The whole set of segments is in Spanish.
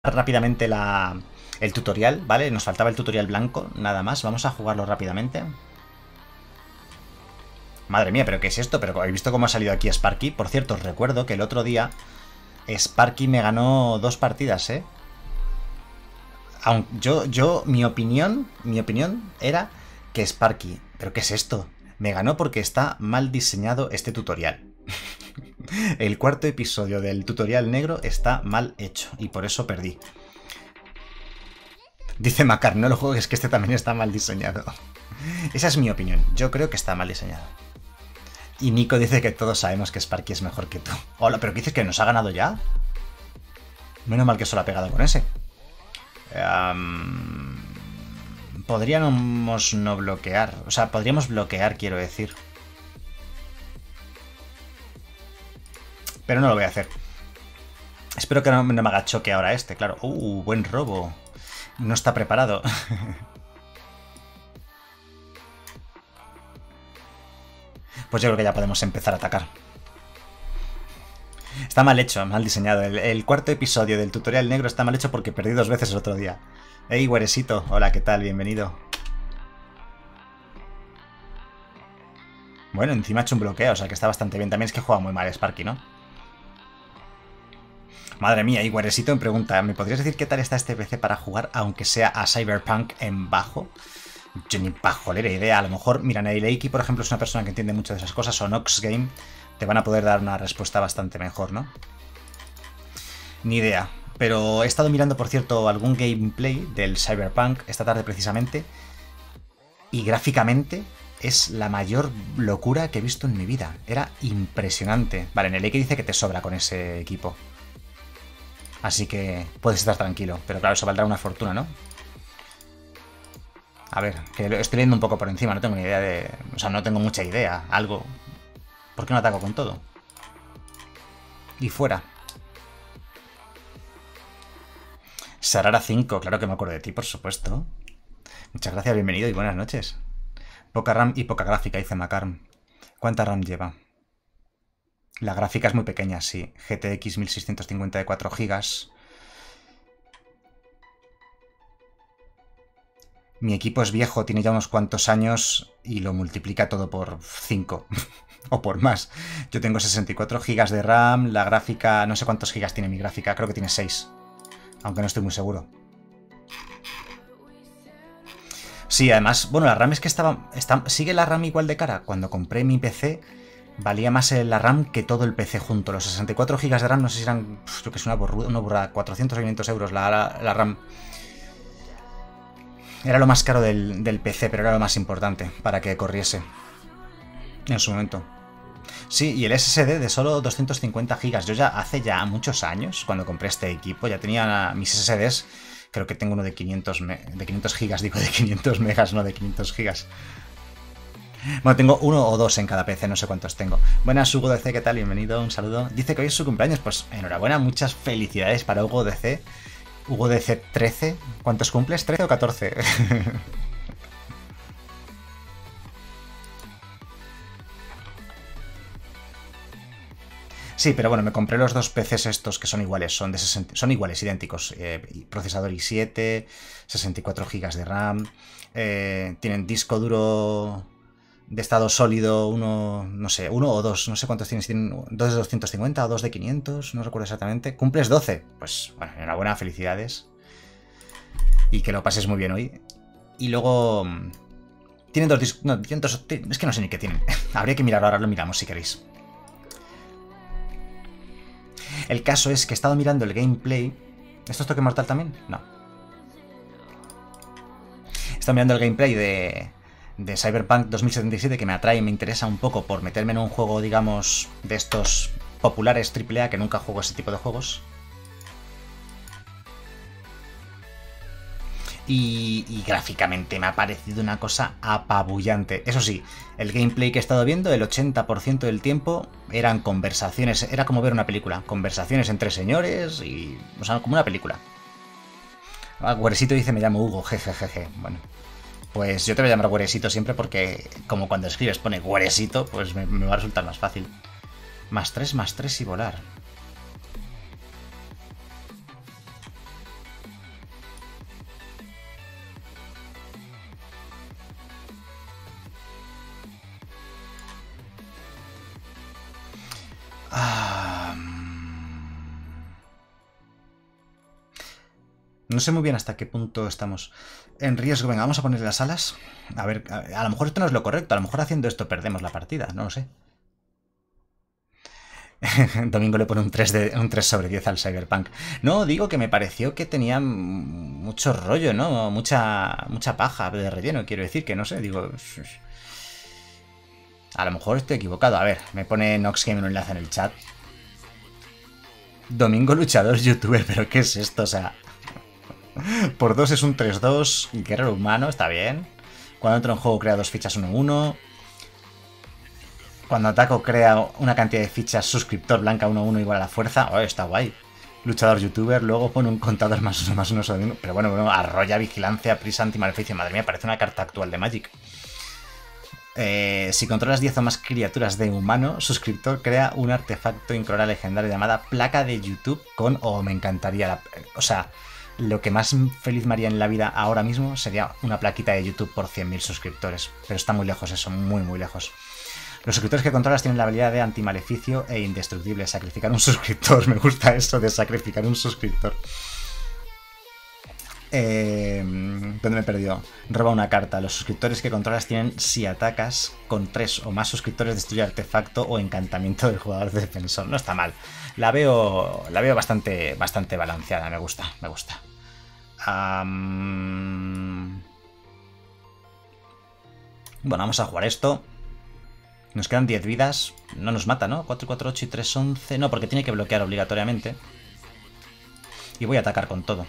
rápidamente el tutorial, ¿vale? Nos faltaba el tutorial blanco, nada más. Vamos a jugarlo rápidamente. Madre mía, ¿pero qué es esto? ¿Pero habéis visto cómo ha salido aquí Sparky? Por cierto, os recuerdo que el otro día Sparky me ganó 2 partidas, ¿eh? Mi opinión era que Sparky... ¿Pero qué es esto? Me ganó porque está mal diseñado este tutorial. El cuarto episodio del tutorial negro está mal hecho y por eso perdí. Dice Macar, no lo juegues, que este también está mal diseñado. Esa es mi opinión. Yo creo que está mal diseñado. Y Nico dice que todos sabemos que Sparky es mejor que tú. Hola, ¿pero qué dices? ¿Que nos ha ganado ya? Menos mal que solo ha pegado con ese. Podríamos no bloquear. O sea, podríamos bloquear, quiero decir. Pero no lo voy a hacer. Espero que no me haga choque ahora este, claro. Buen robo. No está preparado. Pues yo creo que ya podemos empezar a atacar. Está mal hecho, mal diseñado. El cuarto episodio del tutorial negro está mal hecho porque perdí 2 veces el otro día. Hey, güeresito. Hola, ¿qué tal? Bienvenido. Bueno, encima ha hecho un bloqueo, o sea que está bastante bien. También es que juega muy mal Sparky, ¿no? Madre mía, y güeresito me pregunta, ¿me podrías decir qué tal está este PC para jugar, aunque sea a Cyberpunk en bajo? Yo ni pajolera idea. A lo mejor, mira, Naileiki, por ejemplo, es una persona que entiende mucho de esas cosas, o Nox Game, te van a poder dar una respuesta bastante mejor, ¿no? Ni idea. Pero he estado mirando, por cierto, algún gameplay del Cyberpunk esta tarde precisamente, y gráficamente es la mayor locura que he visto en mi vida. Era impresionante. Vale, Naileiki dice que te sobra con ese equipo. Así que puedes estar tranquilo. Pero claro, eso valdrá una fortuna, ¿no? A ver, que lo estoy leyendo un poco por encima, no tengo ni idea de... O sea, no tengo mucha idea, algo... ¿Por qué no ataco con todo? Y fuera. Sarara 5, claro que me acuerdo de ti, por supuesto. Muchas gracias, bienvenido y buenas noches. Poca RAM y poca gráfica, dice Macarm. ¿Cuánta RAM lleva? La gráfica es muy pequeña, sí. GTX 1654 GB. Mi equipo es viejo, tiene ya unos cuantos años y lo multiplica todo por 5 o por más. Yo tengo 64 GB de RAM, la gráfica... No sé cuántos gigas tiene mi gráfica, creo que tiene 6. Aunque no estoy muy seguro. Sí, además, bueno, la RAM es que sigue la RAM igual de cara. Cuando compré mi PC valía más la RAM que todo el PC junto. Los 64 GB de RAM no sé si eran... Yo que es una burrada, 400 o 500 euros la RAM. Era lo más caro del PC, pero era lo más importante para que corriese en su momento. Sí, y el SSD de solo 250 GB. Yo ya hace ya muchos años, cuando compré este equipo, ya tenía mis SSDs. Creo que tengo uno de 500 gigas, digo de 500 megas, no de 500 gigas. Bueno, tengo 1 o 2 en cada PC, no sé cuántos tengo. Buenas, Hugo DC, ¿qué tal? Bienvenido, un saludo. Dice que hoy es su cumpleaños, pues enhorabuena, muchas felicidades para Hugo DC. Hugo DC 13. ¿Cuántos cumples? ¿13 o 14? Sí, pero bueno, me compré los 2 PCs estos que son iguales, son iguales, idénticos. Procesador i7, 64 GB de RAM, tienen disco duro de estado sólido, no sé, 1 o 2, no sé cuántos tienes, tienen 2 de 250 o 2 de 500, no recuerdo exactamente. ¿Cumples 12? Pues bueno, enhorabuena, felicidades. Y que lo pases muy bien hoy. Y luego... Tienen 2 discos... No, tienen 2... Es que no sé ni qué tienen. Habría que mirarlo, ahora lo miramos si queréis. El caso es que he estado mirando el gameplay... ¿Esto es Toque Mortal también? No. He estado mirando el gameplay de Cyberpunk 2077 que me atrae y me interesa un poco por meterme en un juego, digamos, de estos populares AAA, que nunca juego ese tipo de juegos. Y gráficamente me ha parecido una cosa apabullante. Eso sí, el gameplay que he estado viendo, el 80% del tiempo eran conversaciones, era como ver una película, conversaciones entre señores y... O sea, como una película. Güeresito dice, me llamo Hugo, jejejeje. Bueno, pues yo te voy a llamar Güeresito siempre porque como cuando escribes pone Güeresito, pues me va a resultar más fácil. +3, +3 y volar. No sé muy bien hasta qué punto estamos en riesgo. Venga, vamos a ponerle las alas. A ver, a lo mejor esto no es lo correcto. A lo mejor haciendo esto perdemos la partida. No lo sé. Domingo le pone un 3 sobre 10 al Cyberpunk. No, digo que me pareció que tenía mucho rollo, ¿no? Mucha paja de relleno, quiero decir, que no sé, digo... A lo mejor estoy equivocado. A ver, me pone NoxGame un enlace en el chat. Domingo luchador youtuber, pero ¿qué es esto? O sea... Por 2 es un 3-2, guerrero humano, está bien. Cuando entro en juego crea 2 fichas 1-1. Cuando ataco crea una cantidad de fichas suscriptor blanca 1-1 igual a la fuerza. Oh, está guay. Luchador youtuber, luego pone un contador +1/+1. Pero bueno, arrolla, vigilancia, prisa, antimaleficio. Madre mía, parece una carta actual de Magic. Si controlas 10 o más criaturas de humano, suscriptor crea un artefacto incolora legendario llamada placa de YouTube con... Oh, me encantaría o sea, lo que más feliz me haría en la vida ahora mismo sería una plaquita de YouTube por 100.000 suscriptores. Pero está muy lejos eso, muy muy lejos. Los suscriptores que controlas tienen la habilidad de antimaleficio e indestructible. Sacrificar un suscriptor. Me gusta eso de sacrificar un suscriptor. ¿Dónde me he perdido? Roba una carta. Los suscriptores que controlas tienen, si atacas con 3 o más suscriptores, destruye artefacto o encantamiento del jugador defensor. No está mal. La veo bastante balanceada. Me gusta. Bueno, vamos a jugar esto. Nos quedan 10 vidas. No nos mata, ¿no? 4, 4, 8 y 3, 11. No, porque tiene que bloquear obligatoriamente. Y voy a atacar con todo.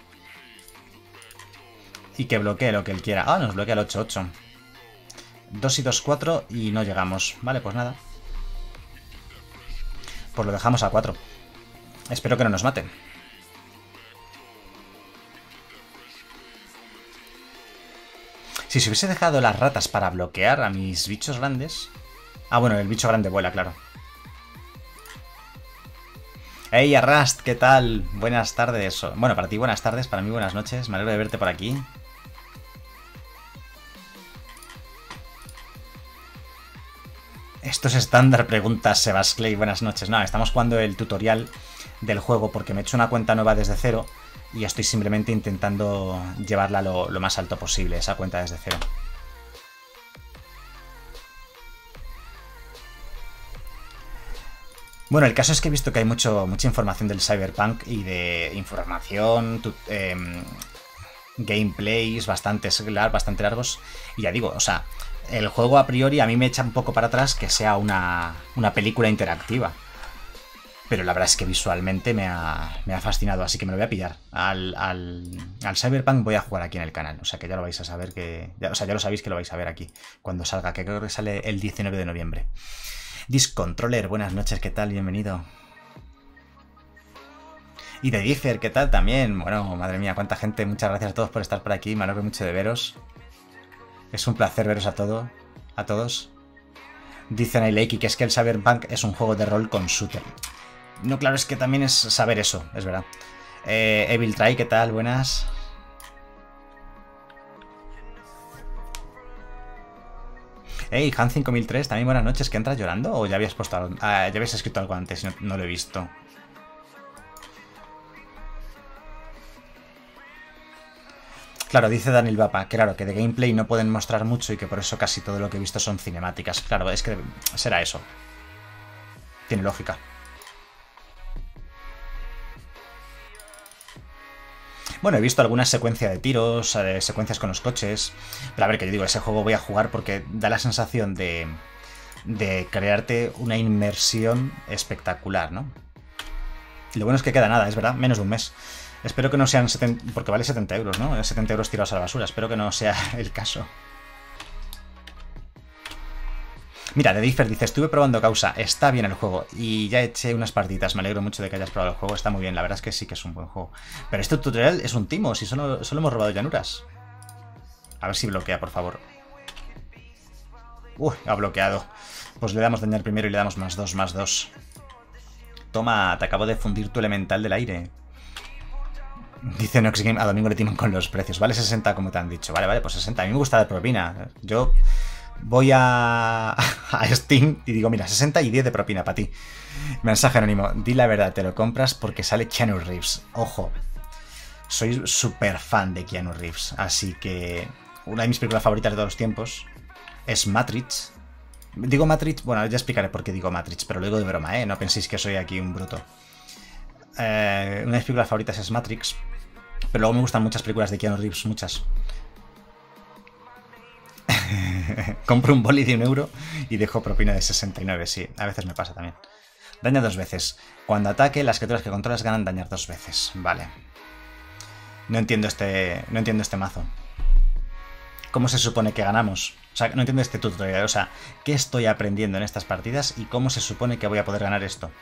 Y que bloquee lo que él quiera. Ah, nos bloquea el 8, 8. 2 y 2, 4 y no llegamos. Vale, pues nada. Pues lo dejamos a 4. Espero que no nos mate. Si se hubiese dejado las ratas para bloquear a mis bichos grandes... Ah, bueno, el bicho grande vuela, claro. ¡Hey, Arrast! ¿Qué tal? Buenas tardes. Bueno, para ti buenas tardes, para mí buenas noches. Me alegro de verte por aquí. Esto es estándar, pregunta Sebasclay. Buenas noches. No, estamos jugando el tutorial del juego porque me he hecho una cuenta nueva desde cero y estoy simplemente intentando llevarla lo más alto posible, esa cuenta desde cero. Bueno, el caso es que he visto que hay mucha información del Cyberpunk y de información, gameplays bastante largos. Y ya digo, o sea, el juego a priori a mí me echa un poco para atrás que sea una película interactiva. Pero la verdad es que visualmente me ha fascinado, así que me lo voy a pillar. Al Cyberpunk voy a jugar aquí en el canal, o sea que ya lo vais a saber que... O sea, ya lo sabéis que lo vais a ver aquí, cuando salga, que creo que sale el 19 de noviembre. Discontroller, buenas noches, ¿qué tal? Bienvenido. Y de Differ, ¿qué tal? También, bueno, madre mía, cuánta gente. Muchas gracias a todos por estar por aquí, me alegro mucho de veros. Es un placer veros a todos. Dice Naileki que es que el Cyberpunk es un juego de rol con shooter. No, claro, es que también es saber eso, es verdad. Evil Try, ¿qué tal? Buenas. Hey, Han5003, también buenas noches. ¿Que entras llorando? ¿O ya habías puesto algo? Ya habías escrito algo antes y no lo he visto. Claro, dice Daniel Vapa, claro, que de gameplay no pueden mostrar mucho y que por eso casi todo lo que he visto son cinemáticas. Claro, es que será eso. Tiene lógica. Bueno, he visto alguna secuencia de tiros, secuencias con los coches. Pero a ver, que yo digo, ese juego voy a jugar porque da la sensación de crearte una inmersión espectacular, ¿no? Y lo bueno es que queda nada, es verdad, menos de un mes. Espero que no sean 70... Porque vale 70 euros, ¿no? 70 euros tirados a la basura. Espero que no sea el caso. Mira, The Differ dice, estuve probando Causa, está bien el juego y ya eché unas partidas, me alegro mucho de que hayas probado el juego, está muy bien, la verdad es que sí que es un buen juego. Pero este tutorial es un timo, si solo hemos robado llanuras. A ver si bloquea, por favor. Ha bloqueado. Pues le damos dañar primero y le damos +2, +2. Toma, te acabo de fundir tu elemental del aire. Dice NoxGame, a Domingo le timan con los precios. Vale 60 como te han dicho. Vale, pues 60. A mí me gusta dar propina. Yo... voy a Steam y digo, mira, 60 y 10 de propina para ti. Mensaje anónimo, di la verdad, te lo compras porque sale Keanu Reeves. Ojo. Soy súper fan de Keanu Reeves, así que una de mis películas favoritas de todos los tiempos es Matrix. Digo Matrix, bueno, ya explicaré por qué digo Matrix, pero lo digo de broma, ¿eh? No penséis que soy aquí un bruto. Una de mis películas favoritas es Matrix, pero luego me gustan muchas películas de Keanu Reeves, muchas. Compro un boli de 1 euro y dejo propina de 69, sí, a veces me pasa también. Daña 2 veces. Cuando ataque, las criaturas que controlas ganan dañar 2 veces. Vale. No entiendo este mazo. ¿Cómo se supone que ganamos? O sea, no entiendo este tutorial. O sea, ¿qué estoy aprendiendo en estas partidas y cómo se supone que voy a poder ganar esto?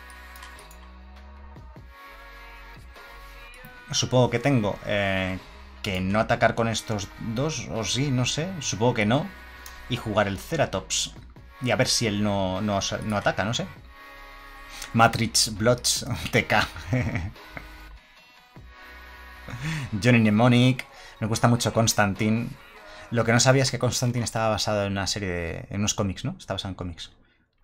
Supongo que tengo que no atacar con estos dos, o sí, no sé. Supongo que no. Y jugar el Ceratops. Y a ver si él no ataca, no sé. Matrix Bloods TK. Johnny Mnemonic. Me gusta mucho Constantine. Lo que no sabía es que Constantine estaba basado en una serie en unos cómics, ¿no? Está basado en cómics.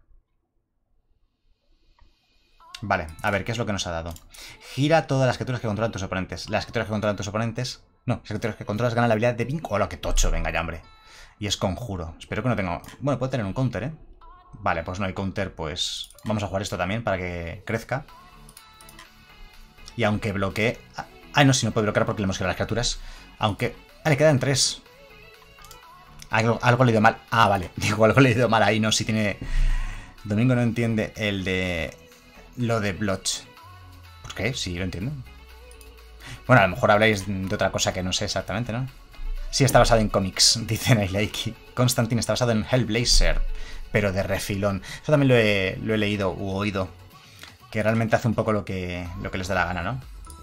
Vale, a ver, ¿qué es lo que nos ha dado? Gira todas las criaturas que controlan tus oponentes. Las criaturas que controlan tus oponentes... No, las criaturas que controlas ganan la habilidad de vinco. ¡Hola, qué tocho! Venga ya, hombre. Y es conjuro. Espero que no tenga... Bueno, puede tener un counter, ¿eh? Vale, pues no hay counter, pues... Vamos a jugar esto también para que crezca. Y aunque bloquee... Ah, no, si no puede bloquear porque le hemos girado las criaturas. Aunque... Ah, le quedan 3. Algo le he ido mal. Ah, vale. Digo, algo le he ido mal ahí, no, si tiene... Domingo no entiende el de... Lo de Blotch. ¿Por qué? Sí, lo entiendo. Bueno, a lo mejor habláis de otra cosa que no sé exactamente, ¿no? Sí, está basado en cómics, dice Nailaiki. Constantine está basado en Hellblazer, pero de refilón. Eso también lo he leído u oído. Que realmente hace un poco lo que les da la gana, ¿no?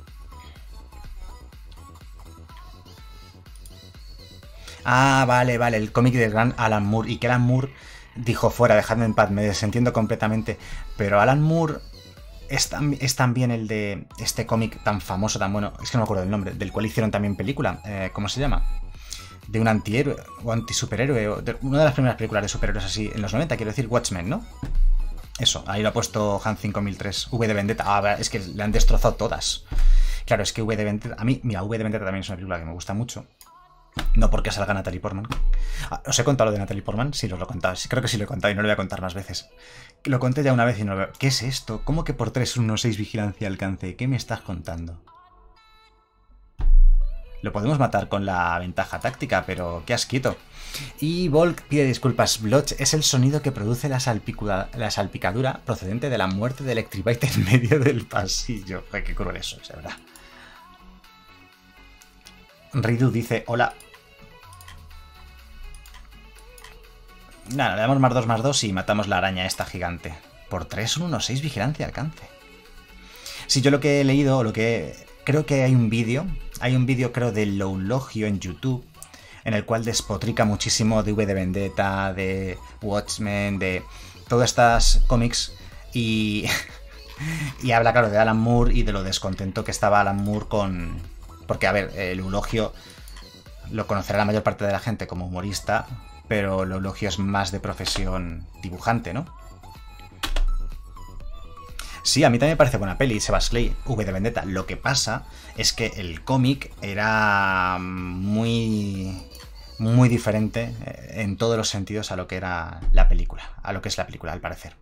Ah, vale, vale, el cómic del gran Alan Moore. Y que Alan Moore dijo fuera, dejadme en paz, me desentiendo completamente. Pero Alan Moore es también el de este cómic tan famoso, tan bueno, es que no me acuerdo del nombre, del cual hicieron también película. ¿Cómo se llama? De un antihéroe o antisuperhéroe. Una de las primeras películas de superhéroes así en los 90, quiero decir, Watchmen, ¿no? Eso, ahí lo ha puesto Han 5003. V de Vendetta. Ah, es que le han destrozado todas. Claro, es que V de Vendetta... A mí, mira, V de Vendetta también es una película que me gusta mucho. No porque salga Natalie Portman. ¿Os he contado lo de Natalie Portman? Sí, os lo he contado. Sí, creo que sí lo he contado y no lo voy a contar más veces. Lo conté ya una vez y no lo veo. ¿Qué es esto? ¿Cómo que por 3-1-6 vigilancia alcance? ¿Qué me estás contando? Lo podemos matar con la ventaja táctica, pero qué asquito. Y Volk pide disculpas. Blotch es el sonido que produce la salpicadura procedente de la muerte de Electribite en medio del pasillo. Ay, qué cruel eso, es verdad. Ridu dice, hola. Nada, le damos +2/+2 y matamos la araña esta gigante. Por 3-1-6 vigilancia alcance. Sí, yo lo que he leído, creo que hay un vídeo creo del Loulogio en YouTube, en el cual despotrica muchísimo de V de Vendetta, de Watchmen, de todas estas cómics y habla, claro, de Alan Moore y de lo descontento que estaba Alan Moore con... Porque, a ver, el Loulogio lo conocerá la mayor parte de la gente como humorista, pero el Loulogio es más de profesión dibujante, ¿no? Sí, a mí también me parece buena peli, Sebas Clay, V de Vendetta. Lo que pasa es que el cómic era muy diferente en todos los sentidos a lo que era la película, a lo que es la película, al parecer.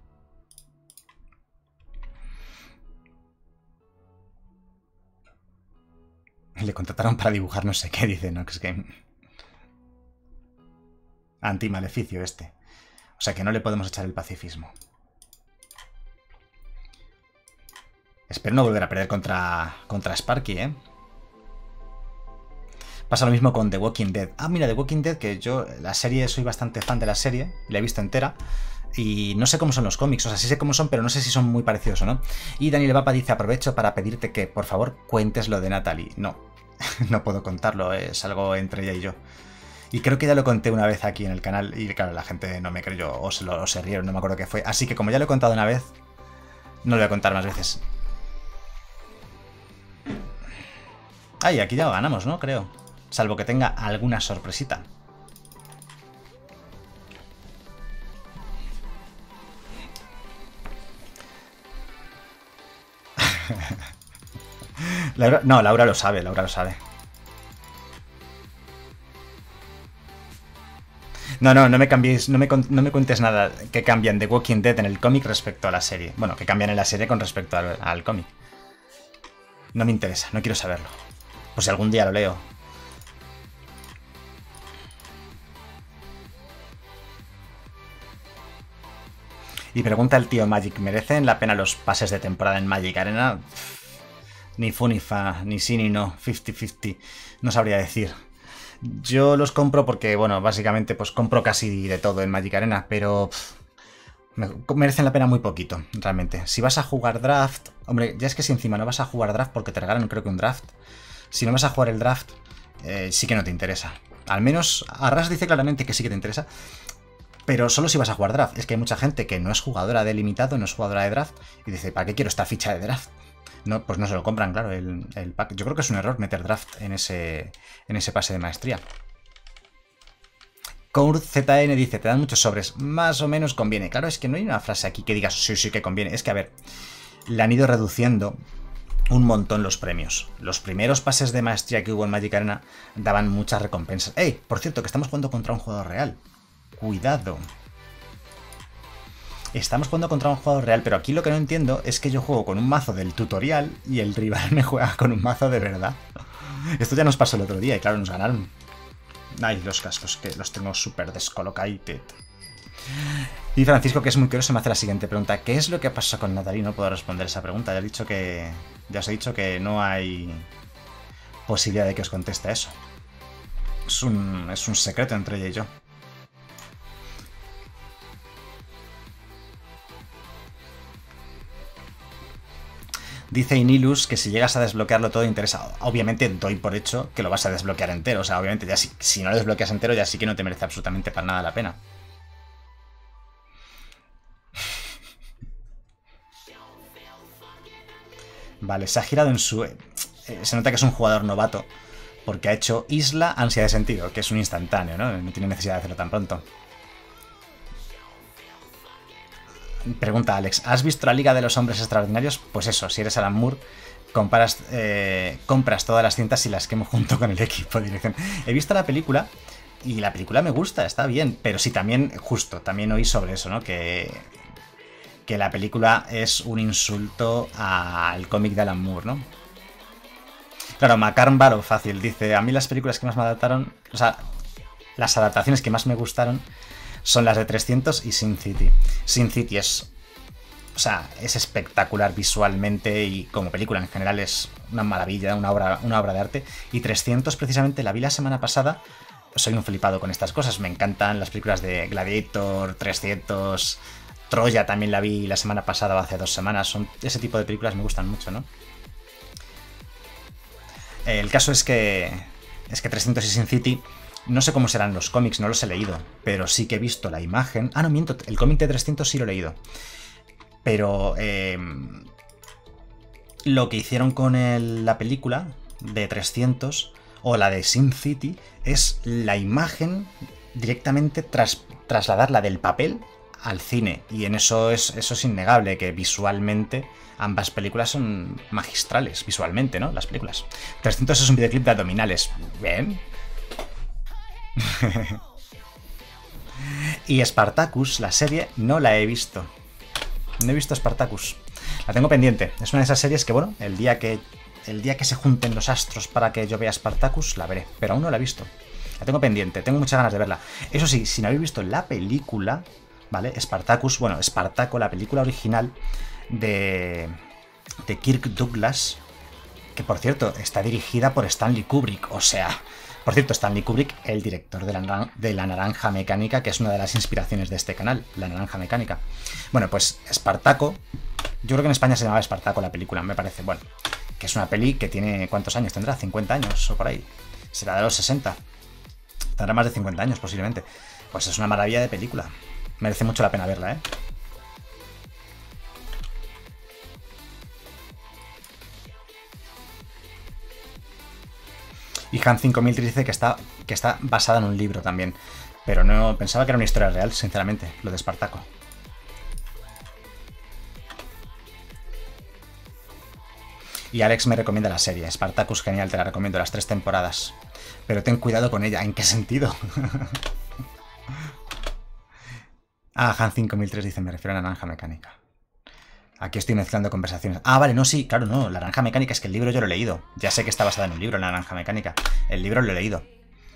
Le contrataron para dibujar no sé qué, dice Nox Game. Antimaleficio este. O sea que no le podemos echar el pacifismo. Espero no volver a perder contra Sparky, ¿eh? Pasa lo mismo con The Walking Dead. Ah, mira, The Walking Dead, que yo la serie soy bastante fan de la serie, la he visto entera, y no sé cómo son los cómics, o sea, sí sé cómo son, pero no sé si son muy parecidos o no. Y Daniel Bapa dice, aprovecho para pedirte que, por favor, cuentes lo de Natalie. No, no puedo contarlo, es algo entre ella y yo. Y creo que ya lo conté una vez aquí en el canal, y claro, la gente no me creyó, o se rieron, no me acuerdo qué fue. Así que como ya lo he contado una vez, no lo voy a contar más veces. Ay, aquí ya lo ganamos, ¿no? Creo. Salvo que tenga alguna sorpresita. No, Laura lo sabe, Laura lo sabe. No me cambiéis, no me cuentes nada que cambian de Walking Dead en el cómic respecto a la serie. Bueno, que cambian en la serie con respecto al cómic. No me interesa, no quiero saberlo. Pues si algún día lo leo. Y pregunta el tío Magic, ¿merecen la pena los pases de temporada en Magic Arena? Ni fu ni fa, ni sí ni no, 50-50, no sabría decir. Yo los compro porque, bueno, básicamente pues compro casi de todo en Magic Arena, pero merecen la pena muy poquito, realmente. Si vas a jugar draft, hombre, ya es que si encima no vas a jugar draft porque te regalan creo que un draft, si no vas a jugar el draft, sí que no te interesa. Al menos Arras dice claramente que sí que te interesa, pero solo si vas a jugar draft. Es que hay mucha gente que no es jugadora de limitado, no es jugadora de draft, y dice, ¿para qué quiero esta ficha de draft? No, pues no se lo compran, claro, el pack. Yo creo que es un error meter draft en ese pase de maestría. ZN dice, te dan muchos sobres, más o menos conviene. Claro, es que no hay una frase aquí que digas, sí, sí que conviene. Es que, a ver, le han ido reduciendo un montón los premios. Los primeros pases de maestría que hubo en Magic Arena daban muchas recompensas. ¡Ey! Por cierto, que estamos jugando contra un jugador real. Cuidado. Estamos jugando contra un jugador real, pero aquí lo que no entiendo es que yo juego con un mazo del tutorial y el rival me juega con un mazo de verdad. Esto ya nos pasó el otro día y claro, nos ganaron. Ay, los cascos, que los tengo súper descolocated. Y Francisco, que es muy curioso, me hace la siguiente pregunta. ¿Qué es lo que pasa con Natalie? No puedo responder esa pregunta. Ya os he dicho que no hay posibilidad de que os conteste eso. Es un secreto entre ella y yo. Dice Inilus que si llegas a desbloquearlo todo interesa. Obviamente doy por hecho que lo vas a desbloquear entero. O sea, obviamente ya si no lo desbloqueas entero ya sí que no te merece absolutamente para nada la pena. Vale, se ha girado en su... se nota que es un jugador novato porque ha hecho Isla Ansia de Sentido, que es un instantáneo, ¿no? No tiene necesidad de hacerlo tan pronto. Pregunta Alex, ¿has visto la Liga de los Hombres Extraordinarios? Pues eso, si eres Alan Moore, compras todas las cintas y las quemo junto con el equipo de dirección. He visto la película y la película me gusta, está bien, pero sí, también oí sobre eso, ¿no? Que la película es un insulto al cómic de Alan Moore, ¿no? Claro, Macarn Varo, fácil, dice, a mí las películas que más me adaptaron, o sea, las adaptaciones que más me gustaron son las de 300 y Sin City. Sin City es espectacular visualmente y como película en general es una maravilla, una obra de arte. Y 300 precisamente la vi la semana pasada. Soy un flipado con estas cosas. Me encantan las películas de Gladiator, 300, Troya también la vi la semana pasada o hace 2 semanas. Ese tipo de películas me gustan mucho, ¿no? El caso es que 300 y Sin City... No sé cómo serán los cómics, no los he leído, pero sí que he visto la imagen. Ah, no, miento, el cómic de 300 sí lo he leído. Pero lo que hicieron con la película de 300 o la de Sin City es la imagen directamente trasladarla del papel al cine. Y en eso es innegable, que visualmente ambas películas son magistrales, visualmente, ¿no? Las películas. 300 es un videoclip de abdominales. Bien. Y Spartacus, la serie, no la he visto. No he visto Spartacus. La tengo pendiente. Es una de esas series que, bueno, el día que se junten los astros para que yo vea Spartacus, la veré. Pero aún no la he visto. La tengo pendiente, tengo muchas ganas de verla. Eso sí, si no habéis visto la película, ¿vale? Spartacus, bueno, Espartaco, la película original de Kirk Douglas, que por cierto está dirigida por Stanley Kubrick, o sea... Por cierto, Stanley Kubrick, el director de la Naranja Mecánica, que es una de las inspiraciones de este canal, la Naranja Mecánica. Bueno, pues Espartaco, yo creo que en España se llamaba Espartaco la película, me parece. Bueno, que es una peli que tiene... ¿Cuántos años tendrá? 50 años o por ahí. Será de los 60. Tendrá más de 50 años posiblemente. Pues es una maravilla de película. Merece mucho la pena verla, ¿eh? Y Han 5000 dice que está basada en un libro también. Pero no pensaba que era una historia real, sinceramente, lo de Espartaco. Y Alex me recomienda la serie. Spartacus, genial, te la recomiendo, las 3 temporadas. Pero ten cuidado con ella. ¿En qué sentido? Ah, Han 5003 dice, me refiero a la naranja mecánica. Aquí estoy mezclando conversaciones. Ah, vale, no, sí, claro, no. La naranja mecánica es que el libro yo lo he leído. Ya sé que está basada en un libro, la naranja mecánica. El libro lo he leído.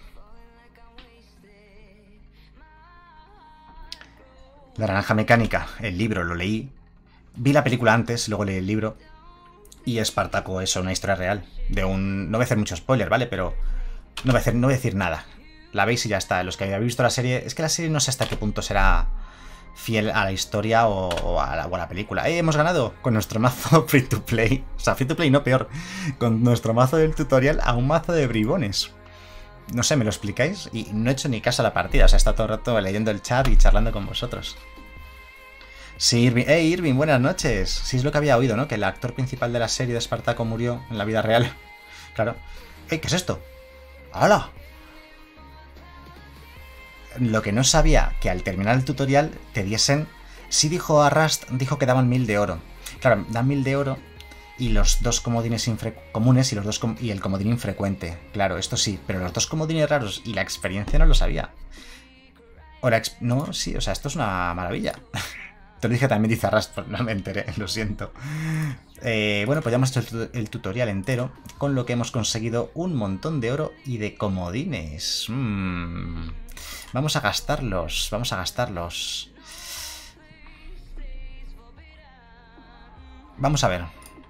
La naranja mecánica, el libro lo leí. Vi la película antes, luego leí el libro. Y Espartaco es una historia real. De un... No voy a hacer mucho spoiler, ¿vale? Pero no voy a decir nada. La veis y ya está. Los que habéis visto la serie... Es que la serie no sé hasta qué punto será fiel a la historia o a la película. Hemos ganado con nuestro mazo free to play. O sea, free to play no, peor. Con nuestro mazo del tutorial a un mazo de bribones. No sé, ¿me lo explicáis? Y no he hecho ni caso a la partida. O sea, he estado todo el rato leyendo el chat y charlando con vosotros. Sí, Irving. ¡Hey, Irving! Buenas noches. Sí, es lo que había oído, ¿no? Que el actor principal de la serie de Espartaco murió en la vida real. Claro. ¡Hey! ¿Qué es esto? ¡Hala! Lo que no sabía, que al terminar el tutorial te diesen... Sí dijo a Rust, dijo que daban 1000 de oro. Claro, dan 1000 de oro y los dos comodines comunes y el comodín infrecuente. Claro, esto sí, pero los dos comodines raros y la experiencia no lo sabía. No, sí, o sea, esto es una maravilla. Te lo dije también, dice Rust, pero no me enteré, lo siento. Bueno, pues ya hemos hecho el tutorial entero, con lo que hemos conseguido un montón de oro y de comodines. Vamos a gastarlos, vamos a gastarlos. Vamos a ver.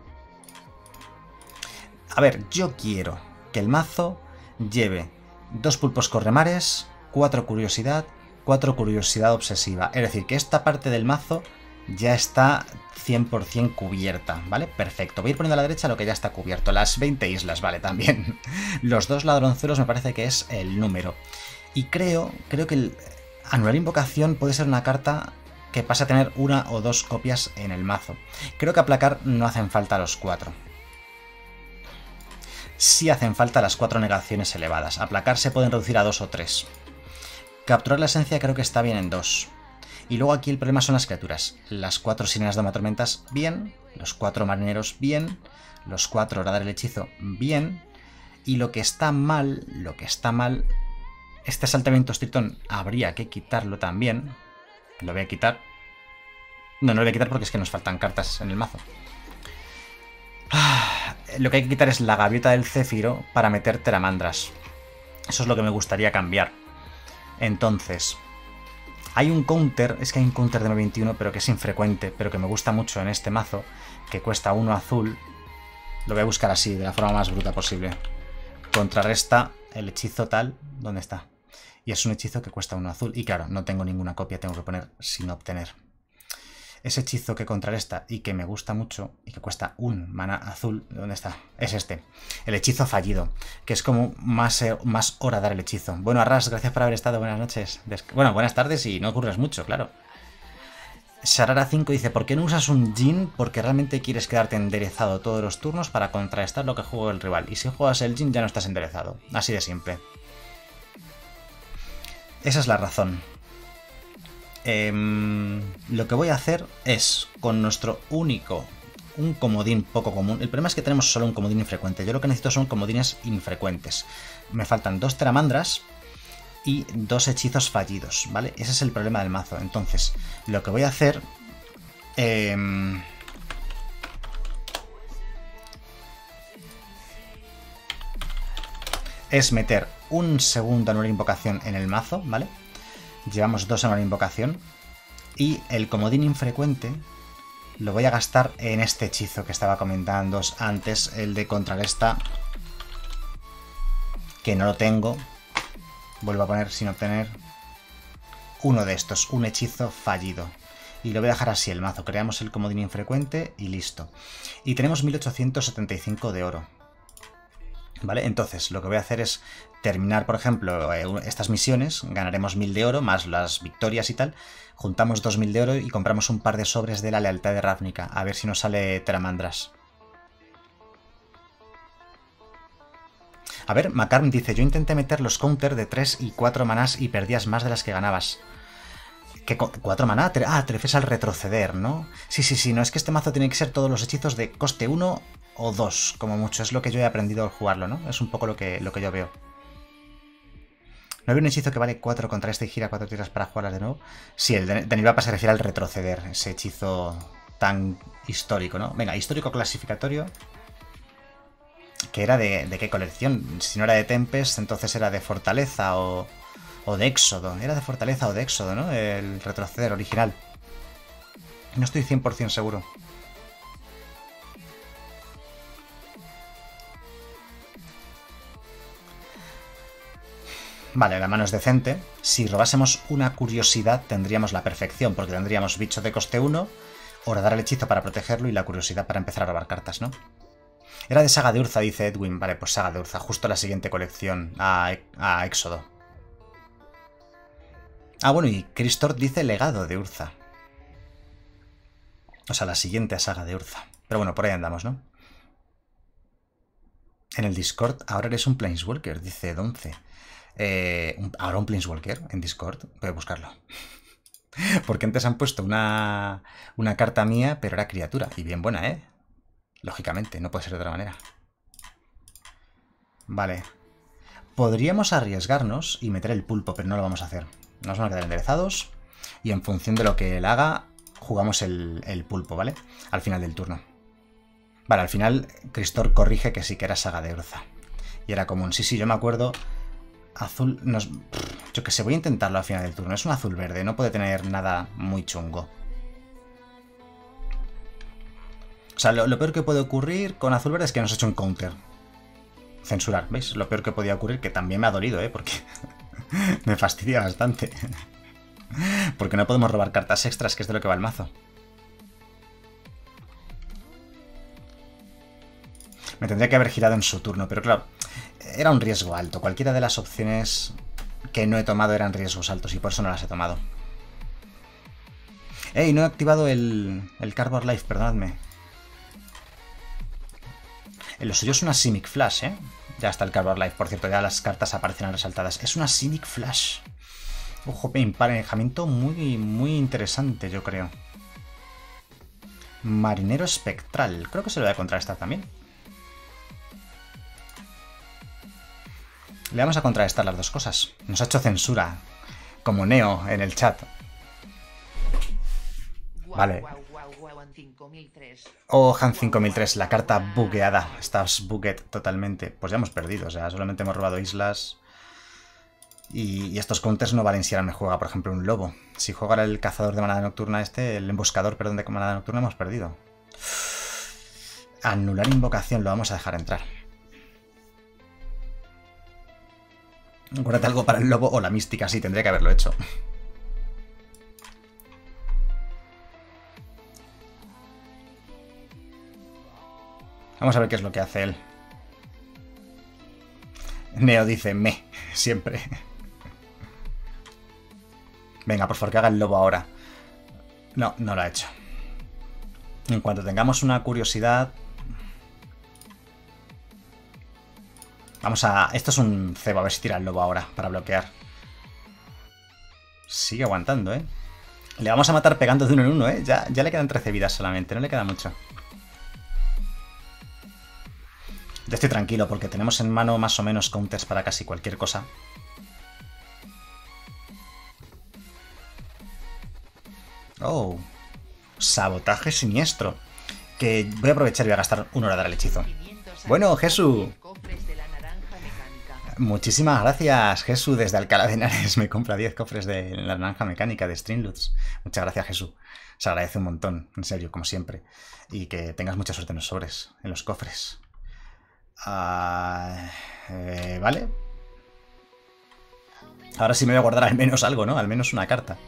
A ver, yo quiero que el mazo lleve 2 pulpos corremares, 4 curiosidad, 4 curiosidad obsesiva. Es decir, que esta parte del mazo ya está 100% cubierta, ¿vale? Perfecto. Voy a ir poniendo a la derecha lo que ya está cubierto. Las 20 islas, vale, también. Los 2 ladronzuelos me parece que es el número. Y creo que el anular invocación puede ser una carta que pase a tener 1 o 2 copias en el mazo. Creo que aplacar no hacen falta los 4. Sí hacen falta las 4 negaciones elevadas. Aplacar se pueden reducir a 2 o 3. Capturar la esencia creo que está bien en 2. Y luego aquí el problema son las criaturas. Las 4 sirenas de tormentas, bien. Los 4 marineros, bien. Los 4 horadar el hechizo, bien. Y lo que está mal... Este asaltamiento Tritón habría que quitarlo también. Lo voy a quitar. No, no lo voy a quitar porque es que nos faltan cartas en el mazo. Lo que hay que quitar es la gaviota del Céfiro para meter Teramandras. Eso es lo que me gustaría cambiar. Entonces, hay un counter, es que hay un counter de 921, pero que es infrecuente, pero que me gusta mucho en este mazo, que cuesta 1 azul. Lo voy a buscar así, de la forma más bruta posible. Contrarresta el hechizo tal, ¿dónde está? Y es un hechizo que cuesta 1 azul. Y claro, no tengo ninguna copia, tengo que poner sin obtener. Ese hechizo que contrarresta y que me gusta mucho y que cuesta 1 mana azul, ¿dónde está? Es este, el hechizo fallido, que es como más hora dar el hechizo. Bueno, Arras, gracias por haber estado, buenas noches. Bueno, buenas tardes y no ocurres mucho, claro. Sharara 5 dice, ¿por qué no usas un Jin? Porque realmente quieres quedarte enderezado todos los turnos para contrarrestar lo que juega el rival. Y si juegas el Jin ya no estás enderezado, así de simple. Esa es la razón. Lo que voy a hacer es, con nuestro único, un comodín poco común. El problema es que tenemos solo un comodín infrecuente. Yo lo que necesito son comodines infrecuentes. Me faltan 2 teramandras y 2 hechizos fallidos, ¿vale? Ese es el problema del mazo. Entonces, lo que voy a hacer... es meter un segundo anular invocación en el mazo, ¿vale? Llevamos 2 anular invocación. Y el comodín infrecuente lo voy a gastar en este hechizo que estaba comentando antes, el de contrarresta, que no lo tengo. Vuelvo a poner sin obtener uno de estos, un hechizo fallido. Y lo voy a dejar así el mazo. Creamos el comodín infrecuente y listo. Y tenemos 1875 de oro. ¿Vale? Entonces, lo que voy a hacer es terminar, por ejemplo, estas misiones. Ganaremos 1000 de oro, más las victorias y tal. Juntamos 2000 de oro y compramos un par de sobres de la lealtad de Ravnica. A ver si nos sale Teramandras. A ver, Macarm dice, yo intenté meter los counter de 3 y 4 manás y perdías más de las que ganabas. ¿Qué 4 maná? Te refieres al retroceder, ¿no? Sí, no, es que este mazo tiene que ser todos los hechizos de coste 1 o 2, como mucho. Es lo que yo he aprendido al jugarlo, ¿no? Es un poco lo que yo veo. ¿No había un hechizo que vale 4 contra este y gira 4 tiras para jugarlas de nuevo? Sí, el de Nilvapa se refiere al retroceder, ese hechizo tan histórico, ¿no? Venga, histórico clasificatorio. ¿Que era de qué colección? Si no era de Tempest, entonces era de Fortaleza o de Éxodo. Era de Fortaleza o de Éxodo, ¿no? El retroceder original. No estoy 100% seguro. Vale, la mano es decente. Si robásemos una curiosidad tendríamos la perfección, porque tendríamos bicho de coste 1, horadar el hechizo para protegerlo y la curiosidad para empezar a robar cartas, ¿no? Era de Saga de Urza, dice Edwin. Vale, pues Saga de Urza, justo la siguiente colección a Éxodo. Ah, bueno, y Cristor dice Legado de Urza. O sea, la siguiente a Saga de Urza. Pero bueno, por ahí andamos, ¿no? En el Discord, ahora eres un Planeswalker, dice Donce. Ahora un Planeswalker en Discord. Voy a buscarlo. Porque antes han puesto una carta mía, pero era criatura. Y bien buena, ¿eh? Lógicamente, no puede ser de otra manera. Vale. Podríamos arriesgarnos y meter el pulpo, pero no lo vamos a hacer. Nos van a quedar enderezados. Y en función de lo que él haga, jugamos el pulpo, ¿vale? Al final del turno. Vale, al final Cristor corrige que sí que era Saga de Urza. Y era común. Sí, yo me acuerdo. Azul... Yo que sé, voy a intentarlo al final del turno. Es un azul verde, no puede tener nada muy chungo. O sea, lo peor que puede ocurrir con azul verde es que nos ha hecho un counter. Censurar, ¿veis? Lo peor que podía ocurrir, que también me ha dolido, ¿eh? Porque me fastidia bastante. Porque no podemos robar cartas extras, que es de lo que va el mazo. Me tendría que haber girado en su turno, pero claro, era un riesgo alto. Cualquiera de las opciones que no he tomado eran riesgos altos y por eso no las he tomado. ¡Ey! No he activado el Cardboard Life, perdonadme. En lo suyo es una Simic Flash, ¿eh? Ya está el Cardboard Life, por cierto, ya las cartas aparecen resaltadas. Es una Simic Flash. Ojo, emparejamiento muy interesante, yo creo. Marinero Espectral. Creo que se lo voy a contrarrestar también. Le vamos a contrarrestar las dos cosas. Nos ha hecho censura. Como Neo en el chat. Vale. Oh, Han 5003, la carta bugueada. Estás bugged totalmente. Pues ya hemos perdido, o sea, solamente hemos robado islas. Y estos counters no valen si ahora me juega, por ejemplo, un lobo. Si juega el cazador de manada nocturna el emboscador, perdón, de manada nocturna, hemos perdido. Anular invocación, lo vamos a dejar entrar. Guárdate algo para el lobo o la mística, sí, tendría que haberlo hecho. Vamos a ver qué es lo que hace él. Neo dice siempre. Venga, por favor, que haga el lobo ahora. No, no lo ha hecho. En cuanto tengamos una curiosidad... Vamos a... Esto es un cebo, a ver si tira el lobo ahora para bloquear. Sigue aguantando, ¿eh? Le vamos a matar pegando de uno en uno, ¿eh? Ya le quedan 13 vidas solamente, no le queda mucho. Ya estoy tranquilo porque tenemos en mano más o menos counters para casi cualquier cosa. Oh, sabotaje siniestro. Que voy a aprovechar y voy a gastar una hora a dar el hechizo. Bueno, Jesús. Muchísimas gracias, Jesús. Desde Alcalá de Henares me compra 10 cofres de la naranja mecánica de Streamloots. Muchas gracias, Jesús. Se agradece un montón, en serio, como siempre. Y que tengas mucha suerte en los sobres, en los cofres. Vale. Ahora sí me voy a guardar al menos algo, ¿no? Al menos una carta.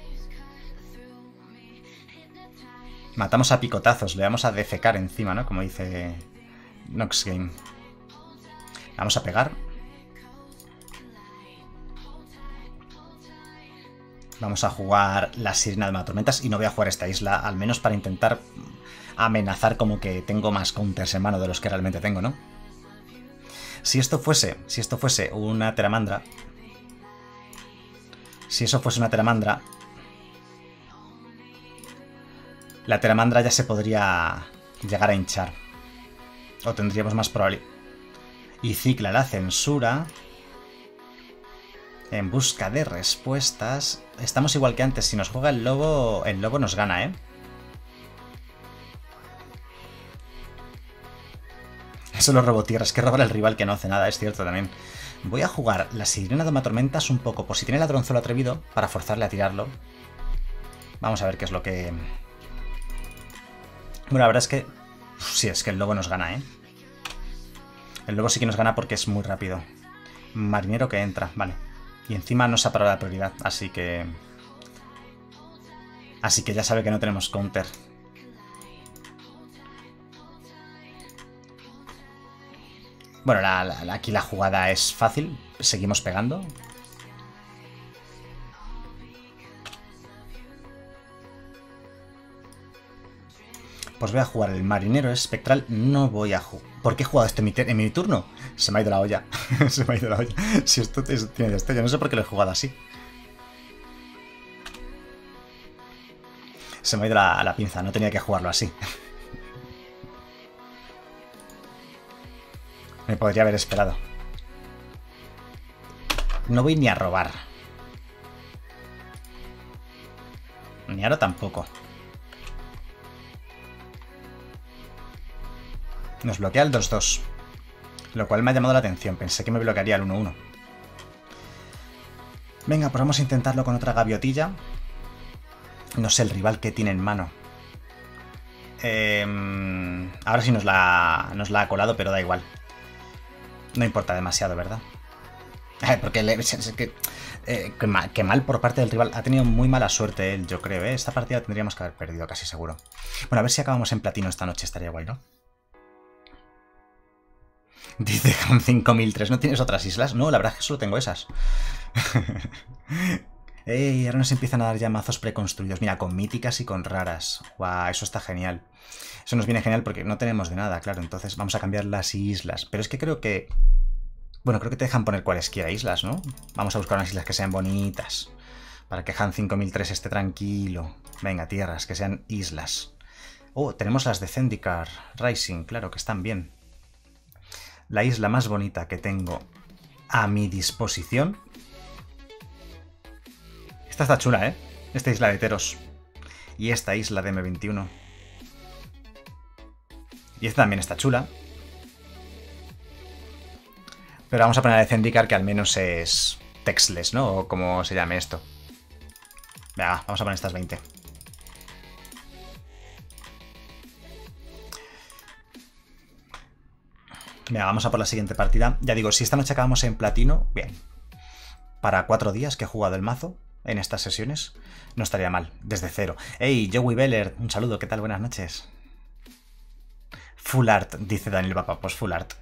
Matamos a picotazos, le vamos a defecar encima, ¿no? Como dice Nox Game. Vamos a pegar. Vamos a jugar la Sirena de Tormentas y no voy a jugar esta isla, al menos para intentar amenazar como que tengo más counters en mano de los que realmente tengo, ¿no? Si esto fuese una Teramandra... Si eso fuese una Teramandra... La Teramandra ya se podría llegar a hinchar. O tendríamos más probabilidad. Y cicla la censura. En busca de respuestas. Estamos igual que antes. Si nos juega el lobo nos gana, ¿eh? Eso lo robo tierras, que robar al rival que no hace nada, es cierto también. Voy a jugar la sirena de Tormentas un poco, por si tiene ladronzuelo atrevido, para forzarle a tirarlo. Vamos a ver qué es lo que... Bueno, la verdad es que... sí, es que el lobo nos gana, ¿eh? El lobo sí que nos gana porque es muy rápido. Marinero que entra, vale. Y encima no se ha parado la prioridad, así que... Así que ya sabe que no tenemos counter. Bueno, aquí la jugada es fácil. Seguimos pegando. Pues voy a jugar el marinero espectral. No voy a jugar... ¿Por qué he jugado esto en mi turno? Se me ha ido la olla. Se me ha ido la olla. Si esto tiene destello, no sé por qué lo he jugado así. Se me ha ido la pinza. No tenía que jugarlo así. Me podría haber esperado. No voy ni a robar. Ni ahora tampoco. Nos bloquea el 2-2. Lo cual me ha llamado la atención. Pensé que me bloquearía el 1-1. Venga, pues vamos a intentarlo con otra gaviotilla. No sé el rival que tiene en mano. Ahora sí nos la ha colado, pero da igual. No importa demasiado, ¿verdad? Porque es que mal por parte del rival. Ha tenido muy mala suerte él, yo creo, ¿eh? Esta partida tendríamos que haber perdido, casi seguro. Bueno, a ver si acabamos en platino esta noche. Estaría guay, ¿no? Dice con 5003. ¿No tienes otras islas? No, la verdad es que solo tengo esas. ¡Ey! Ahora nos empiezan a dar ya mazos preconstruidos. Mira, con míticas y con raras. ¡Guau! Eso está genial. Eso nos viene genial porque no tenemos de nada, claro. Entonces vamos a cambiar las islas. Pero es que creo que... Bueno, creo que te dejan poner cualesquiera islas, ¿no? Vamos a buscar unas islas que sean bonitas. Para que Han 5003 esté tranquilo. Venga, tierras, que sean islas. Oh, tenemos las de Zendikar Rising, claro, que están bien. La isla más bonita que tengo a mi disposición. Esta está chula, ¿eh? Esta isla de Teros. Y esta isla de M21. Y esta también está chula. Pero vamos a poner a Zendikar, que al menos es textless, ¿no? O como se llame esto. Venga, vamos a poner estas 20. Venga, vamos a por la siguiente partida. Ya digo, si esta noche acabamos en platino, bien. Para 4 días que he jugado el mazo en estas sesiones, no estaría mal, desde cero. ¡Hey, Joey Beller! Un saludo, ¿qué tal? Buenas noches. Full art, dice Daniel Papa, pues full art.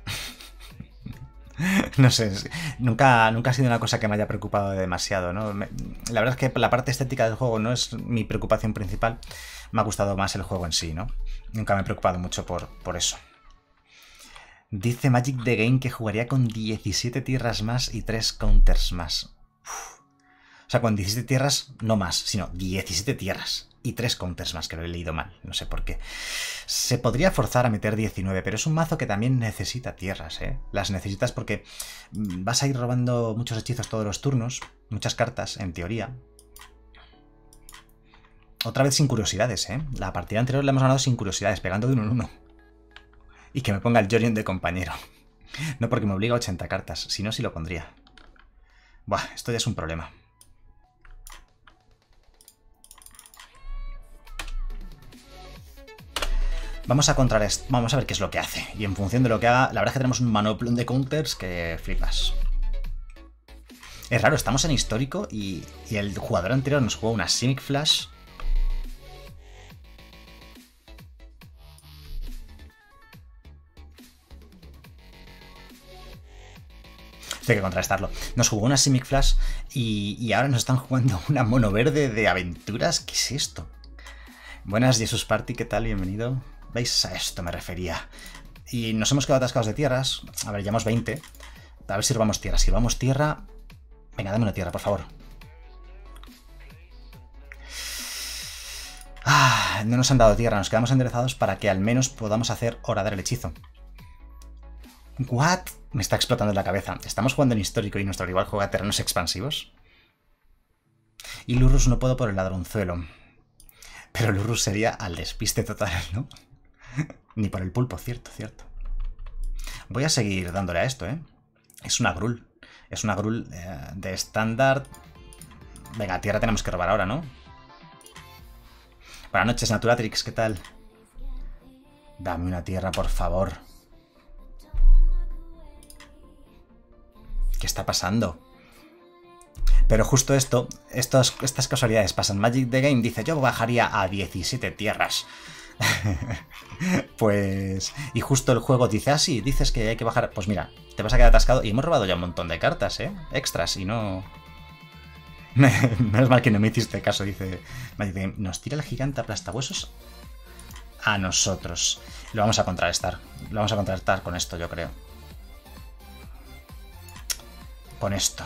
No sé, nunca ha sido una cosa que me haya preocupado demasiado, ¿no? La verdad es que la parte estética del juego no es mi preocupación principal. Me ha gustado más el juego en sí, ¿no? Nunca me he preocupado mucho por eso. Dice Magic the Game que jugaría con 17 tierras más y 3 counters más. Uf. O sea, con 17 tierras, no más, sino 17 tierras y 3 counters más, que lo he leído mal, no sé por qué. Se podría forzar a meter 19, pero es un mazo que también necesita tierras, ¿eh? Las necesitas porque vas a ir robando muchos hechizos todos los turnos, muchas cartas, en teoría. Otra vez sin curiosidades, ¿eh? La partida anterior la hemos ganado sin curiosidades, pegando de 1 en 1. Y que me ponga el Jorion de compañero. No porque me obliga a 80 cartas, si no, sí lo pondría. Buah, esto ya es un problema. Vamos a contrar esto. Vamos a ver qué es lo que hace. Y en función de lo que haga, la verdad es que tenemos un manoplón de counters que flipas. Es raro, estamos en histórico y el jugador anterior nos jugó una Simic Flash. Hay que contrastarlo. Nos jugó una Simic Flash y ahora nos están jugando una mono verde de aventuras. ¿Qué es esto? Buenas, Jesus Party, ¿qué tal? Bienvenido. ¿Veis? A esto me refería. Y nos hemos quedado atascados de tierras. A ver, llevamos 20. A ver si robamos tierra. Si robamos tierra... Venga, dame una tierra, por favor. No nos han dado tierra. Nos quedamos enderezados para que al menos podamos hacer horadar el hechizo. ¿What? Me está explotando la cabeza. ¿Estamos jugando en histórico y nuestro rival juega terrenos expansivos? Y Lurrus no puedo por el ladronzuelo. Pero Lurrus sería al despiste total, ¿no? Ni por el pulpo, cierto, cierto. Voy a seguir dándole a esto, ¿eh? Es una Grul. Es una Grul de estándar. Venga, tierra tenemos que robar ahora, ¿no? Buenas noches, Naturatrix, ¿qué tal? Dame una tierra, por favor. ¿Qué está pasando? Pero justo estas casualidades pasan. Magic the Game dice, yo bajaría a 17 tierras. Pues... Y justo el juego dice, ah, sí, dices que hay que bajar... Pues mira, te vas a quedar atascado. Y hemos robado ya un montón de cartas, ¿eh? Extras, y no... Menos mal que no me hiciste caso, dice Magic the Game. Nos tira el gigante aplastahuesos a nosotros. Lo vamos a contrarrestar. Lo vamos a contrarrestar con esto, yo creo. Con esto.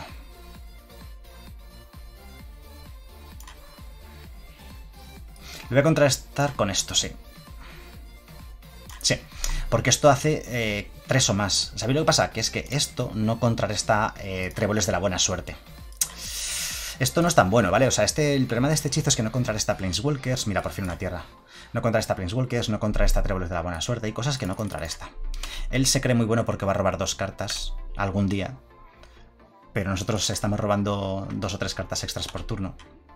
Lo voy a contrarrestar con esto, sí. Sí, porque esto hace 3 o más. ¿Sabéis lo que pasa? Que es que esto no contrarresta tréboles de la buena suerte. Esto no es tan bueno, ¿vale? O sea, el problema de este hechizo es que no contrarresta Planeswalkers. Mira, por fin una tierra. No contrarresta Planeswalkers, no contrarresta tréboles de la buena suerte. Hay cosas que no contrarresta. Él se cree muy bueno porque va a robar 2 cartas algún día. Pero nosotros estamos robando 2 o 3 cartas extras por turno.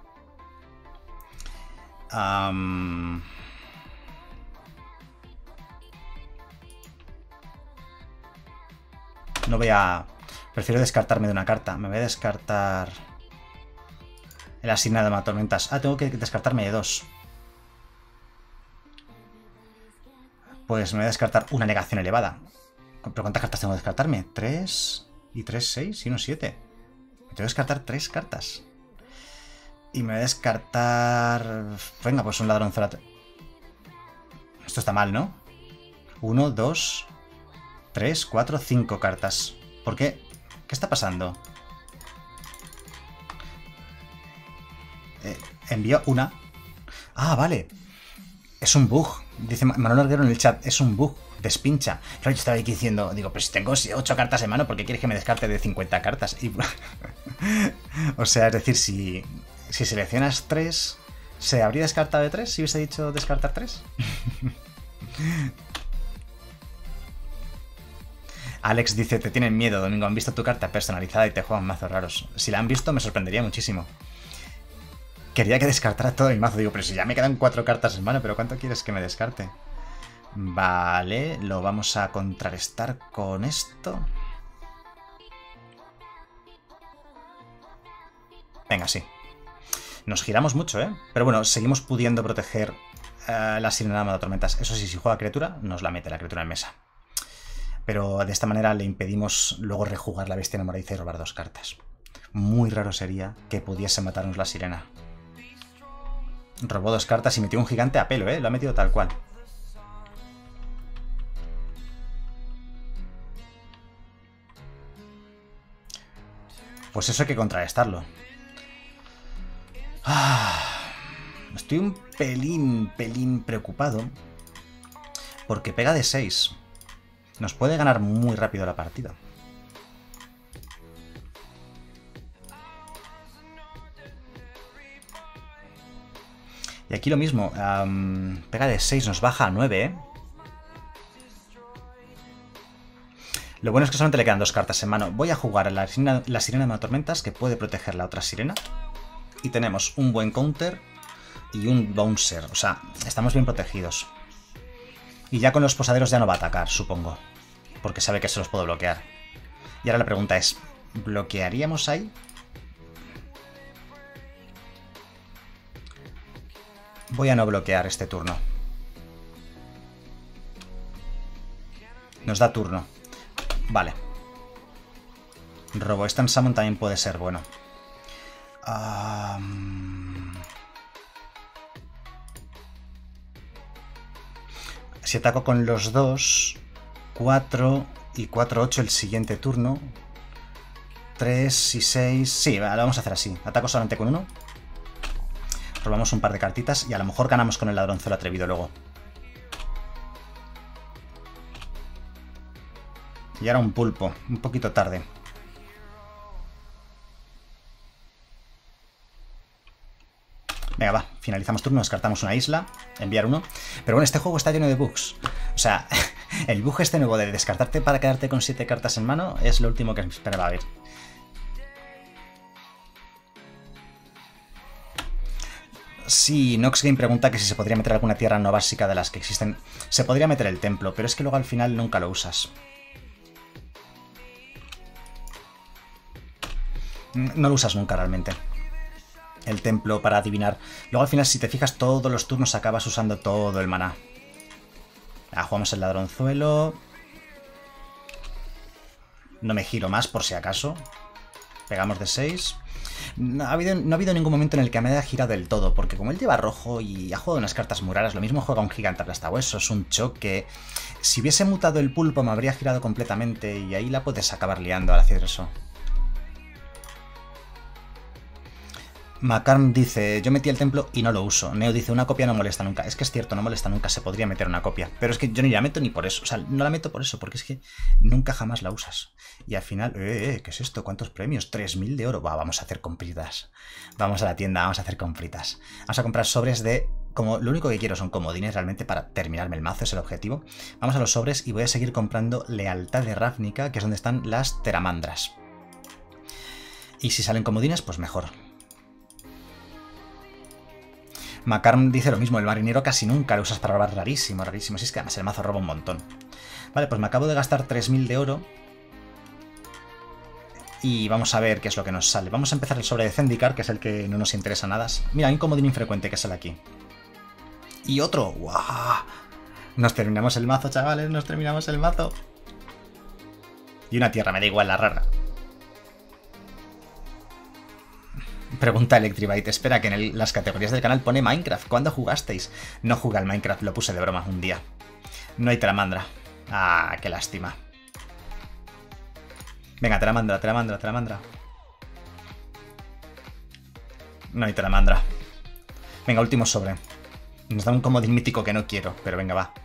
No voy a... Prefiero descartarme de una carta. Me voy a descartar... El asignado de tormentas. Ah, tengo que descartarme de 2. Pues me voy a descartar una negación elevada. ¿Pero cuántas cartas tengo que descartarme? 3 y 3, 6 y 1, 7. Me tengo que descartar 3 cartas. Y me voy a descartar... Venga, pues un ladronzuelo. Esto está mal, ¿no? 1, 2, 3, 4, 5 cartas. ¿Por qué? ¿Qué está pasando? Envió una. Ah, vale. Es un bug. Dice Manuel Arguero en el chat. Es un bug. Despincha. Claro, yo estaba aquí diciendo, digo, pero si tengo 8 cartas en mano, ¿por qué quieres que me descarte de 50 cartas? Y... o sea, es decir, si seleccionas 3, ¿se habría descartado de 3 si hubiese dicho descartar 3? Alex dice, te tienen miedo, Domingo, han visto tu carta personalizada y te juegan mazos raros. Si la han visto me sorprendería muchísimo. Quería que descartara todo mi mazo, digo, pero si ya me quedan 4 cartas en mano, ¿pero cuánto quieres que me descarte? Vale, lo vamos a contrarrestar con esto. Venga, sí. Nos giramos mucho, ¿eh? Pero bueno, seguimos pudiendo proteger la Sirena de Tormentas. Eso sí, si juega criatura, nos la mete la criatura en mesa. Pero de esta manera le impedimos luego rejugar la bestia enamoradiza y robar 2 cartas. Muy raro sería que pudiese matarnos la sirena. Robó 2 cartas y metió un gigante a pelo, ¿eh? Lo ha metido tal cual. Pues eso hay que contrarrestarlo. Estoy un pelín preocupado. Porque pega de 6. Nos puede ganar muy rápido la partida. Y aquí lo mismo. Pega de 6, nos baja a 9, ¿eh? Lo bueno es que solamente le quedan 2 cartas en mano. Voy a jugar a la sirena de tormentas, que puede proteger la otra sirena. Y tenemos un buen counter y un bouncer. O sea, estamos bien protegidos. Y ya con los posaderos ya no va a atacar, supongo. Porque sabe que se los puedo bloquear. Y ahora la pregunta es, ¿bloquearíamos ahí? Voy a no bloquear este turno. Nos da turno. Vale. Robo Instant Summon también puede ser bueno. Si ataco con los 2, 4 y 4, 8 el siguiente turno. 3 y 6... Sí, lo vamos a hacer así. Ataco solamente con 1. Robamos un par de cartitas y a lo mejor ganamos con el ladronzuelo atrevido luego. Y ahora un pulpo, un poquito tarde. Venga, va, finalizamos turno, descartamos una isla, enviar uno. Pero bueno, este juego está lleno de bugs. O sea, el bug este nuevo de descartarte para quedarte con 7 cartas en mano es lo último que me esperaba ver. Sí, Noxgame pregunta que si se podría meter alguna tierra no básica de las que existen. Se podría meter el templo, pero es que luego al final nunca lo usas. No lo usas nunca realmente. El templo para adivinar. Luego al final, si te fijas, todos los turnos acabas usando todo el maná. Jugamos el ladronzuelo. No me giro más por si acaso. Pegamos de 6. No ha habido ningún momento en el que me haya girado del todo, porque como él lleva rojo y ha jugado unas cartas muy raras, lo mismo juega un gigante aplastahuesos, un choque. Si hubiese mutado el pulpo me habría girado completamente y ahí la puedes acabar liando al hacer eso. Macarm dice, yo metí el templo y no lo uso. Neo dice, una copia no molesta nunca. Es que es cierto, no molesta nunca, se podría meter una copia. Pero es que yo ni la meto ni por eso. O sea, no la meto por eso, porque es que nunca jamás la usas. Y al final, ¿qué es esto? ¿Cuántos premios? 3000 de oro. Va, vamos a hacer compritas. Vamos a la tienda, vamos a hacer compritas. Vamos a comprar sobres de... Como lo único que quiero son comodines realmente para terminarme el mazo, es el objetivo. Vamos a los sobres y voy a seguir comprando Lealtad de Ravnica, que es donde están las Teramandras. Y si salen comodines, pues mejor. Macarm dice lo mismo, el marinero casi nunca lo usas para robar, rarísimo, rarísimo. Si es que además el mazo roba un montón. Vale, pues me acabo de gastar 3000 de oro. Y vamos a ver qué es lo que nos sale. Vamos a empezar el sobre de Zendikar, que es el que no nos interesa nada. Mira, hay un comodín infrecuente que sale aquí. Y otro. ¡Guau! Nos terminamos el mazo, chavales, nos terminamos el mazo. Y una tierra, me da igual la rara. Pregunta Electribite, espera, que en las categorías del canal pone Minecraft. ¿Cuándo jugasteis? No jugué al Minecraft, lo puse de broma un día. No hay Teramandra. Ah, qué lástima. Venga, Teramandra, Teramandra, Teramandra. No hay Teramandra. Venga, último sobre. Nos da un comodín mítico que no quiero, pero venga, va.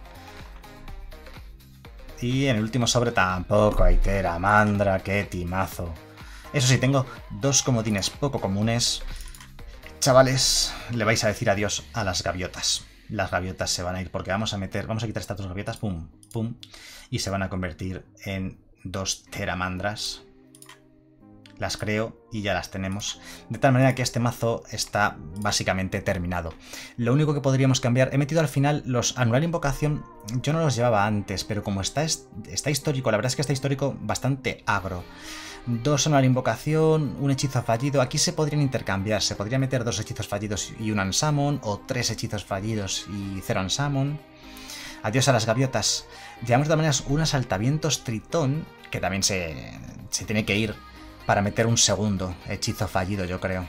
Y en el último sobre tampoco hay Teramandra, qué timazo. Eso sí, tengo 2 comodines poco comunes. Chavales, le vais a decir adiós a las gaviotas. Las gaviotas se van a ir porque vamos a quitar estas 2 gaviotas, pum, pum, y se van a convertir en 2 teramandras. Las creo y ya las tenemos. De tal manera que este mazo está básicamente terminado. Lo único que podríamos cambiar... He metido al final los Anular Invocación. Yo no los llevaba antes, pero como está histórico, la verdad es que está histórico bastante agro. 2 Anular Invocación, un hechizo fallido. Aquí se podrían intercambiar. Se podría meter 2 hechizos fallidos y un Unsummon, o 3 hechizos fallidos y 0 Unsummon. Adiós a las gaviotas. Llevamos de todas maneras un Asaltavientos Tritón, que también se tiene que ir para meter un segundo hechizo fallido, yo creo.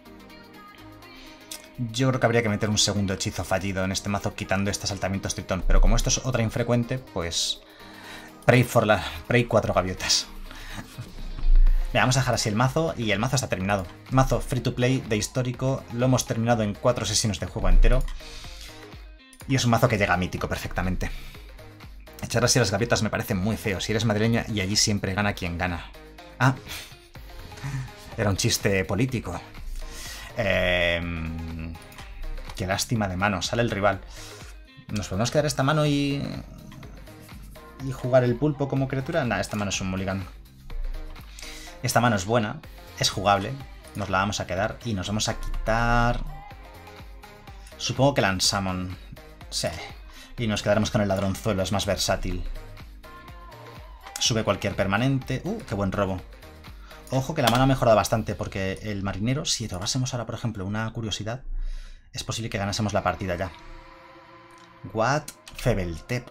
Yo creo que habría que meter un segundo hechizo fallido en este mazo quitando este Asaltamientos Tritón. Pero como esto es otra infrecuente, pues... Pray 4 gaviotas. Mira, vamos a dejar así el mazo y el mazo está terminado. Mazo free to play de histórico. Lo hemos terminado en 4 sesiones de juego entero. Y es un mazo que llega a mítico perfectamente. Echar así a las gaviotas me parece muy feo. Si eres madrileña y allí siempre gana quien gana. Ah... Era un chiste político. Qué lástima de mano. Sale el rival. ¿Nos podemos quedar esta mano y jugar el pulpo como criatura? Nah, esta mano es un mulligan. Esta mano es buena. Es jugable. Nos la vamos a quedar y nos vamos a quitar... Supongo que la Unsummon. Sí. Y nos quedaremos con el ladronzuelo. Es más versátil. Sube cualquier permanente. Qué buen robo. Ojo que la mano ha mejorado bastante porque el marinero, si robásemos ahora, por ejemplo, una curiosidad, es posible que ganásemos la partida ya. What? Febeltep.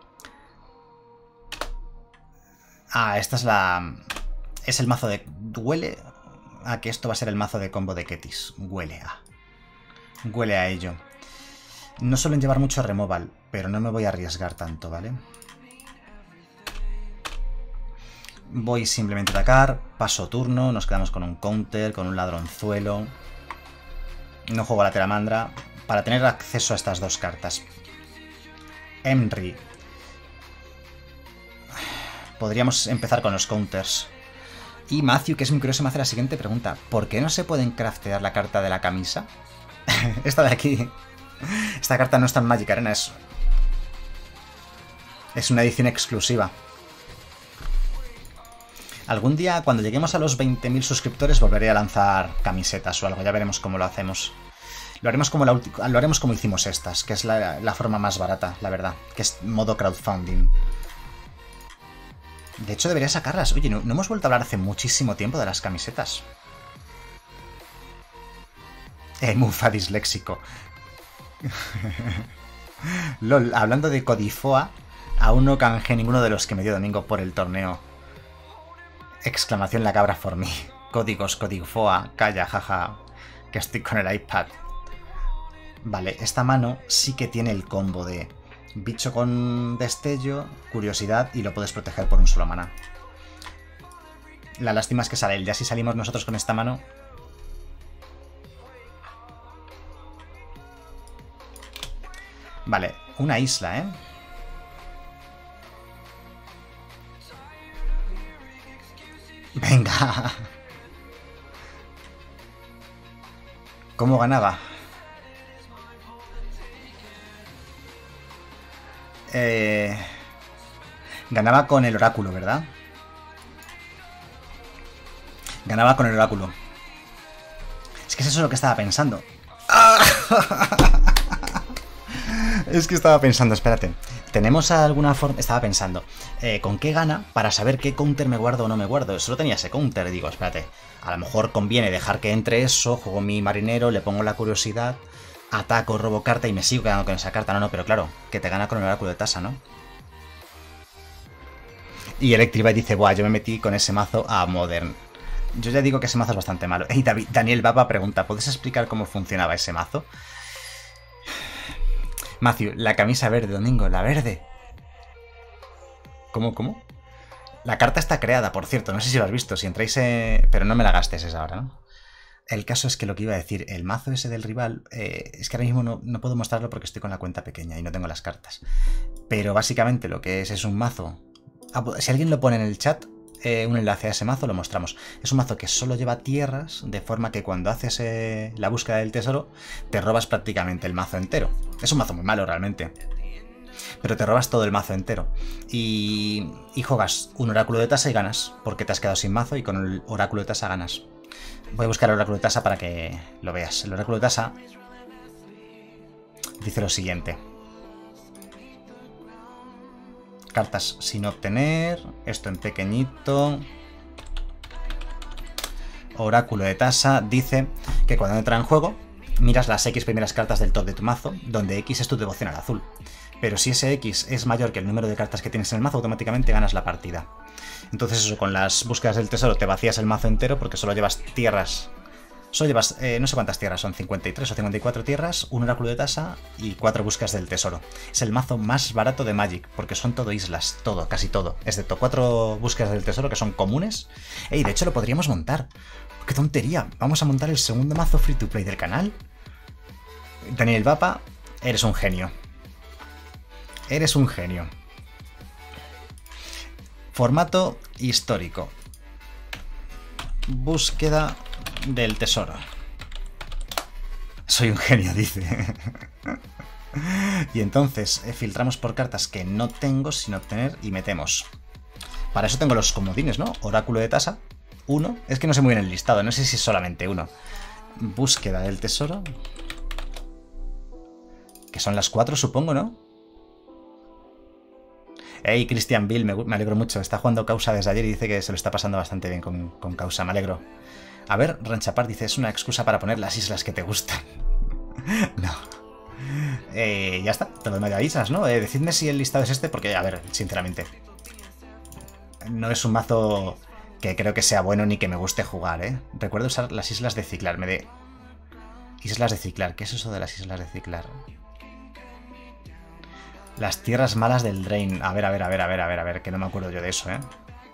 Esta es la... Es el mazo de... Huele a que esto va a ser el mazo de combo de Ketis. Huele a ello. No suelen llevar mucho removal, pero no me voy a arriesgar tanto, ¿vale? Voy simplemente a atacar, paso turno, nos quedamos con un counter, con un ladronzuelo. No juego a la Teramandra para tener acceso a estas 2 cartas. Emry. Podríamos empezar con los counters. Y Matthew, que es muy curioso, me hace la siguiente pregunta. ¿Por qué no se pueden craftear la carta de la camisa? Esta de aquí. Esta carta no está en Magic Arena, es una edición exclusiva. Algún día, cuando lleguemos a los 20.000 suscriptores, volveré a lanzar camisetas o algo. Ya veremos cómo lo hacemos. Lo haremos como hicimos estas, que es la forma más barata, la verdad. Que es modo crowdfunding. De hecho, debería sacarlas. Oye, no hemos vuelto a hablar hace muchísimo tiempo de las camisetas. Mufa disléxico. LOL, hablando de Codifoa, aún no canjeé ninguno de los que me dio Domingo por el torneo. Exclamación la cabra for me. Códigos, Codifoa, calla, jaja, que estoy con el iPad. Vale, esta mano sí que tiene el combo de bicho con destello, curiosidad y lo puedes proteger por un solo maná. La lástima es que sale él. Ya si salimos nosotros con esta mano... Vale, una isla, ¿eh? Venga. ¿Cómo ganaba? Ganaba con el oráculo, ¿verdad? Ganaba con el oráculo. Es que es eso lo que estaba pensando. Es que estaba pensando, espérate. ¿Tenemos alguna forma...? Estaba pensando, ¿con qué gana para saber qué counter me guardo o no me guardo? Solo tenía ese counter, digo, espérate. A lo mejor conviene dejar que entre eso, juego mi marinero, le pongo la curiosidad, ataco, robo carta y me sigo quedando con esa carta. No, pero claro, que te gana con el oráculo de tasa, ¿no? Y Electrivite dice, buah, yo me metí con ese mazo a Modern. Yo ya digo que ese mazo es bastante malo. Y Daniel Baba pregunta, ¿puedes explicar cómo funcionaba ese mazo? Matthew, la camisa verde, Domingo, la verde. ¿Cómo? La carta está creada, por cierto, no sé si lo has visto, si entráis... Pero no me la gastes esa ahora, ¿no? El caso es que lo que iba a decir, el mazo ese del rival, es que ahora mismo no puedo mostrarlo porque estoy con la cuenta pequeña y no tengo las cartas. Pero básicamente lo que es un mazo... Si alguien lo pone en el chat, un enlace a ese mazo, lo mostramos. Es un mazo que solo lleva tierras, de forma que cuando haces la búsqueda del tesoro, te robas prácticamente el mazo entero. Es un mazo muy malo realmente, pero te robas todo el mazo entero. Y juegas un oráculo de tasa y ganas, porque te has quedado sin mazo y con el oráculo de tasa ganas. Voy a buscar el oráculo de tasa para que lo veas. El oráculo de tasa dice lo siguiente. Cartas sin obtener, esto en pequeñito. Oráculo de tasa dice que cuando entra en juego miras las X primeras cartas del top de tu mazo, donde X es tu devoción al azul. Pero si ese X es mayor que el número de cartas que tienes en el mazo, automáticamente ganas la partida. Entonces eso, con las búsquedas del tesoro te vacías el mazo entero porque solo llevas tierras. Solo llevas, no sé cuántas tierras, son 53 o 54 tierras, un oráculo de tasa y 4 búsquedas del tesoro. Es el mazo más barato de Magic, porque son todo islas, todo, casi todo. Excepto 4 búsquedas del tesoro que son comunes. Ey, de hecho lo podríamos montar. ¡Qué tontería! Vamos a montar el segundo mazo free to play del canal. Daniel Bapa, eres un genio. Eres un genio. Formato histórico. Búsqueda del tesoro. Soy un genio, dice. Y entonces filtramos por cartas que no tengo sin obtener y metemos. Para eso tengo los comodines, ¿no? Oráculo de tasa, 1. Es que no sé muy bien el listado, no sé si es solamente 1. Búsqueda del tesoro. Que son las 4, supongo, ¿no? Hey, Christian Bill, me alegro mucho. Está jugando Causa desde ayer y dice que se lo está pasando bastante bien con Causa. Me alegro. A ver, Ranchapar dice, es una excusa para poner las islas que te gustan. No. Ya está, todo lo demás de islas, ¿no? Decidme si el listado es este, porque, a ver, sinceramente, no es un mazo que creo que sea bueno ni que me guste jugar, ¿eh? Recuerdo usar las islas de Ciclar. Islas de Ciclar. ¿Qué es eso de las islas de Ciclar? Las tierras malas del Drain. A ver, que no me acuerdo yo de eso, ¿eh?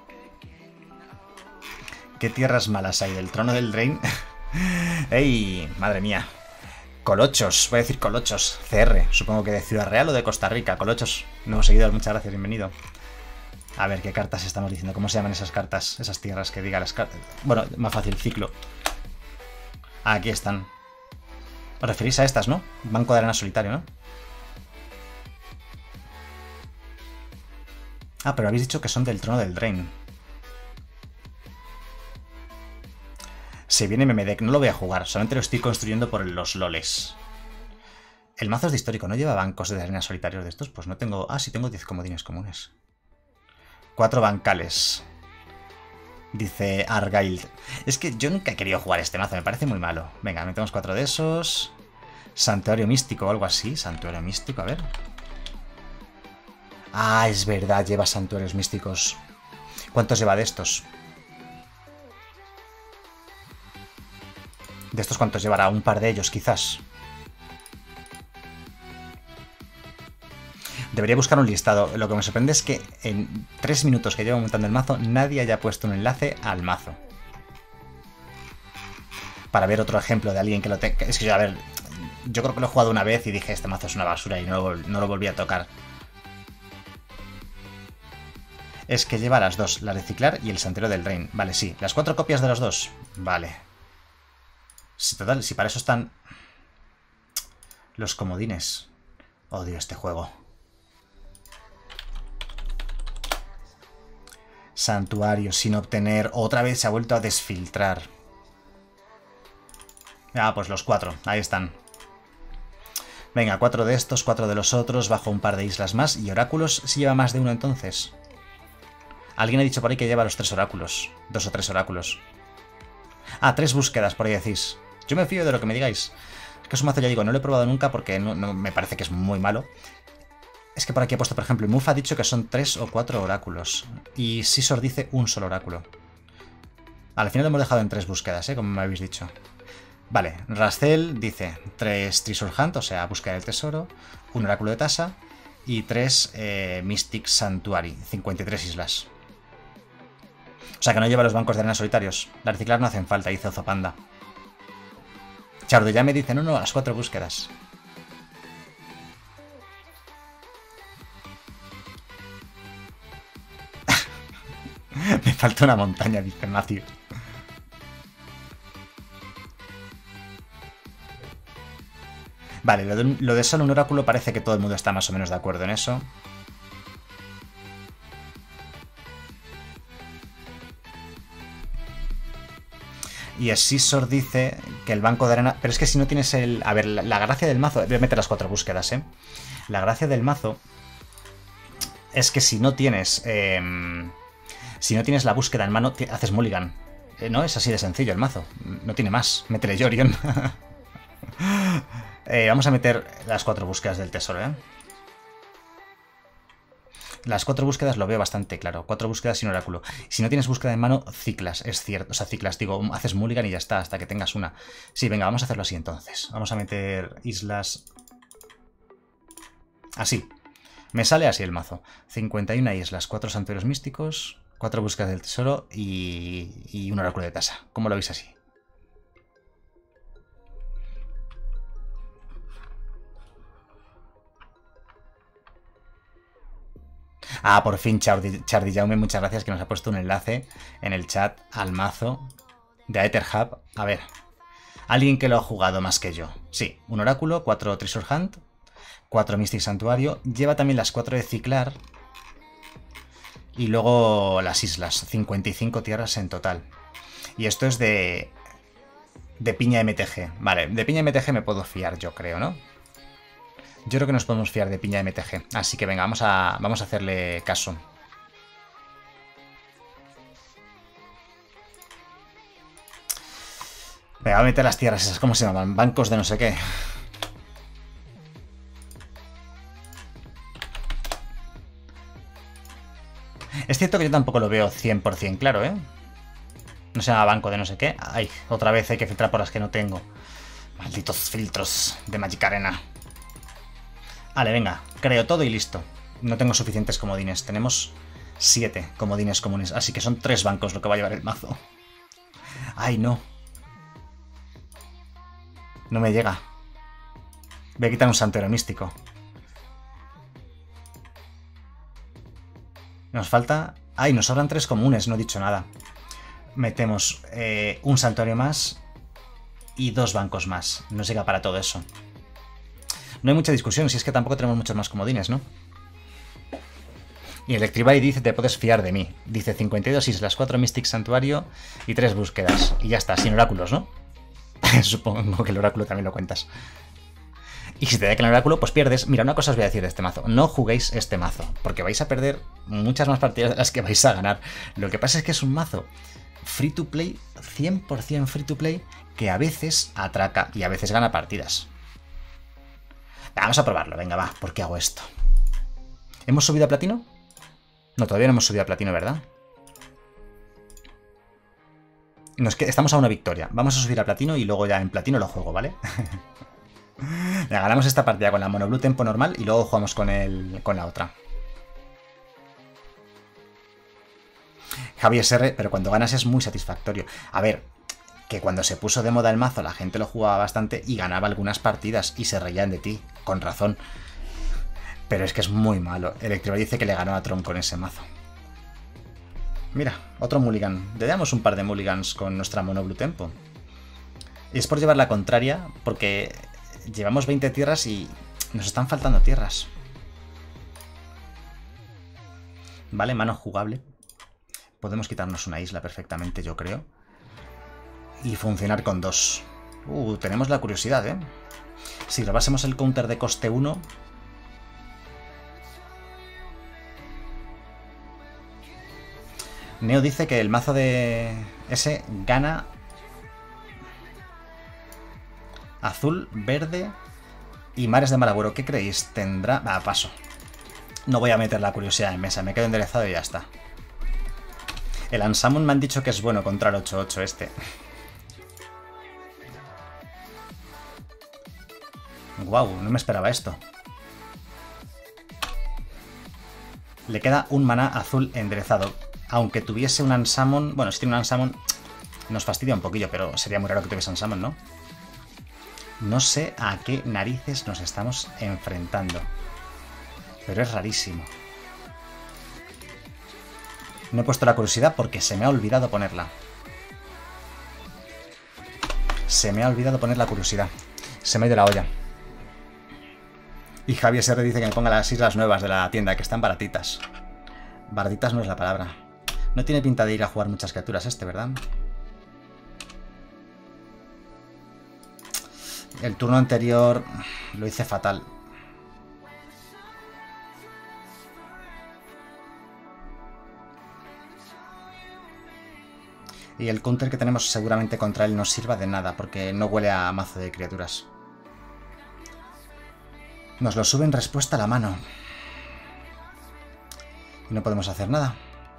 ¿Qué tierras malas hay? ¿Del trono del Drain? ¡Ey! Madre mía. Colochos, voy a decir Colochos. CR, supongo que de Ciudad Real o de Costa Rica. Colochos, nuevo seguidor, muchas gracias, bienvenido. A ver, ¿qué cartas estamos diciendo? ¿Cómo se llaman esas cartas? Esas tierras que diga las cartas. Bueno, más fácil, ciclo. Aquí están. Os referís a estas, ¿no? Banco de arena solitario, ¿no? Ah, pero habéis dicho que son del trono del Drain. Se viene Memedek, no lo voy a jugar, solamente lo estoy construyendo por los loles. El mazo es de histórico, ¿no lleva bancos de arena solitarios de estos? Pues no tengo... Ah, sí, tengo 10 comodines comunes. 4 bancales. Dice Argyle. Es que yo nunca he querido jugar este mazo, me parece muy malo. Venga, metemos 4 de esos. Santuario místico o algo así. Santuario místico, a ver. Ah, es verdad, lleva santuarios místicos. ¿Cuántos lleva de estos? ¿De estos cuántos llevará? Un par de ellos, quizás. Debería buscar un listado. Lo que me sorprende es que en 3 minutos que llevo montando el mazo, nadie haya puesto un enlace al mazo. Para ver otro ejemplo de alguien que lo tenga. Es que yo, a ver, yo creo que lo he jugado una vez y dije, este mazo es una basura y no lo volví a tocar. Es que lleva las dos, la de Ciclar y el Santero del Drain. Vale, sí. ¿Las 4 copias de las dos? Vale. Sí, total, si para eso están los comodines. Odio este juego. Santuario sin obtener. Otra vez se ha vuelto a desfiltrar. Ah, pues los 4. Ahí están. Venga, 4 de estos, 4 de los otros. Bajo un par de islas más. ¿Y oráculos si lleva más de uno entonces? Alguien ha dicho por ahí que lleva los 3 oráculos. 2 o 3 oráculos. Ah, 3 búsquedas, por ahí decís. Yo me fío de lo que me digáis. Es que es un mazo, ya digo, no lo he probado nunca porque no me parece que es muy malo. Es que por aquí he puesto, por ejemplo, Muf ha dicho que son 3 o 4 oráculos. Y Sisor dice un solo oráculo. Al final lo hemos dejado en 3 búsquedas, como me habéis dicho. Vale, Rastel dice 3 Treasure Hunt, o sea, búsqueda del tesoro, un oráculo de tasa y 3 Mystic Sanctuary, 53 islas. O sea que no lleva los bancos de arena solitarios. La reciclar no hacen falta, dice Ozopanda. Chardo ya me dice, no, las 4 búsquedas. Me falta una montaña, dice Matthew. Vale, lo de solo un oráculo parece que todo el mundo está más o menos de acuerdo en eso. Y Sisor dice que el banco de arena... Pero es que si no tienes el... A ver, la gracia del mazo... Voy a meter las 4 búsquedas, ¿eh? La gracia del mazo es que si no tienes... si no tienes la búsqueda en mano, haces mulligan. No, es así de sencillo el mazo. No tiene más. Métele Yorion. Vamos a meter las 4 búsquedas del tesoro, ¿eh? Las 4 búsquedas lo veo bastante claro. 4 búsquedas sin oráculo. Si no tienes búsqueda en mano, ciclas, es cierto. O sea, ciclas, digo, haces mulligan y ya está, hasta que tengas una. Sí, venga, vamos a hacerlo así entonces. Vamos a meter islas... Así. Me sale así el mazo. 51 islas, 4 santuarios místicos, 4 búsquedas del tesoro y un oráculo de tasa. ¿Cómo lo veis así? Ah, por fin, Chardy Jaume, muchas gracias, que nos ha puesto un enlace en el chat al mazo de Aetherhub. A ver, alguien que lo ha jugado más que yo. Sí, un oráculo, 4 Treasure Hunt, 4 Mystic Santuario. Lleva también las 4 de Ciclar. Y luego las islas, 55 tierras en total. Y esto es de piña MTG. Vale, de piña MTG me puedo fiar, yo creo, ¿no? Yo creo que nos podemos fiar de piña MTG. Así que venga, vamos a hacerle caso. Venga, voy a meter las tierras esas, ¿cómo se llaman? Bancos de no sé qué. Es cierto que yo tampoco lo veo 100% claro, ¿eh? No se llama banco de no sé qué. Ay, otra vez hay que filtrar por las que no tengo. Malditos filtros de Magic Arena. Vale, venga, creo todo y listo. No tengo suficientes comodines. Tenemos 7 comodines comunes. Así que son 3 bancos lo que va a llevar el mazo. Ay, no. No me llega. Voy a quitar un santuario místico. Nos falta... ¡Ay! Nos sobran 3 comunes, no he dicho nada. Metemos un santuario más y 2 bancos más. Nos llega para todo eso. No hay mucha discusión, si es que tampoco tenemos muchos más comodines, ¿no? Y Electrivalley dice, te puedes fiar de mí. Dice 52 islas, 4 Mystic Santuario y 3 búsquedas. Y ya está, sin oráculos, ¿no? Supongo que el oráculo también lo cuentas. Y si te da que el oráculo, pues pierdes. Mira, una cosa os voy a decir de este mazo. No juguéis este mazo, porque vais a perder muchas más partidas de las que vais a ganar. Lo que pasa es que es un mazo free to play, 100% free to play, que a veces atraca y a veces gana partidas. Vamos a probarlo, venga, va. ¿Por qué hago esto? ¿Hemos subido a platino? No, todavía no hemos subido a platino, ¿verdad? Estamos a una victoria. Vamos a subir a platino y luego ya en platino lo juego, ¿vale? Ya ganamos esta partida con la Mono Blue tempo normal y luego jugamos con la otra. Javi SR, pero cuando ganas es muy satisfactorio. A ver, que cuando se puso de moda el mazo la gente lo jugaba bastante y ganaba algunas partidas y se reían de ti, con razón. Pero es que es muy malo. Electrivalley dice que le ganó a Tron con ese mazo. Mira, otro mulligan. Le damos un par de mulligans con nuestra Mono Blue tempo. Y es por llevar la contraria, porque llevamos 20 tierras y nos están faltando tierras. Vale, mano jugable. Podemos quitarnos una isla perfectamente, yo creo. Y funcionar con 2. Tenemos la curiosidad, ¿eh? Si robásemos el counter de coste 1... Neo dice que el mazo de ese gana azul, verde y mares de mal agüero. ¿Qué creéis? ¿Tendrá...? Va, paso. No voy a meter la curiosidad en mesa, me quedo enderezado y ya está. El Unsummon me han dicho que es bueno contra el 8-8 este. Guau, no me esperaba esto. Le queda un maná azul enderezado. Aunque tuviese un Unsummon... Bueno, si tiene un Unsummon nos fastidia un poquillo, pero sería muy raro que tuviese Unsummon, ¿no? No sé a qué narices nos estamos enfrentando. Pero es rarísimo. No he puesto la curiosidad porque se me ha olvidado ponerla. Se me ha olvidado poner la curiosidad. Se me ha ido la olla. Y Javier SR dice que me ponga las islas nuevas de la tienda, que están baratitas. Baratitas no es la palabra. No tiene pinta de ir a jugar muchas criaturas este, ¿verdad? El turno anterior lo hice fatal. Y el counter que tenemos seguramente contra él no sirva de nada, porque no huele a mazo de criaturas. Nos lo sube en respuesta a la mano. Y no podemos hacer nada.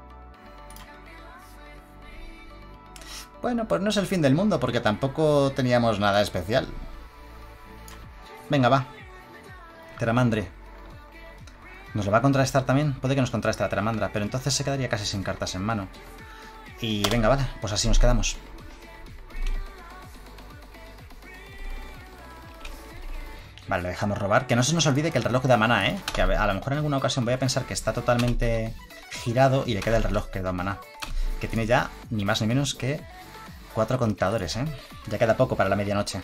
Bueno, pues no es el fin del mundo, porque tampoco teníamos nada especial. Venga, va. Teramandre. ¿Nos lo va a contrarrestar también? Puede que nos contrarreste la Teramandra, pero entonces se quedaría casi sin cartas en mano. Y venga, vale, pues así nos quedamos. Vale, lo dejamos robar. Que no se nos olvide que el reloj da maná, ¿eh? Que a lo mejor en alguna ocasión voy a pensar que está totalmente girado y le queda el reloj que da maná. Que tiene ya ni más ni menos que 4 contadores, ¿eh? Ya queda poco para la medianoche.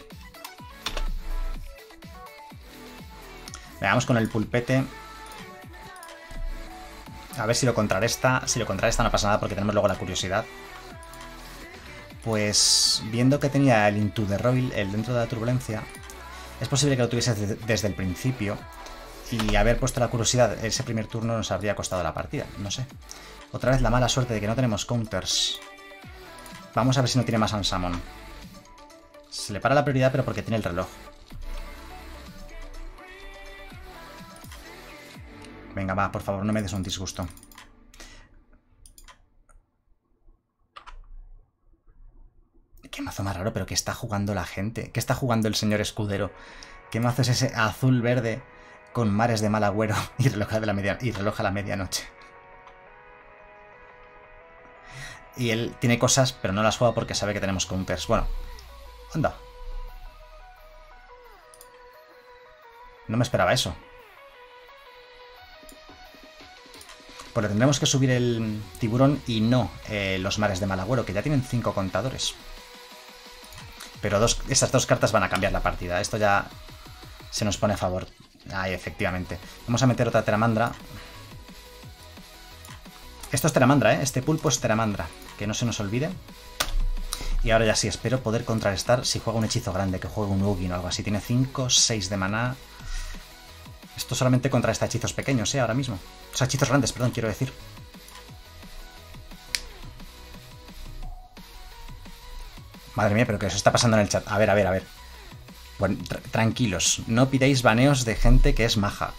Veamos con el pulpete. A ver si lo contrarresta. Si lo contrarresta no pasa nada porque tenemos luego la curiosidad. Pues viendo que tenía el Into the Roil, el dentro de la turbulencia, es posible que lo tuviese desde el principio. Y haber puesto la curiosidad ese primer turno nos habría costado la partida. No sé. Otra vez la mala suerte de que no tenemos counters. Vamos a ver si no tiene más Unsummon. Se le para la prioridad, pero porque tiene el reloj. Venga, va, por favor, no me des un disgusto. Qué mazo más raro, pero ¿qué está jugando la gente? ¿Qué está jugando el señor escudero? ¿Qué mazo es ese azul-verde con mares de mal agüero y reloj a la medianoche? Y él tiene cosas, pero no las juega porque sabe que tenemos counters. Bueno, anda. No me esperaba eso. Pues le tendremos que subir el tiburón y no los mares de mal agüero, que ya tienen 5 contadores. Pero esas dos cartas van a cambiar la partida. Esto ya se nos pone a favor. Ahí, efectivamente. Vamos a meter otra Teramandra. Esto es Teramandra, ¿eh? Este pulpo es Teramandra. Que no se nos olvide. Y ahora ya sí, espero poder contrarrestar si juega un hechizo grande, que juegue un Ugin o algo así. Tiene 5, 6 de maná. Esto solamente contrarresta hechizos pequeños, ahora mismo. O sea, hechizos grandes, perdón, quiero decir. Madre mía, pero ¿qué os está pasando en el chat? A ver, a ver, a ver. Bueno, tranquilos, no pidáis baneos de gente que es maja.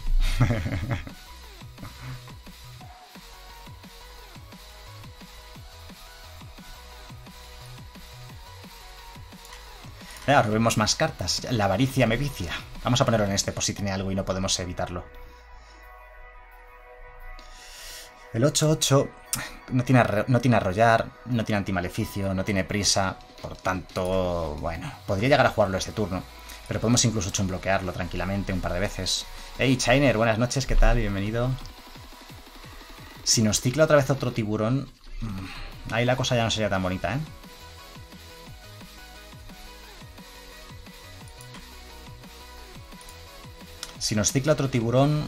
Ahora robemos más cartas. La avaricia me vicia. Vamos a ponerlo en este por si tiene algo y no podemos evitarlo. El 8-8 no tiene arrollar, no tiene antimaleficio, no tiene prisa. Por tanto, bueno, podría llegar a jugarlo este turno. Pero podemos incluso bloquearlo tranquilamente un par de veces. Hey, Chiner, buenas noches, ¿qué tal? Bienvenido. Si nos cicla otra vez otro tiburón, ahí la cosa ya no sería tan bonita, ¿eh? Si nos cicla otro tiburón...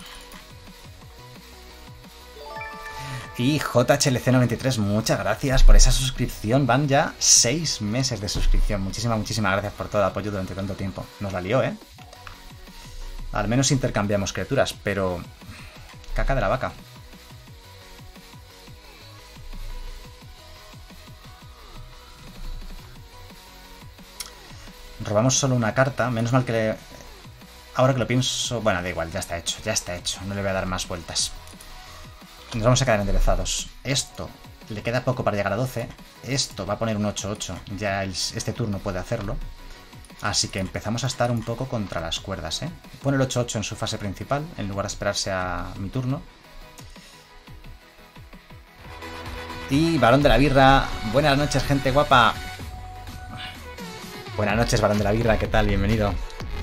Y JHLC93, muchas gracias por esa suscripción. Van ya 6 meses de suscripción. Muchísimas gracias por todo el apoyo durante tanto tiempo. Nos la lió, ¿eh? Al menos intercambiamos criaturas, pero... Caca de la vaca. Robamos solo una carta. Menos mal que le... Ahora que lo pienso... Bueno, da igual, ya está hecho, ya está hecho. No le voy a dar más vueltas. Nos vamos a quedar enderezados. Esto le queda poco para llegar a 12. Esto va a poner un 8-8. Ya este turno puede hacerlo. Así que empezamos a estar un poco contra las cuerdas, ¿eh? Pone el 8-8 en su fase principal, en lugar de esperarse a mi turno. Y Barón de la Birra. Buenas noches, gente guapa. Buenas noches, Barón de la Birra. ¿Qué tal? Bienvenido.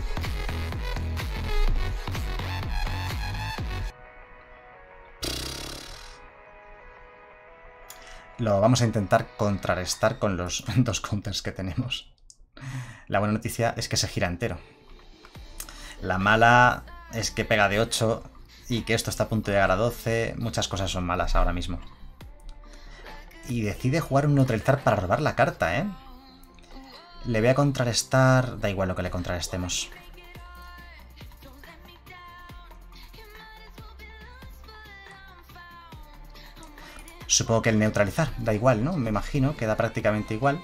Lo vamos a intentar contrarrestar con los 2 counters que tenemos. La buena noticia es que se gira entero. La mala es que pega de 8 y que esto está a punto de llegar a 12. Muchas cosas son malas ahora mismo. Y decide jugar un neutralizar para robar la carta, ¿eh? Le voy a contrarrestar... Da igual lo que le contrarrestemos. Supongo que el neutralizar, da igual, ¿no? Me imagino que da prácticamente igual.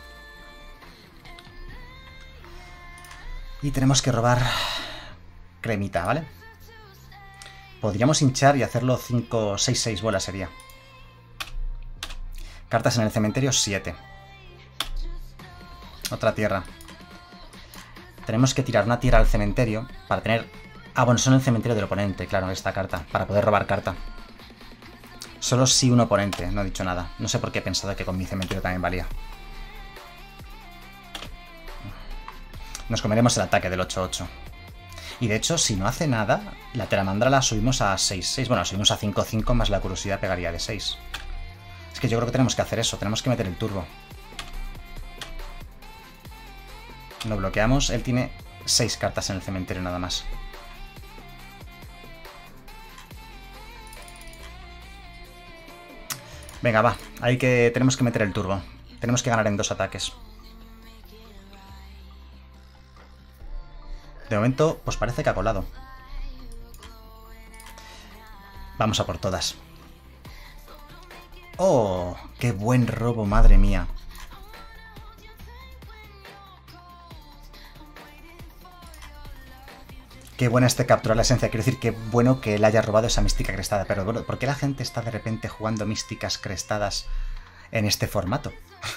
Y tenemos que robar cremita, ¿vale? Podríamos hinchar y hacerlo 5, 6, 6 bolas sería. Cartas en el cementerio, 7. Otra tierra. Tenemos que tirar una tierra al cementerio para tener... Ah, bueno, son el cementerio del oponente, claro, esta carta. Para poder robar carta. Solo si un oponente, no he dicho nada. No sé por qué he pensado que con mi cementerio también valía. Nos comeremos el ataque del 8-8. Y de hecho, si no hace nada, la Teramandra la subimos a 6-6. Bueno, la subimos a 5-5 más la curiosidad pegaría de 6. Es que yo creo que tenemos que hacer eso. Tenemos que meter el turbo. Lo bloqueamos. Él tiene 6 cartas en el cementerio nada más. Venga, va. Tenemos que meter el turbo. Tenemos que ganar en 2 ataques. De momento, pues parece que ha colado. Vamos a por todas. ¡Oh! ¡Qué buen robo, madre mía! Qué buena capturar la esencia. Quiero decir, qué bueno que él haya robado esa mística crestada. Pero bueno, ¿por qué la gente está de repente jugando místicas crestadas en este formato?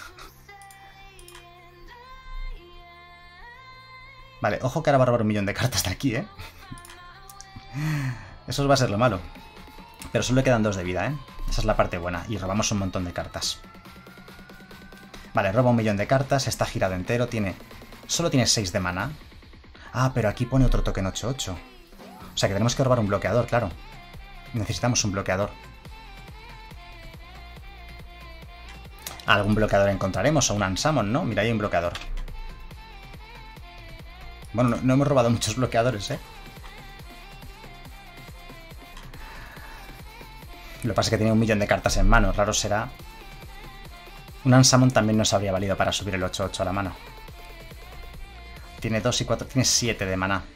Vale, ojo que ahora va a robar 1 millón de cartas de aquí, ¿eh? Eso va a ser lo malo. Pero solo le quedan 2 de vida, ¿eh? Esa es la parte buena. Y robamos un montón de cartas. Vale, roba 1 millón de cartas. Está girado entero. Solo tiene 6 de mana. Ah, pero aquí pone otro token 8-8. O sea que tenemos que robar un bloqueador, claro. Necesitamos un bloqueador. Algún bloqueador encontraremos, o un Unsummon, ¿no? Mira, hay un bloqueador. Bueno, no hemos robado muchos bloqueadores, ¿eh? Lo que pasa es que tiene 1.000.000 de cartas en mano. Raro será. Un Unsummon también nos habría valido para subir el 8-8 a la mano. Tiene 2 y 4. Tiene 7 de maná.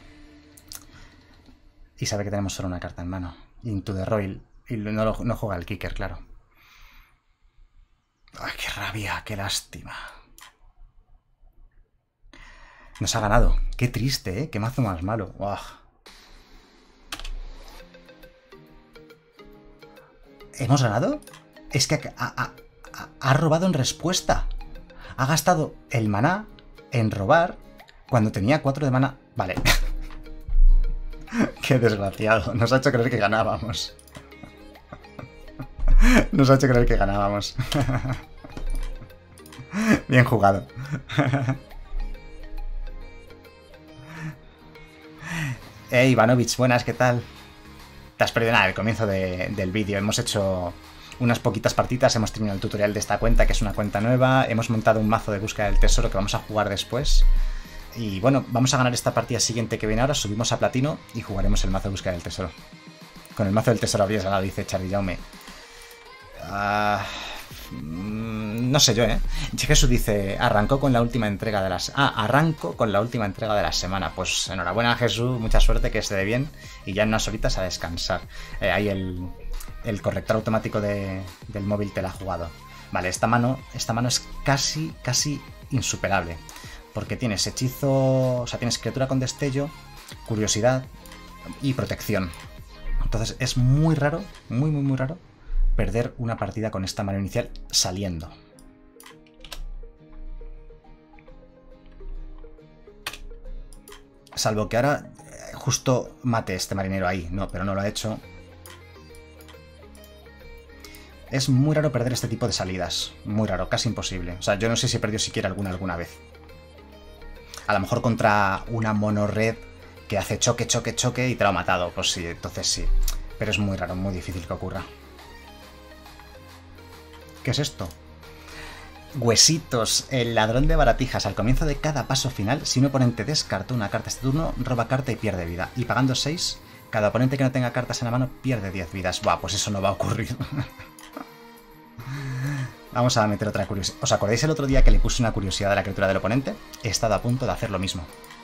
Y sabe que tenemos solo una carta en mano. Into the Roil. Y no juega el kicker, claro. Ay, qué rabia, qué lástima. Nos ha ganado. Qué triste, ¿eh? Qué mazo más malo. Uah. ¿Hemos ganado? Es que ha robado en respuesta. Ha gastado el maná en robar cuando tenía 4 de maná. Vale. Qué desgraciado. Nos ha hecho creer que ganábamos. Nos ha hecho creer que ganábamos. Bien jugado. Hey, Ivanovich, buenas, ¿qué tal? Te has perdido nada el comienzo del vídeo. Hemos hecho unas poquitas partidas, hemos terminado el tutorial de esta cuenta, que es una cuenta nueva. Hemos montado un mazo de búsqueda del tesoro que vamos a jugar después. Y bueno, vamos a ganar esta partida siguiente que viene ahora, subimos a platino y jugaremos el mazo de búsqueda del tesoro. Con el mazo del tesoro habrías ganado, dice Charlie Jaume. No sé yo, ¿eh? Jesús dice, arrancó con la última entrega de las... arranco con la última entrega de la semana. Pues enhorabuena, Jesús, mucha suerte, que se dé bien. Y ya en unas horitas a descansar. Ahí el corrector automático del móvil te la ha jugado. Vale, esta mano es casi insuperable. Porque tienes hechizo... O sea, tienes criatura con destello, curiosidad y protección. Entonces es muy raro, muy raro, perder una partida con esta mano inicial saliendo. Salvo que ahora justo mate este marinero ahí. No, pero no lo ha hecho. Es muy raro perder este tipo de salidas. Muy raro, casi imposible. O sea, yo no sé si he perdido siquiera alguna vez. A lo mejor contra una mono red que hace choque y te lo ha matado. Pues sí, entonces sí. Pero es muy raro, muy difícil que ocurra. ¿Qué es esto? Huesitos, el ladrón de baratijas. Al comienzo de cada paso final, si un oponente descarta una carta este turno, roba carta y pierde vida. Y pagando 6, cada oponente que no tenga cartas en la mano pierde 10 vidas. Buah, pues eso no va a ocurrir. Vamos a meter otra curiosidad. ¿Os acordáis el otro día que le puse una curiosidad a la criatura del oponente? He estado a punto de hacer lo mismo.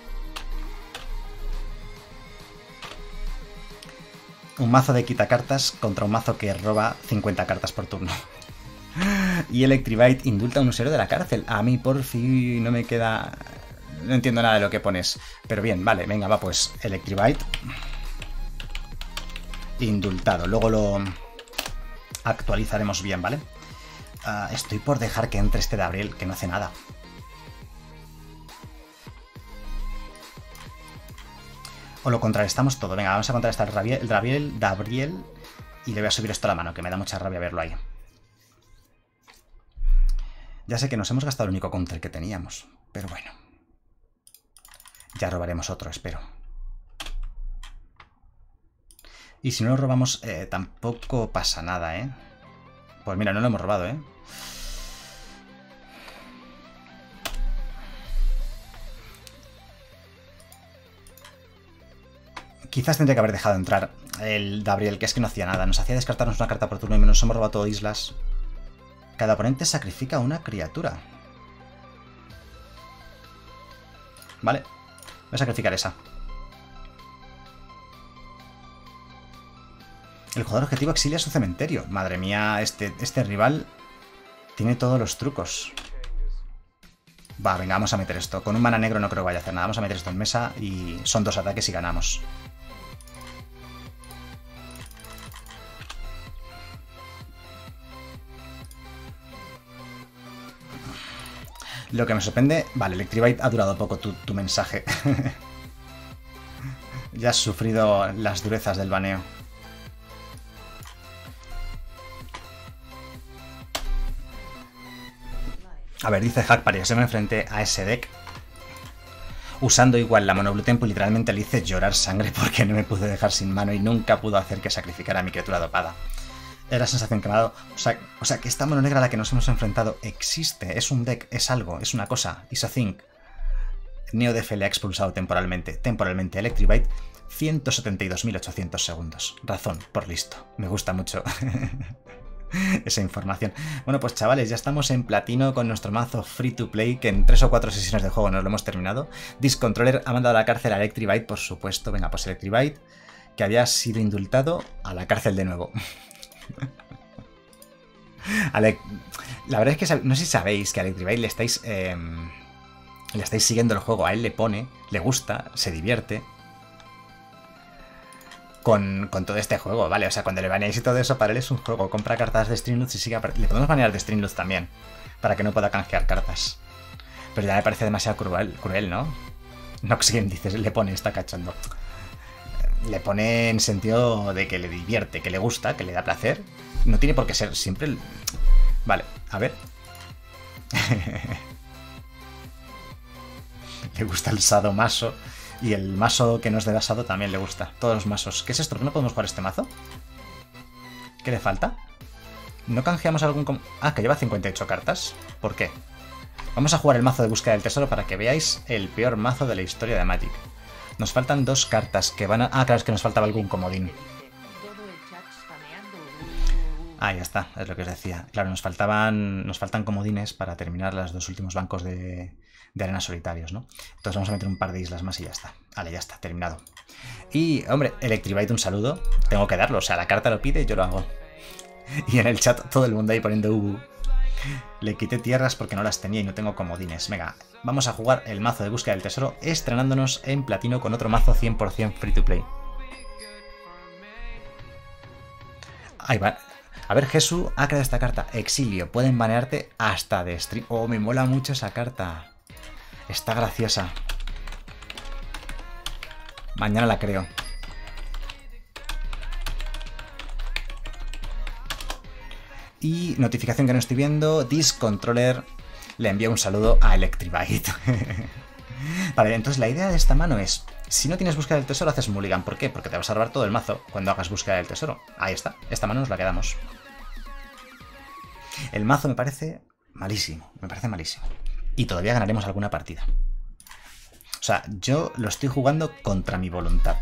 Un mazo de quitacartas contra un mazo que roba 50 cartas por turno. Y Electribite indulta a un usuario de la cárcel. A mí por fin no me queda... No entiendo nada de lo que pones. Pero bien, vale, venga, va pues. Electribite indultado. Luego lo actualizaremos bien, ¿vale? Estoy por dejar que entre este Dabriel, que no hace nada. O lo contrarrestamos todo. Venga, vamos a contrarrestar el Dabriel y le voy a subir esto a la mano, que me da mucha rabia verlo ahí. Ya sé que nos hemos gastado el único counter que teníamos, pero bueno. Ya robaremos otro, espero. Y si no lo robamos, tampoco pasa nada, ¿eh? Pues mira, no lo hemos robado, ¿eh? Quizás tendría que haber dejado entrar el Dabriel, que es que no hacía nada. Nos hacía descartarnos una carta por turno y nos hemos robado todo islas. Cada oponente sacrifica una criatura. Vale. Voy a sacrificar esa. El jugador objetivo exilia su cementerio. Madre mía, este rival tiene todos los trucos. Va, venga, vamos a meter esto. Con un mana negro no creo que vaya a hacer nada. Vamos a meter esto en mesa y son 2 ataques y ganamos. Lo que me sorprende... Vale, Electribite ha durado poco tu mensaje. Ya has sufrido las durezas del baneo. A ver, dice Hack, para que se me enfrente a ese deck. Usando igual la Mono Blue Tempo, literalmente le hice llorar sangre porque no me pude dejar sin mano y nunca pudo hacer que sacrificara a mi criatura dopada. Es la sensación que me ha dado. O sea, que esta mano negra a la que nos hemos enfrentado existe, es un deck, es algo, es una cosa, is a thing. NeoDF le ha expulsado temporalmente Electribite, 172.800 segundos. Razón por listo. Me gusta mucho esa información. Bueno, pues chavales, ya estamos en platino con nuestro mazo free to play, que en 3 o 4 sesiones de juego nos lo hemos terminado. Discontroller ha mandado a la cárcel a Electribite, por supuesto. Venga, pues Electribite, que había sido indultado, a la cárcel de nuevo. La verdad es que no sé si sabéis que a Electribite le estáis siguiendo el juego. A él le pone, le gusta, se divierte con todo este juego, ¿vale? O sea, cuando le baneáis y todo eso, para él es un juego. Compra cartas de Streamloots y sigue... Le podemos banear de Streamloots también, para que no pueda canjear cartas. Pero ya me parece demasiado cruel, ¿no? Nox Game dices, le pone, está cachondo. Le pone en sentido de que le divierte, que le gusta, que le da placer. No tiene por qué ser siempre... Vale, a ver. Le gusta el sadomaso. Y el mazo que nos dé Sado también le gusta. Todos los mazos. ¿Qué es esto? ¿Por qué no podemos jugar este mazo? ¿Qué le falta? ¿No canjeamos algún... Ah, que lleva 58 cartas. ¿Por qué? Vamos a jugar el mazo de búsqueda del tesoro para que veáis el peor mazo de la historia de Magic. Nos faltan 2 cartas que van a... Ah, claro, es que nos faltaba algún comodín. Ah, ya está, es lo que os decía. Claro, nos faltan comodines para terminar los 2 últimos bancos de arenas solitarios, ¿no? Entonces vamos a meter un par de islas más y ya está. Vale, ya está, terminado. Y, hombre, Electribite, un saludo. Tengo que darlo, o sea, la carta lo pide y yo lo hago. Y en el chat todo el mundo ahí poniendo Le quité tierras porque no las tenía y no tengo comodines. Venga, vamos a jugar el mazo de búsqueda del tesoro, estrenándonos en platino con otro mazo 100% free to play. Ahí va. A ver, Jesús ha creado esta carta. Exilio. Pueden banearte hasta de stream. Oh, me mola mucho esa carta. Está graciosa. Mañana la creo. Y notificación que no estoy viendo. Discontroller le envía un saludo a Electribite. Vale, entonces la idea de esta mano es... Si no tienes búsqueda del tesoro, haces mulligan. ¿Por qué? Porque te vas a robar todo el mazo cuando hagas búsqueda del tesoro. Ahí está. Esta mano nos la quedamos. El mazo me parece malísimo. Me parece malísimo. Y todavía ganaremos alguna partida. O sea, yo lo estoy jugando contra mi voluntad.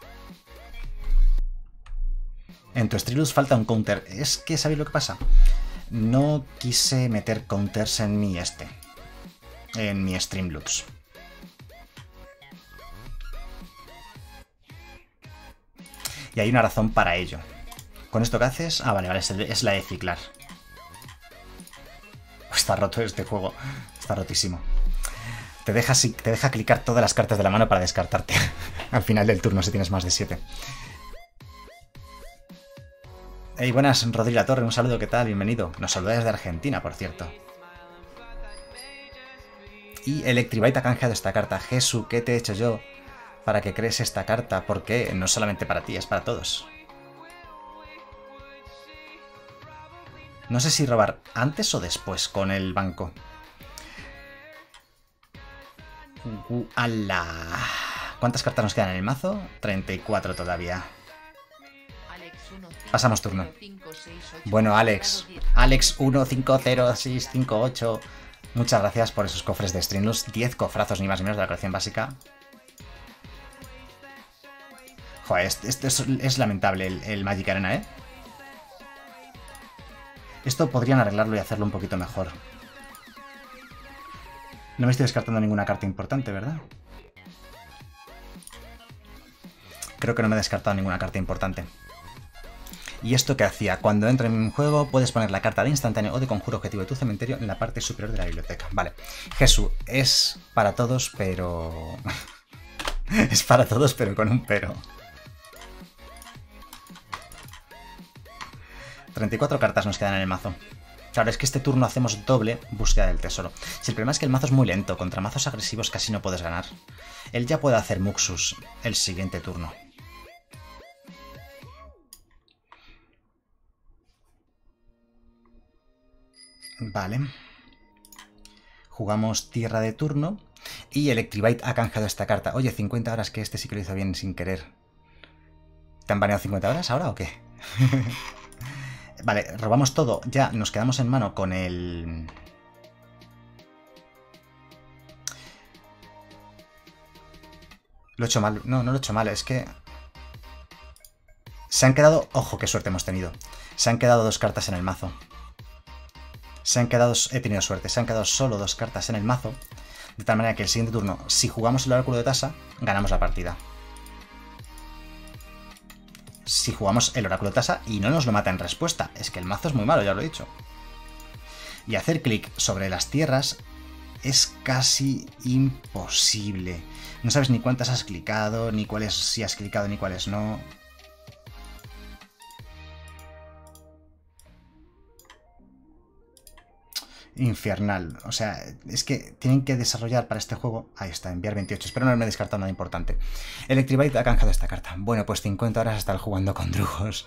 En tu Streamloots falta un counter. Es que, ¿sabéis lo que pasa? No quise meter counters en mi En mi Streamloots. Y hay una razón para ello. ¿Con esto qué haces? Ah, vale, es la de ciclar. Está roto este juego. Está rotísimo. Te deja clicar todas las cartas de la mano para descartarte. Al final del turno si tienes más de 7. Hey, buenas, Rodrigo La Torre. Un saludo, ¿qué tal? Bienvenido. Nos saluda desde Argentina, por cierto. Y Electribite ha canjeado esta carta. Jesús, ¿qué te he hecho yo para que crees esta carta? Porque no es solamente para ti, es para todos. No sé si robar antes o después con el banco. ¡Hala! ¿Cuántas cartas nos quedan en el mazo? 34 todavía. Pasamos turno. Bueno, Alex. Alex 150658. Muchas gracias por esos cofres de Streamloots. 10 cofrazos, ni más ni menos, de la colección básica. Joder, esto es lamentable, el Magic Arena, ¿eh? Esto podrían arreglarlo y hacerlo un poquito mejor. No me estoy descartando ninguna carta importante, ¿verdad? Creo que no me he descartado ninguna carta importante. ¿Y esto qué hacía? Cuando entra en un juego puedes poner la carta de instantáneo o de conjuro objetivo de tu cementerio en la parte superior de la biblioteca. Vale. Jesús, es para todos, pero... es para todos, pero con un pero. 34 cartas nos quedan en el mazo. Claro, es que este turno hacemos doble búsqueda del tesoro. Si el problema es que el mazo es muy lento, contra mazos agresivos casi no puedes ganar. Él ya puede hacer Muxus el siguiente turno. Vale. Jugamos tierra de turno y Electribite ha canjeado esta carta. Oye, 50 horas, que este sí que lo hizo bien sin querer. ¿Te han baneado 50 horas ahora o qué? Vale, robamos todo. Ya nos quedamos en mano con el... Lo he hecho mal. No, no lo he hecho mal. Es que... Se han quedado... Ojo, qué suerte hemos tenido. Se han quedado 2 cartas en el mazo. Se han quedado... He tenido suerte. Se han quedado solo 2 cartas en el mazo. De tal manera que el siguiente turno, si jugamos el oráculo de Tasa, ganamos la partida. Si jugamos el oráculo de Tasa y no nos lo mata en respuesta. Es que el mazo es muy malo, ya lo he dicho. Y hacer clic sobre las tierras es casi imposible. No sabes ni cuántas has clicado, ni cuáles sí has clicado, ni cuáles no. Infernal. O sea, es que tienen que desarrollar para este juego... Ahí está, enviar 28. Espero no haberme descartado nada importante. Electribite ha canjeado esta carta. Bueno, pues 50 horas hasta el jugando con drugos.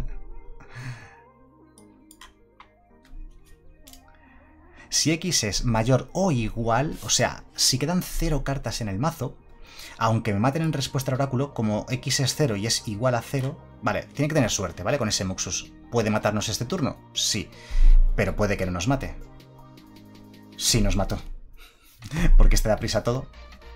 Si X es mayor o igual, o sea, si quedan 0 cartas en el mazo, aunque me maten en respuesta al oráculo, como X es 0 y es igual a 0... Vale, tiene que tener suerte, ¿vale? Con ese Muxus. ¿Puede matarnos este turno? Sí. Pero puede que no nos mate. Sí, nos mató. Porque este da prisa a todo.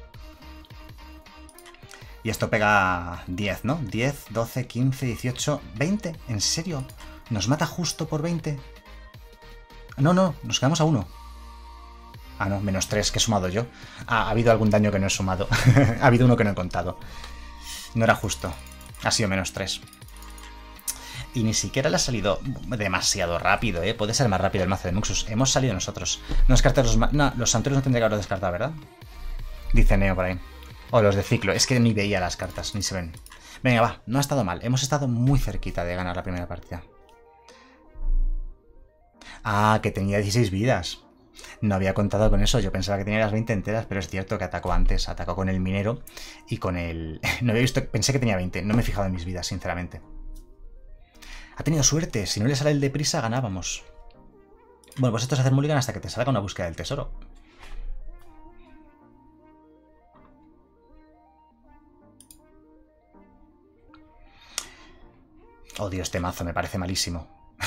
Y esto pega 10, ¿no? 10, 12, 15, 18, 20. ¿En serio? ¿Nos mata justo por 20? No, no, nos quedamos a 1. Ah, no, menos 3 que he sumado yo. Ah, ha habido algún daño que no he sumado. Ha habido uno que no he contado. No era justo. Ha sido menos 3. Y ni siquiera le ha salido demasiado rápido, ¿eh? Puede ser más rápido el mazo de Muxus. Hemos salido nosotros. No descartes los... No, los santuarios no tendría que haberlo descartado, ¿verdad? Dice Neo por ahí. O los de ciclo. Es que ni veía las cartas, ni se ven. Venga, va. No ha estado mal. Hemos estado muy cerquita de ganar la primera partida. Ah, que tenía 16 vidas. No había contado con eso. Yo pensaba que tenía las 20 enteras, pero es cierto que atacó antes. Atacó con el minero y con el... No había visto... Pensé que tenía 20. No me he fijado en mis vidas, sinceramente. Ha tenido suerte. Si no le sale el deprisa, ganábamos. Bueno, pues esto es hacer mulligan hasta que te salga una búsqueda del tesoro. Odio este mazo, me parece malísimo.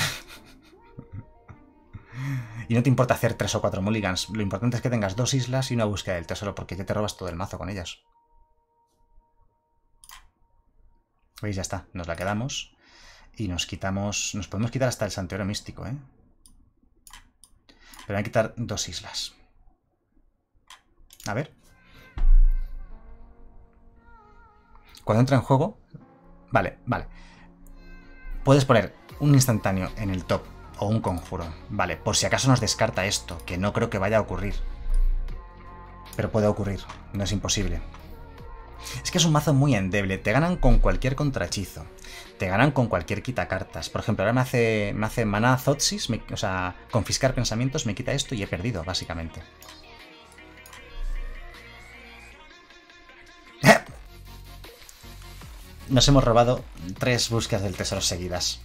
Y no te importa hacer 3 o 4 mulligans. Lo importante es que tengas 2 islas y una búsqueda del tesoro, porque ya te robas todo el mazo con ellas. ¿Veis? Ya está. Nos la quedamos. Y nos quitamos... Nos podemos quitar hasta el santuario místico, ¿eh? Pero hay que quitar 2 islas. A ver. Cuando entra en juego... Vale, vale. Puedes poner un instantáneo en el top o un conjuro. Vale, por si acaso nos descarta esto, que no creo que vaya a ocurrir. Pero puede ocurrir, no es imposible. Es que es un mazo muy endeble. Te ganan con cualquier contrahechizo. Te ganan con cualquier quitacartas. Por ejemplo, ahora me hace Maná Zotsis, o sea, confiscar pensamientos, me quita esto y he perdido, básicamente. Nos hemos robado 3 búsquedas del tesoro seguidas.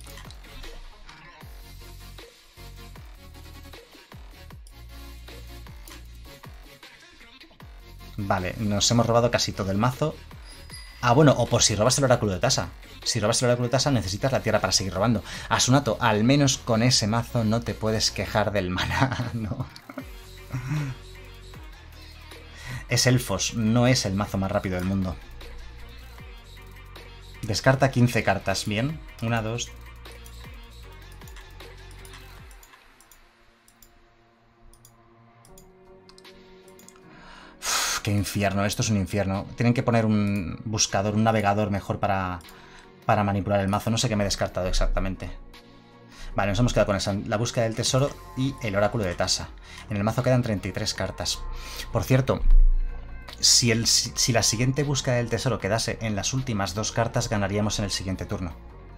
Vale, nos hemos robado casi todo el mazo. Ah, bueno, o por si robas el oráculo de Tasa. Si robas el oráculo de Tasa necesitas la tierra para seguir robando. Asunato, al menos con ese mazo no te puedes quejar del maná, ¿no? Es Elfos, no es el mazo más rápido del mundo. Descarta 15 cartas, bien. 1, 2... Qué infierno, esto es un infierno. Tienen que poner un buscador, un navegador mejor para manipular el mazo. No sé qué me he descartado exactamente. Vale, nos hemos quedado con la búsqueda del tesoro y el oráculo de Tasa. En el mazo quedan 33 cartas. Por cierto, si la siguiente búsqueda del tesoro quedase en las últimas 2 cartas, ganaríamos en el siguiente turno.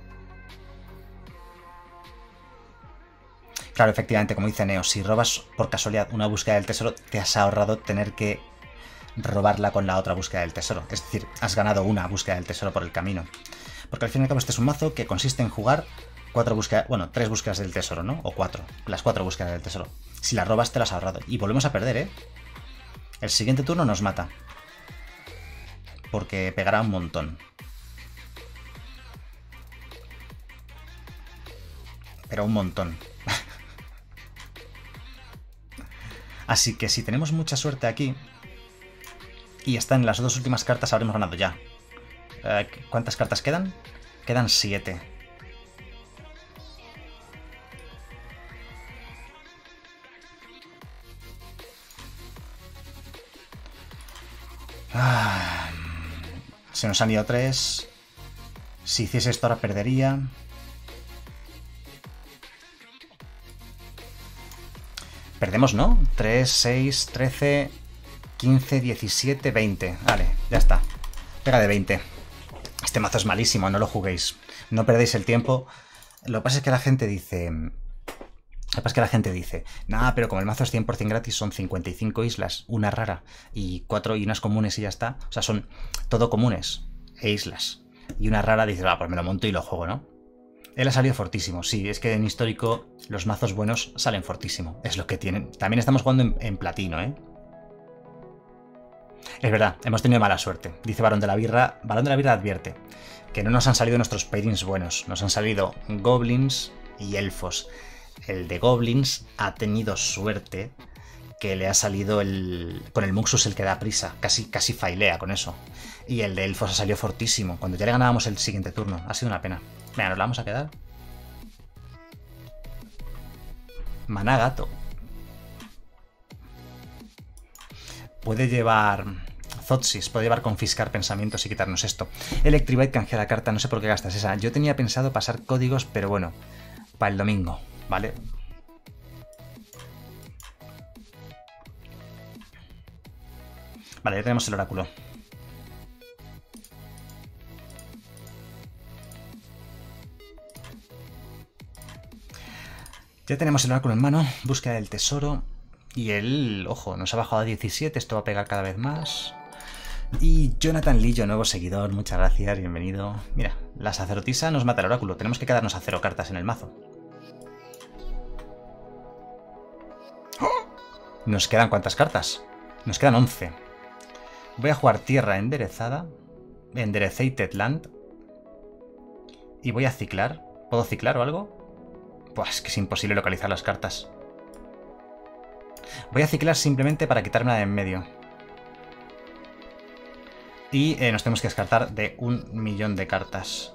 Claro, efectivamente, como dice Neo, si robas por casualidad una búsqueda del tesoro, te has ahorrado tener que robarla con la otra búsqueda del tesoro. Es decir, has ganado una búsqueda del tesoro por el camino. Porque al fin y al cabo este es un mazo que consiste en jugar 4 búsquedas, bueno, 3 búsquedas del tesoro, ¿no? O 4, las 4 búsquedas del tesoro. Si las robas te las has ahorrado. Y volvemos a perder, ¿eh? El siguiente turno nos mata. Porque pegará un montón. Pero un montón. Así que si tenemos mucha suerte aquí y están las 2 últimas cartas, habremos ganado ya. ¿Cuántas cartas quedan? Quedan 7. Se nos han ido 3. Si hiciese esto ahora perdería. Perdemos, ¿no? 3, 6, 13, 15, 17, 20. Vale, ya está. Pega de 20. Este mazo es malísimo, no lo juguéis. No perdéis el tiempo. Lo que pasa es que la gente dice... Nah, pero como el mazo es 100% gratis, son 55 islas, una rara y 4 y unas comunes y ya está. O sea, son todo comunes e islas. Y una rara dice, va, pues me lo monto y lo juego, ¿no? Él ha salido fortísimo, sí, es que en histórico los mazos buenos salen fortísimo, es lo que tienen. También estamos jugando en platino, ¿eh? Es verdad, hemos tenido mala suerte, dice Barón de la Birra. Barón de la Birra advierte que no nos han salido nuestros pairings buenos, nos han salido goblins y elfos. El de goblins ha tenido suerte que le ha salido con el Muxus el que da prisa, casi failea con eso. Y el de elfos ha salido fortísimo, cuando ya le ganábamos el siguiente turno, ha sido una pena. Venga, nos la vamos a quedar. Maná gato. Puede llevar... Zotsis, puede llevar confiscar pensamientos y quitarnos esto. Electribite canjea la carta, no sé por qué gastas esa. Yo tenía pensado pasar códigos, pero bueno, para el domingo, ¿vale? Vale, ya tenemos el oráculo. Ya tenemos el oráculo en mano, búsqueda del tesoro. Y él, ojo, nos ha bajado a 17, esto va a pegar cada vez más. Y Jonathan Lillo, nuevo seguidor, muchas gracias, bienvenido. Mira, la sacerdotisa nos mata el oráculo, tenemos que quedarnos a 0 cartas en el mazo. ¿Nos quedan cuántas cartas? Nos quedan 11. Voy a jugar tierra enderezada, Enderezated Land. Y voy a ciclar. ¿Puedo ciclar o algo? Pues es que es imposible localizar las cartas. Voy a ciclar simplemente para quitármela de en medio. Y nos tenemos que descartar de 1.000.000 de cartas.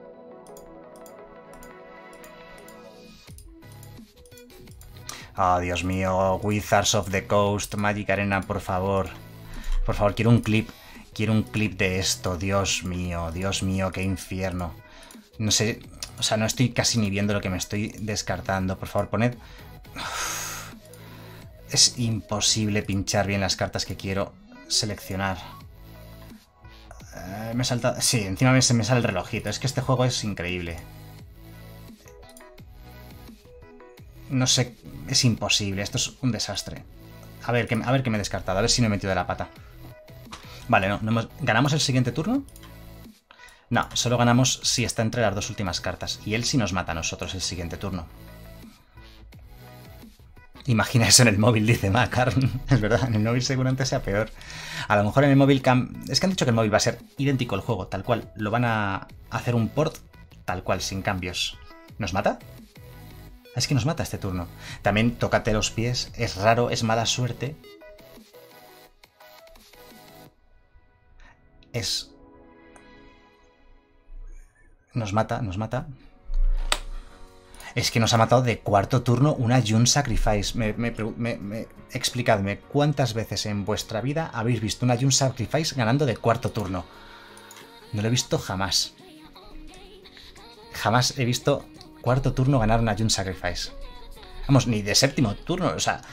Oh, Dios mío. Wizards of the Coast, Magic Arena, por favor. Por favor, quiero un clip. Quiero un clip de esto. Dios mío, qué infierno. No sé, o sea, no estoy casi ni viendo lo que me estoy descartando. Por favor, poned... Es imposible pinchar bien las cartas que quiero seleccionar. Me salta... Sí, encima se me sale el relojito. Es que este juego es increíble. No sé, es imposible. Esto es un desastre. A ver qué me he descartado. A ver si no he metido de la pata. Vale, no ¿ganamos el siguiente turno? No, solo ganamos si está entre las 2 últimas cartas. Y él sí nos mata a nosotros el siguiente turno. Imagina eso en el móvil, dice Macar. Es verdad, en el móvil seguramente sea peor. A lo mejor en el móvil... Es que han dicho que el móvil va a ser idéntico al juego, tal cual. Lo van a hacer un port tal cual, sin cambios. ¿Nos mata? Es que nos mata este turno. También tócate los pies. Es raro, es mala suerte. Nos mata. Es que nos ha matado de cuarto turno una June Sacrifice. Explicadme, ¿cuántas veces en vuestra vida habéis visto una June Sacrifice ganando de cuarto turno? No lo he visto jamás. Jamás he visto cuarto turno ganar una June Sacrifice. Vamos, ni de séptimo turno, o sea...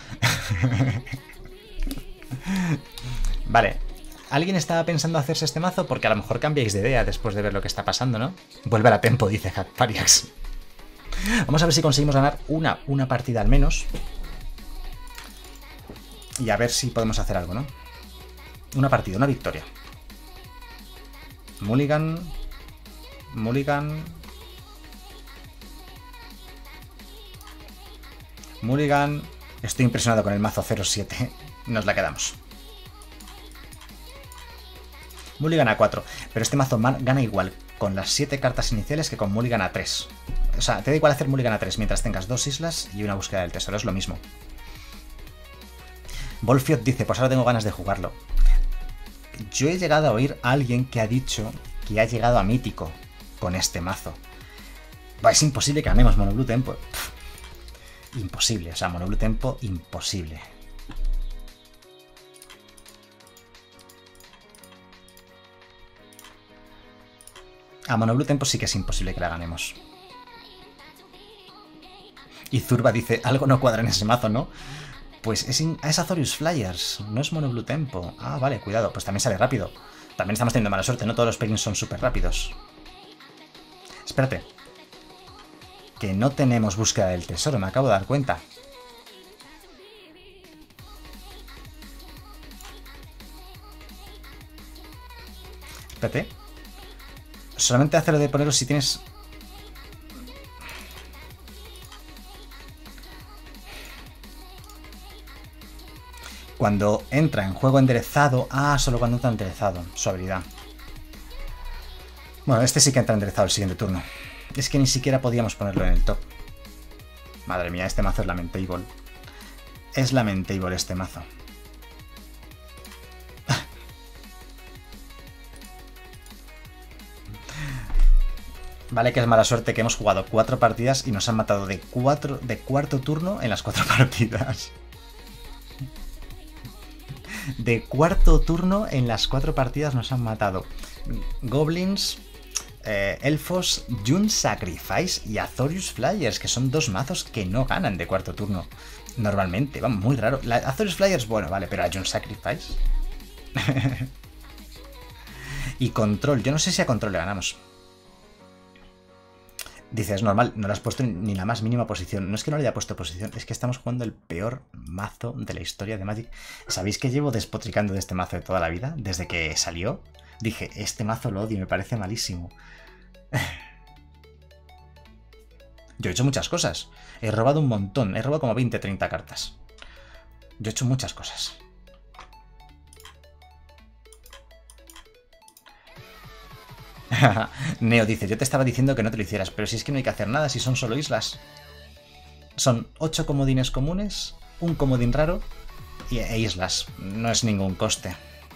Vale. ¿Alguien estaba pensando hacerse este mazo? Porque a lo mejor cambiáis de idea después de ver lo que está pasando, ¿no? Vuelve a la tempo, dice Hackpariax. Vamos a ver si conseguimos ganar una partida al menos. Y a ver si podemos hacer algo, ¿no? Una partida, una victoria. Mulligan. Mulligan. Estoy impresionado con el mazo 0-7. Nos la quedamos. Mulligan a 4. Pero este mazo gana igual con las 7 cartas iniciales que con Mulligan a 3. O sea, te da igual hacer Mulligan a 3 mientras tengas 2 islas y una búsqueda del tesoro. Es lo mismo. Bolfiot dice, pues ahora tengo ganas de jugarlo. Yo he llegado a oír a alguien que ha dicho que ha llegado a mítico con este mazo. Bah, es imposible que ganemos Mono Blue Tempo. Imposible, o sea, Mono Blue Tempo, imposible. A Mono Blue Tempo sí que es imposible que la ganemos. Y Zurba dice, algo no cuadra en ese mazo, ¿no? Pues es Azorius Flyers, no es Mono Blue Tempo. Ah, vale, cuidado, pues también sale rápido. También estamos teniendo mala suerte, no todos los pairings son súper rápidos. Espérate. Que no tenemos búsqueda del tesoro, me acabo de dar cuenta. Espérate. Solamente hacerlo de ponerlo si tienes... Cuando entra en juego enderezado... Ah, solo cuando entra enderezado, su habilidad. Bueno, este sí que entra enderezado el siguiente turno. Es que ni siquiera podíamos ponerlo en el top. Madre mía, este mazo es lamentable. Es lamentable este mazo. Vale que es mala suerte que hemos jugado 4 partidas y nos han matado de cuarto turno en las 4 partidas. De cuarto turno en las 4 partidas nos han matado Goblins, Elfos, Jund Sacrifice y Azorius Flyers, que son 2 mazos que no ganan de cuarto turno. Normalmente, va muy raro. Azorius Flyers, bueno, vale, pero a Jund Sacrifice. Y Control, yo no sé si a Control le ganamos. Dice, es normal, no le has puesto ni la más mínima posición. No es que no le haya puesto posición, es que estamos jugando el peor mazo de la historia de Magic. ¿Sabéis que llevo despotricando de este mazo de toda la vida? Desde que salió, dije, este mazo lo odio, me parece malísimo. Yo he hecho muchas cosas. He robado un montón, he robado como 20-30 cartas. Yo he hecho muchas cosas. Neo dice, yo te estaba diciendo que no te lo hicieras, pero si es que no hay que hacer nada, si son solo islas. Son 8 comodines comunes, un comodín raro e islas. No es ningún coste.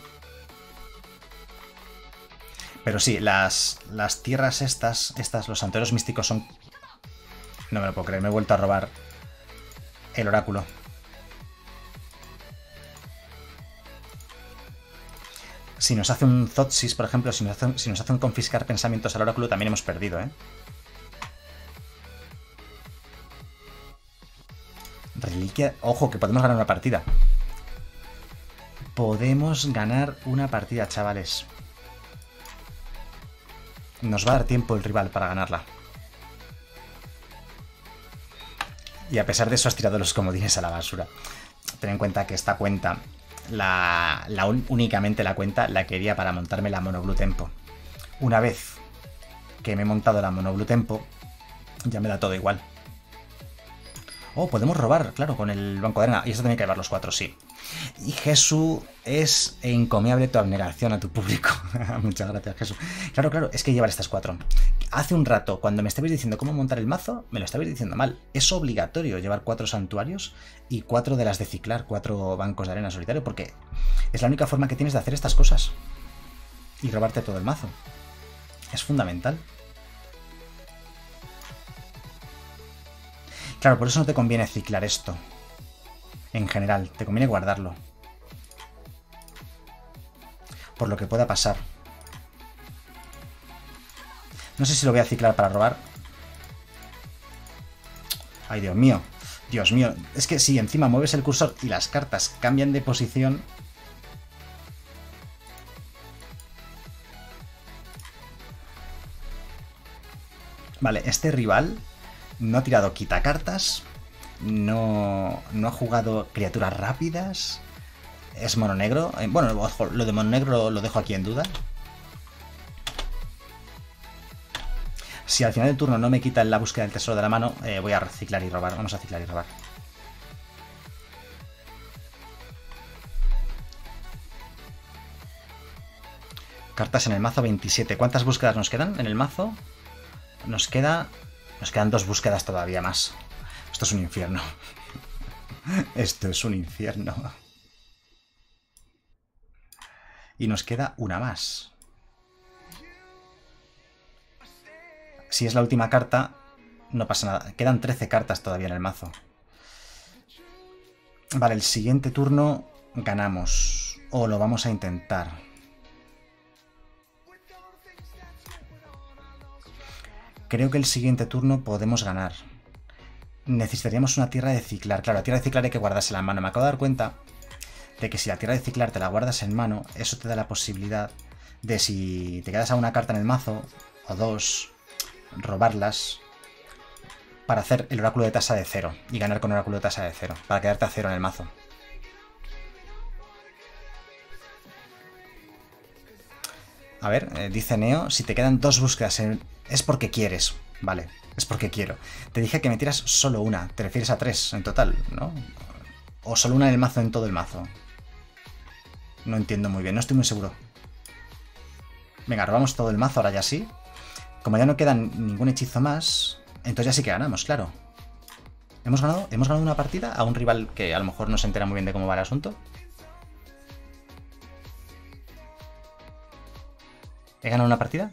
Pero sí, las tierras estas, los santuarios místicos son... No me lo puedo creer, me he vuelto a robar el oráculo. Si nos hace un Thoughtseize, por ejemplo, si nos hace un confiscar pensamientos al oráculo, también hemos perdido, ¿eh? Reliquia... Ojo, que podemos ganar una partida. Podemos ganar una partida, chavales. Nos va a dar tiempo el rival para ganarla. Y a pesar de eso has tirado los comodines a la basura. Ten en cuenta que esta cuenta... únicamente la cuenta la quería para montarme la Mono Blue Tempo. Una vez que me he montado la Mono Blue Tempo, ya me da todo igual. Oh, podemos robar, claro, con el banco de arena. Y esto tiene que llevar los 4, sí. Y Jesús, es encomiable tu abnegación a tu público. Muchas gracias, Jesús. Claro, claro, es que llevar estas 4. Hace un rato, cuando me estabais diciendo cómo montar el mazo, me lo estabais diciendo mal. Es obligatorio llevar 4 santuarios y 4 de las de ciclar, 4 bancos de arena solitario, porque es la única forma que tienes de hacer estas cosas. Y robarte todo el mazo. Es fundamental. Claro, por eso no te conviene ciclar esto. En general, te conviene guardarlo. Por lo que pueda pasar. No sé si lo voy a ciclar para robar. Ay, Dios mío. Dios mío. Es que si encima mueves el cursor y las cartas cambian de posición... Vale, este rival no ha tirado quitacartas, no ha jugado criaturas rápidas, es mono negro. Bueno, ojo, lo de mono negro lo dejo aquí en duda. Si al final del turno no me quitan la búsqueda del tesoro de la mano, voy a reciclar y robar. Vamos a ciclar y robar. Cartas en el mazo 27. ¿Cuántas búsquedas nos quedan en el mazo? Nos quedan 2 búsquedas todavía más. Esto es un infierno. Esto es un infierno. Y nos queda una más. Si es la última carta, no pasa nada. Quedan 13 cartas todavía en el mazo. Vale, el siguiente turno ganamos. O lo vamos a intentar. Creo que el siguiente turno podemos ganar. Necesitaríamos una tierra de ciclar. Claro, la tierra de ciclar hay que guardársela en mano. Me acabo de dar cuenta de que si la tierra de ciclar te la guardas en mano, eso te da la posibilidad de, si te quedas a una carta en el mazo, o 2, robarlas para hacer el oráculo de tasa de 0 y ganar con oráculo de tasa de 0, para quedarte a 0 en el mazo. A ver, dice Neo, si te quedan 2 búsquedas es porque quieres. Vale, es porque quiero. Te dije que metieras solo una, te refieres a 3 en total, ¿no? O solo una en el mazo, en todo el mazo. No entiendo muy bien, no estoy muy seguro. Venga, robamos todo el mazo, ahora ya sí. Como ya no queda ningún hechizo más, entonces ya sí que ganamos, claro. ¿Hemos ganado una partida a un rival que a lo mejor no se entera muy bien de cómo va el asunto? ¿He ganado una partida?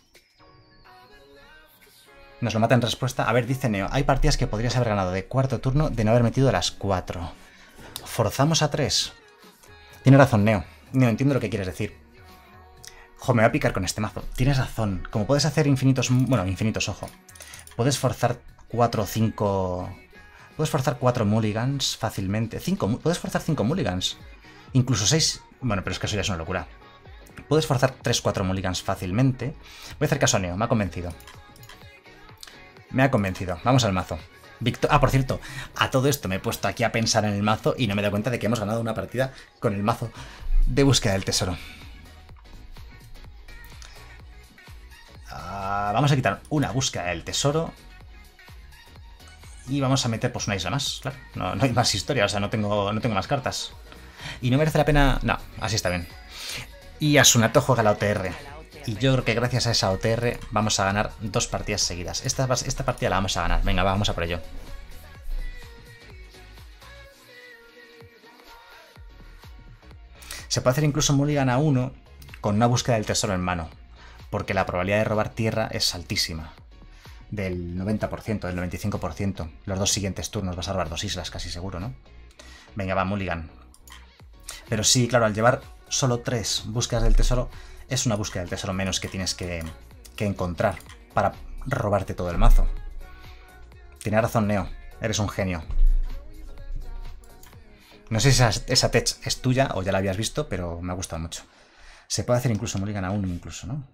Nos lo mata en respuesta. A ver, dice Neo, hay partidas que podrías haber ganado de cuarto turno de no haber metido las 4. Forzamos a 3. Tiene razón, Neo. Neo, entiendo lo que quieres decir. Jo, me voy a picar con este mazo. Tienes razón. Como puedes hacer infinitos... Bueno, infinitos, ojo. Puedes forzar 4 o 5... Puedes forzar 4 mulligans fácilmente. 5... Puedes forzar 5 mulligans. Incluso 6... Bueno, pero es que eso ya es una locura. Puedes forzar 3-4 mulligans fácilmente. Voy a hacer caso a Neo, me ha convencido. Me ha convencido. Vamos al mazo. Por cierto, a todo esto me he puesto aquí a pensar en el mazo y no me he dado cuenta de que hemos ganado una partida con el mazo de búsqueda del tesoro. Vamos a quitar una búsqueda del tesoro y vamos a meter pues una isla más, claro. No hay más historia, o sea, no tengo más cartas. Y no merece la pena... No, así está bien. Y Asunato juega la OTR. Y yo creo que gracias a esa OTR vamos a ganar 2 partidas seguidas. Esta partida la vamos a ganar. Venga, vamos a por ello. Se puede hacer incluso mulligan a 1 con una búsqueda del tesoro en mano. Porque la probabilidad de robar tierra es altísima. Del 90%, del 95%. Los 2 siguientes turnos vas a robar 2 islas, casi seguro, ¿no? Venga, va, mulligan. Pero sí, claro, al llevar solo 3 búsquedas del tesoro, es una búsqueda del tesoro menos que tienes que encontrar para robarte todo el mazo. Tiene razón, Neo. Eres un genio. No sé si esa tech es tuya o ya la habías visto, pero me ha gustado mucho. Se puede hacer incluso mulligan a 1 incluso, ¿no?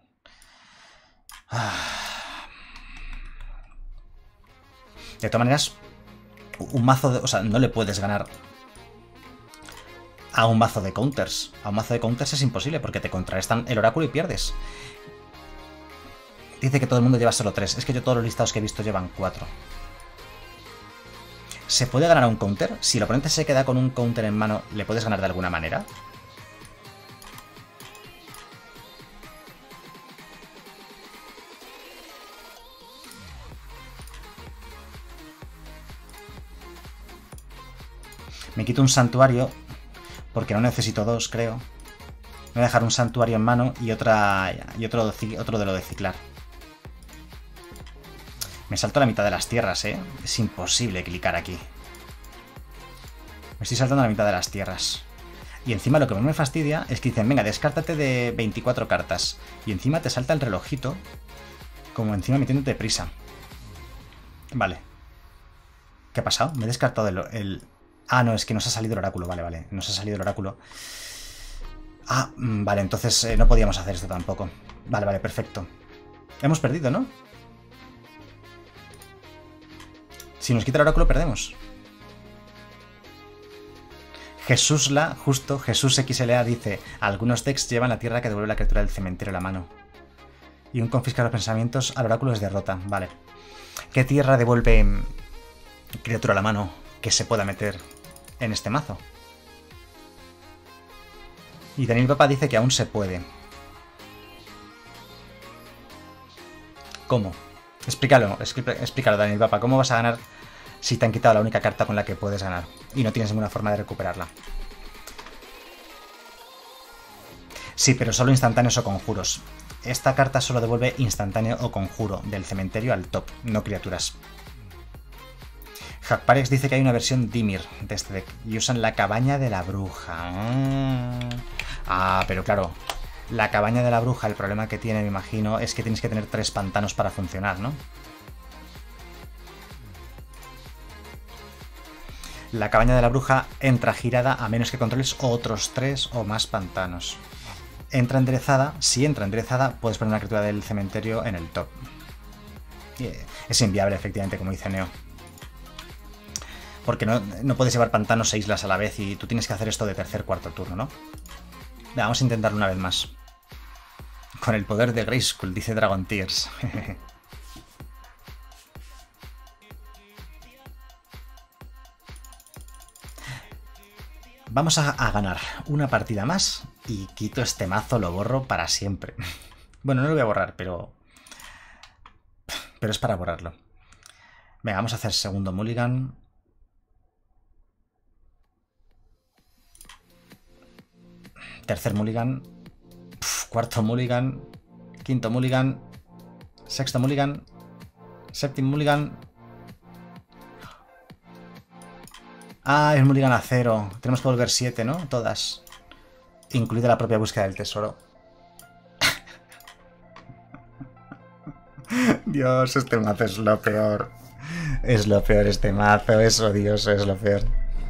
De todas maneras, un mazo de... O sea, no le puedes ganar a un mazo de counters. A un mazo de counters es imposible porque te contrarrestan el oráculo y pierdes. Dice que todo el mundo lleva solo 3. Es que yo todos los listados que he visto llevan 4. ¿Se puede ganar a un counter? Si el oponente se queda con un counter en mano, ¿le puedes ganar de alguna manera? Me quito un santuario, porque no necesito 2, creo. Voy a dejar un santuario en mano y otro de lo de ciclar. Me salto la mitad de las tierras, ¿eh? Es imposible clicar aquí. Me estoy saltando la mitad de las tierras. Y encima lo que más me fastidia es que dicen, venga, descártate de 24 cartas. Y encima te salta el relojito, como encima metiéndote prisa. Vale. ¿Qué ha pasado? Me he descartado el... Ah, no, es que nos ha salido el oráculo. Vale, nos ha salido el oráculo. Ah, vale, entonces no podíamos hacer esto tampoco. Vale, perfecto. Hemos perdido, ¿no? Si nos quita el oráculo, perdemos. Jesúsla, justo, Jesús XLA dice: algunos decks llevan la tierra que devuelve la criatura del cementerio a la mano. Y un confiscar los pensamientos al oráculo es derrota. Vale. ¿Qué tierra devuelve criatura a la mano que se pueda meter en este mazo? Y Daniel Papa dice que aún se puede. ¿Cómo? Explícalo, Daniel Papa. ¿Cómo vas a ganar si te han quitado la única carta con la que puedes ganar y no tienes ninguna forma de recuperarla? Sí, pero solo instantáneos o conjuros. Esta carta solo devuelve instantáneo o conjuro del cementerio al top, no criaturas. Hackparex dice que hay una versión Dimir de este deck y usan la cabaña de la bruja. Pero claro, la cabaña de la bruja, el problema que tiene, me imagino, es que tienes que tener 3 pantanos para funcionar, ¿no? La cabaña de la bruja entra girada a menos que controles otros 3 o más pantanos. Entra enderezada. Si entra enderezada, puedes poner una criatura del cementerio en el top. Es inviable, efectivamente, como dice Neo. Porque no puedes llevar pantanos e islas a la vez y tú tienes que hacer esto de tercer, cuarto turno, ¿no? Vamos a intentarlo una vez más. Con el poder de Grayskull, dice Dragon Tears. Vamos a ganar una partida más y quito este mazo, lo borro para siempre. Bueno, no lo voy a borrar, pero es para borrarlo. Venga, vamos a hacer segundo mulligan. Tercer mulligan. Cuarto mulligan. Quinto mulligan. Sexto mulligan. Séptimo mulligan. Es mulligan a 0. Tenemos que volver 7, ¿no? Todas. Incluida la propia búsqueda del tesoro. Dios, este mazo es lo peor. Es lo peor este mazo. Es odioso, es lo peor.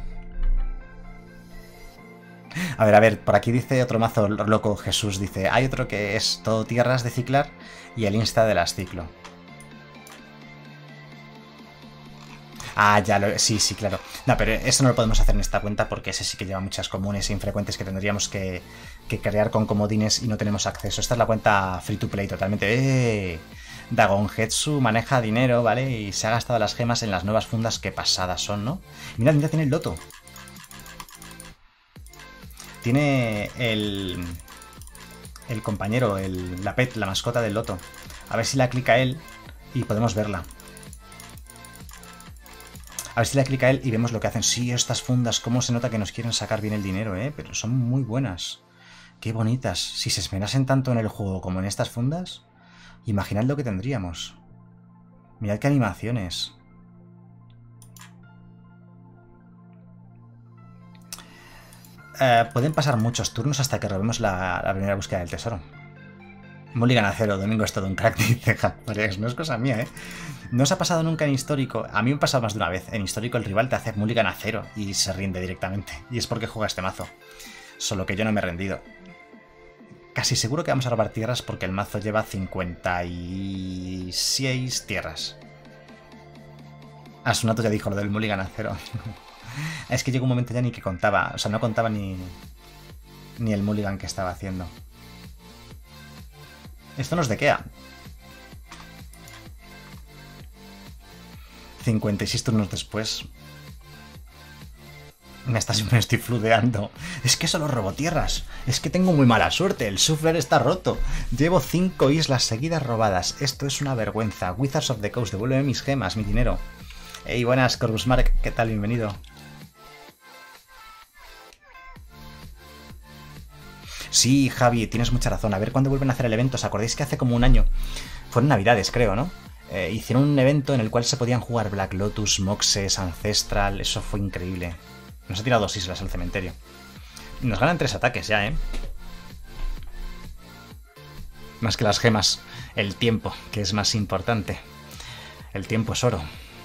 A ver, por aquí dice otro mazo loco, Jesús dice, hay otro que es todo tierras de ciclar y el insta de las ciclo. Sí, claro. No, pero eso no lo podemos hacer en esta cuenta porque ese sí que lleva muchas comunes e infrecuentes que tendríamos que crear con comodines y no tenemos acceso. Esta es la cuenta free to play totalmente. Dagon Hetsu maneja dinero, ¿vale? Y se ha gastado las gemas en las nuevas fundas que pasadas son, ¿no? Mirad, tiene el loto. Tiene el compañero, la pet, la mascota del loto. A ver si la clica él y podemos verla. A ver si la clica él y vemos lo que hacen. Sí, estas fundas, cómo se nota que nos quieren sacar bien el dinero, ¿eh? Pero son muy buenas. Qué bonitas. Si se esmerasen tanto en el juego como en estas fundas, imaginad lo que tendríamos. Mirad qué animaciones. Pueden pasar muchos turnos hasta que robemos la primera búsqueda del tesoro. Mulligan a 0, Domingo es todo un crack, dice Japarex. No es cosa mía, ¿eh? No os ha pasado nunca en histórico. A mí me ha pasado más de una vez. En histórico el rival te hace Mulligan a 0 y se rinde directamente. Y es porque juega este mazo. Solo que yo no me he rendido. Casi seguro que vamos a robar tierras porque el mazo lleva 56 tierras. Asunato ya dijo lo del Mulligan a 0. Es que llegó un momento ya ni que contaba. O sea, no contaba ni el mulligan que estaba haciendo. Esto nos dequea. 56 turnos después. Me estoy fludeando. Es que solo robo tierras. Es que tengo muy mala suerte. El Shuffler está roto. Llevo 5 islas seguidas robadas. Esto es una vergüenza. Wizards of the Coast, devuélveme mis gemas, mi dinero. Hey, buenas, Corvus Mark. ¿Qué tal? Bienvenido. Sí, Javi, tienes mucha razón. A ver cuándo vuelven a hacer el evento. ¿Os acordáis que hace como un año? Fueron Navidades, creo, ¿no? Hicieron un evento en el cual se podían jugar Black Lotus, Moxes, Ancestral. Eso fue increíble. Nos ha tirado 2 islas al cementerio. Nos ganan 3 ataques ya, ¿eh? Más que las gemas. El tiempo, que es más importante. El tiempo es oro.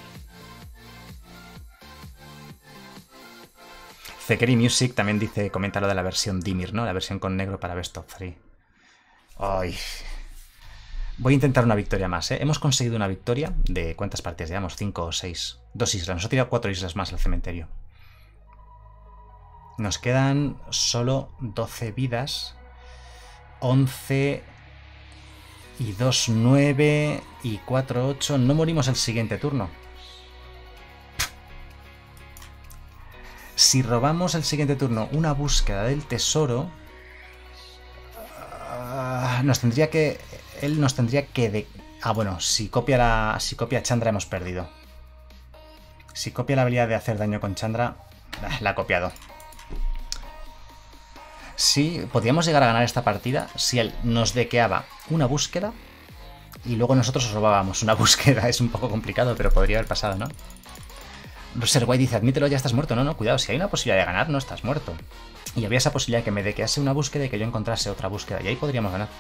Zekeri Music también dice, comenta lo de la versión Dimir, ¿no? La versión con negro para Best of 3. Ay. Voy a intentar una victoria más, ¿eh? Hemos conseguido una victoria de... ¿Cuántas partidas llevamos? 5 o 6. 2 islas. Nos ha tirado 4 islas más al cementerio. Nos quedan solo 12 vidas. 11 y 2, 9 y 4, 8. No morimos el siguiente turno. Si robamos el siguiente turno una búsqueda del tesoro, él nos tendría que Ah, bueno, si copia Chandra hemos perdido. Si copia la habilidad de hacer daño con Chandra, la ha copiado. Sí, podríamos llegar a ganar esta partida si él nos dequeaba una búsqueda y luego nosotros robábamos una búsqueda. Es un poco complicado, pero podría haber pasado, ¿no? Roser White dice, admítelo, ya estás muerto. No, no, cuidado, si hay una posibilidad de ganar, no estás muerto. Y había esa posibilidad de que me dequease una búsqueda y que yo encontrase otra búsqueda, y ahí podríamos ganar.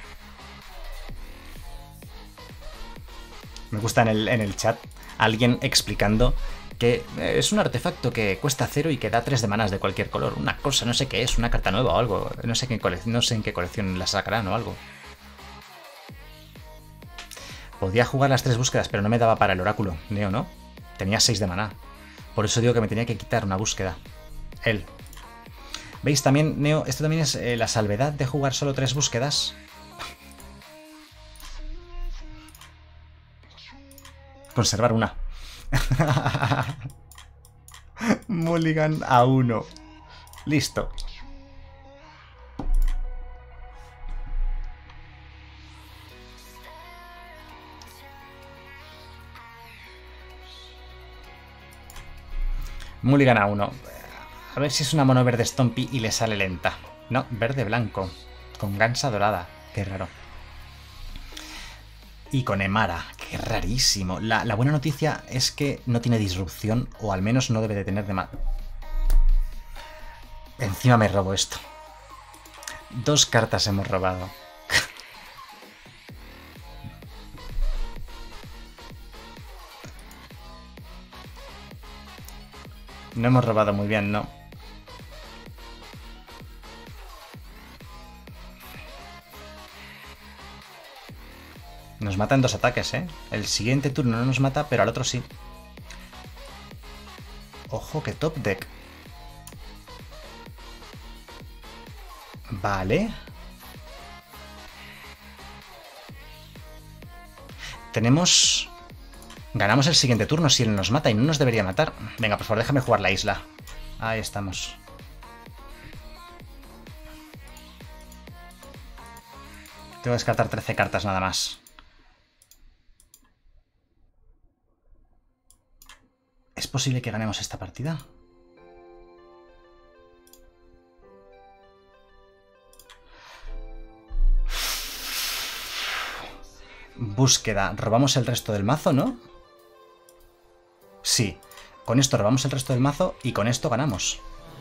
Me gusta en el chat alguien explicando que es un artefacto que cuesta 0 y que da 3 de manas de cualquier color. Una cosa, no sé qué es, una carta nueva o algo. No sé en qué colección la sacarán o algo. Podía jugar las 3 búsquedas, pero no me daba para el oráculo. Neo, ¿no? Tenía 6 de maná. Por eso digo que me tenía que quitar una búsqueda. Él. ¿Veis también, Neo? Esto también es la salvedad de jugar solo 3 búsquedas. Conservar una. Mulligan a 1. Listo. Mulligan a 1. A ver si es una mono verde Stompy y le sale lenta. No, verde blanco. Con gansa dorada. Qué raro. Y con Emara. Qué rarísimo. La buena noticia es que no tiene disrupción, o al menos no debe de tener de más. Encima me robo esto. 2 cartas hemos robado. No hemos robado muy bien, ¿no? Nos mata en 2 ataques, ¿eh? El siguiente turno no nos mata, pero al otro sí. Ojo, que top deck. Vale. Tenemos... Ganamos el siguiente turno si él nos mata y no nos debería matar. Venga, por favor, déjame jugar la isla. Ahí estamos. Tengo que descartar 13 cartas nada más. ¿Es posible que ganemos esta partida? Búsqueda. Robamos el resto del mazo, ¿no? Sí. Con esto robamos el resto del mazo y con esto ganamos.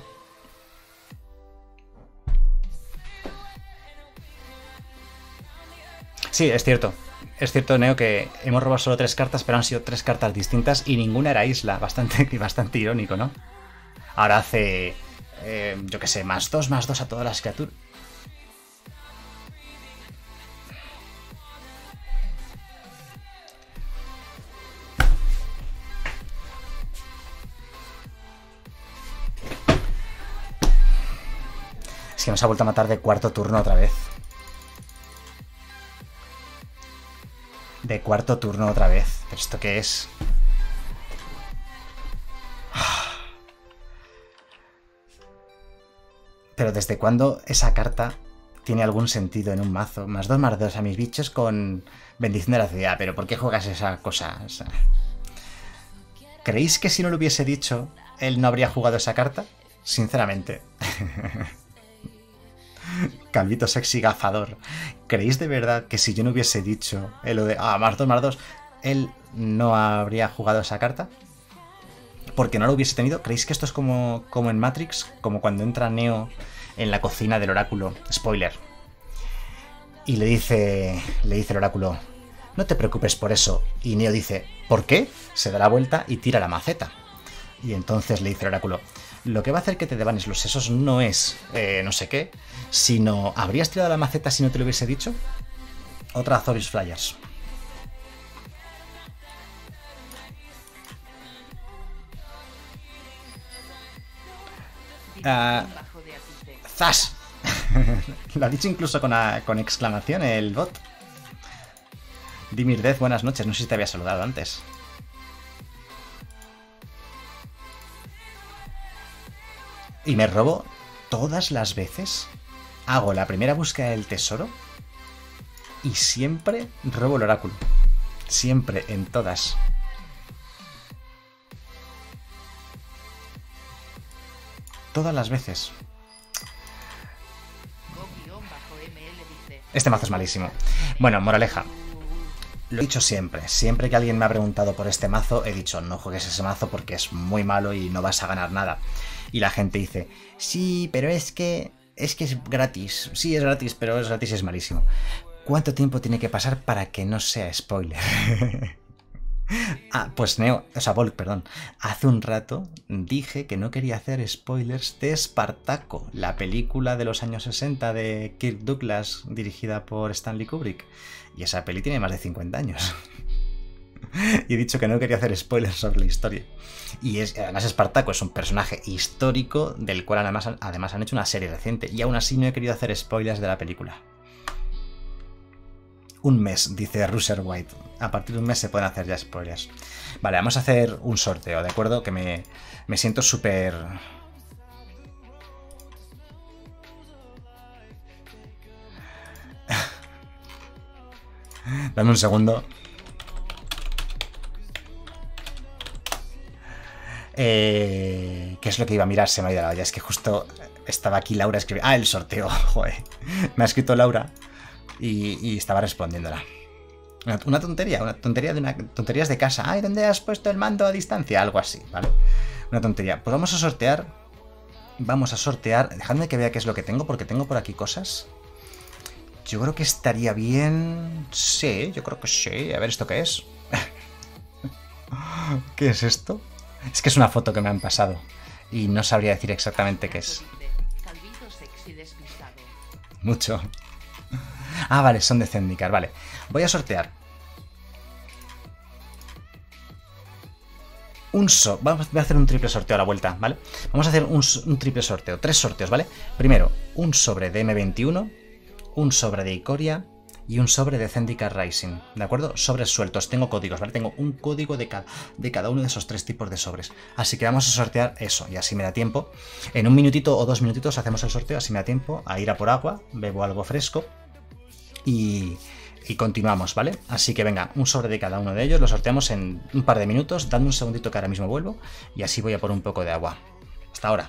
Sí, es cierto. Es cierto, Neo, que hemos robado solo 3 cartas, pero han sido 3 cartas distintas y ninguna era isla. Bastante irónico, ¿no? Ahora hace... yo qué sé, +2 a todas las criaturas. Es que nos ha vuelto a matar de cuarto turno otra vez. De cuarto turno otra vez. ¿Pero esto qué es? Pero ¿desde cuándo esa carta tiene algún sentido en un mazo? +2/+2 a mis bichos con bendición de la ciudad. ¿Pero por qué juegas esa cosa? O sea, ¿creéis que si no lo hubiese dicho, él no habría jugado esa carta? Sinceramente. Calvito sexy gafador. ¿Creéis de verdad que si yo no hubiese dicho lo de +2/+2, él no habría jugado esa carta? Porque no lo hubiese tenido. ¿Creéis que esto es como en Matrix? Como cuando entra Neo en la cocina del oráculo. Spoiler. Y le dice el oráculo, no te preocupes por eso. Y Neo dice, ¿por qué? Se da la vuelta y tira la maceta. Y entonces le dice el oráculo, lo que va a hacer que te devanes los sesos no es no sé qué, sino ¿habrías tirado la maceta si no te lo hubiese dicho? Otra Azorius Flyers. ¡Zas! Lo ha dicho incluso con exclamación el bot. Dimir Death, buenas noches. No sé si te había saludado antes. Y me robo todas las veces. Hago la primera búsqueda del tesoro y siempre robo el oráculo. Siempre, en todas. Todas las veces. Este mazo es malísimo. Bueno, moraleja. Lo he dicho siempre. Siempre que alguien me ha preguntado por este mazo, he dicho, no juegues ese mazo porque es muy malo y no vas a ganar nada. Y la gente dice, sí, pero es que es gratis. Sí, es gratis, pero es gratis y es malísimo. ¿Cuánto tiempo tiene que pasar para que no sea spoiler? Ah, pues Volk, perdón. Hace un rato dije que no quería hacer spoilers de Espartaco, la película de los años 60 de Kirk Douglas, dirigida por Stanley Kubrick. Y esa peli tiene más de 50 años. Y he dicho que no quería hacer spoilers sobre la historia. Y además Espartaco es un personaje histórico del cual además han hecho una serie reciente. Y aún así no he querido hacer spoilers de la película. Un mes, dice Russer White. A partir de un mes se pueden hacer ya spoilers. Vale, vamos a hacer un sorteo, ¿de acuerdo? Que me siento súper... Dame un segundo. ¿Qué es lo que iba a mirar? Se me ha ido la olla. Es que justo estaba aquí Laura escribiendo... Ah, el sorteo. Joder. Me ha escrito Laura y estaba respondiéndola. Una tontería tonterías de casa. Ay, ¿dónde has puesto el mando a distancia? Algo así, ¿vale? Una tontería. Pues vamos a sortear. Dejadme que vea qué es lo que tengo, porque tengo por aquí cosas. Yo creo que estaría bien... Sí, yo creo que sí. A ver, ¿esto qué es? ¿Qué es esto? Es que es una foto que me han pasado y no sabría decir exactamente qué es. Mucho. Ah, vale, son de Zendikar, vale. Voy a sortear. Voy a hacer un triple sorteo a la vuelta, ¿vale? Vamos a hacer un triple sorteo, 3 sorteos, ¿vale? Primero, un sobre de M21, un sobre de Ikoria y un sobre de Zendikar Rising, ¿de acuerdo? Sobres sueltos, tengo códigos, ¿vale? Tengo un código de cada uno de esos 3 tipos de sobres. Así que vamos a sortear eso, y así me da tiempo. En 1 minutito o 2 minutitos hacemos el sorteo, así me da tiempo a ir a por agua, bebo algo fresco y continuamos, ¿vale? Así que venga, un sobre de cada uno de ellos, lo sorteamos en un par de minutos, dadme un segundito que ahora mismo vuelvo, y así voy a por un poco de agua. Hasta ahora.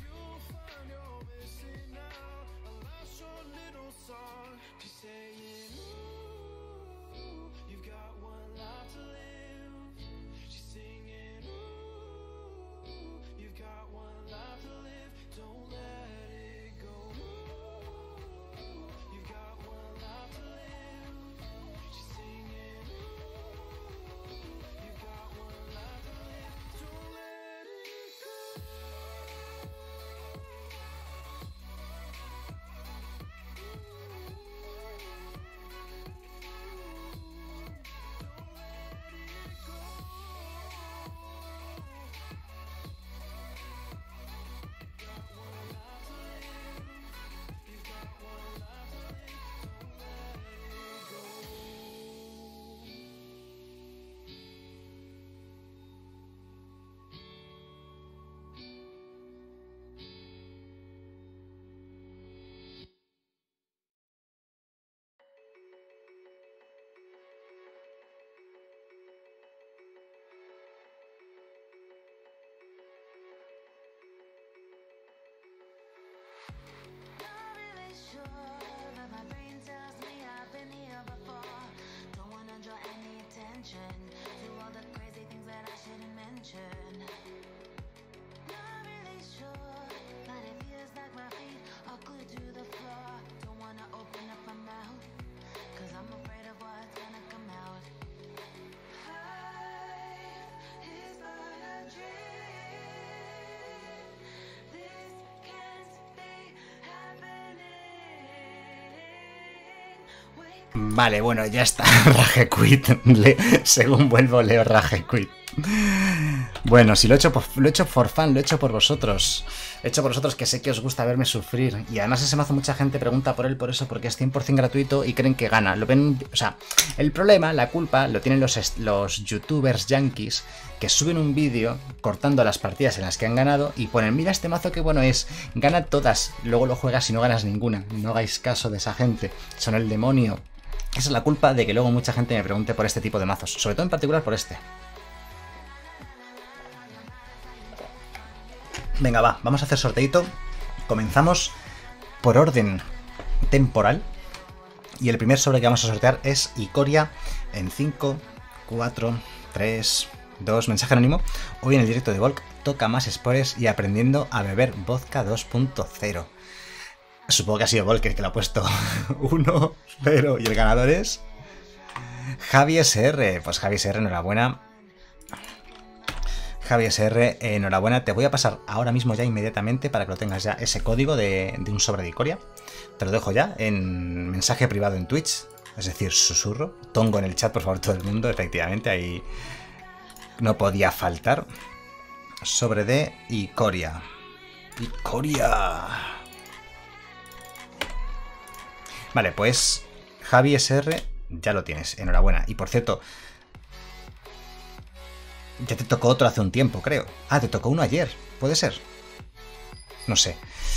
Vale, bueno, ya está. Rage quit. Según vuelvo, leo Rage quit. Bueno, si lo he hecho for fun, lo he hecho por vosotros. Lo he hecho por vosotros, que sé que os gusta verme sufrir. Y además ese mazo mucha gente pregunta por él por eso, porque es 100% gratuito y creen que gana. Lo ven, o sea, el problema, la culpa, lo tienen los youtubers yankees que suben un vídeo cortando las partidas en las que han ganado y ponen, mira este mazo qué bueno es, gana todas, luego lo juegas y no ganas ninguna. No hagáis caso de esa gente, son el demonio. Esa es la culpa de que luego mucha gente me pregunte por este tipo de mazos. Sobre todo en particular por este. Venga, va, vamos a hacer sorteito. Comenzamos por orden temporal. Y el primer sobre que vamos a sortear es Ikoria en 5, 4, 3, 2. Mensaje anónimo. Hoy en el directo de Volk toca más spores y aprendiendo a beber vodka 2.0. Supongo que ha sido Volk el que lo ha puesto 1, 0 y el ganador es Javi SR. Pues Javi SR, enhorabuena. Javi SR, enhorabuena. Te voy a pasar ahora mismo ya inmediatamente para que lo tengas ya ese código de un sobre de Ikoria. Te lo dejo ya en mensaje privado en Twitch, es decir, susurro. Tongo en el chat, por favor, todo el mundo, efectivamente, ahí no podía faltar. Sobre de Ikoria. ¡Ikoria! Vale, pues Javi SR ya lo tienes, enhorabuena. Y por cierto, ya te tocó otro hace un tiempo, creo. Ah, te tocó uno ayer, ¿puede ser? No sé.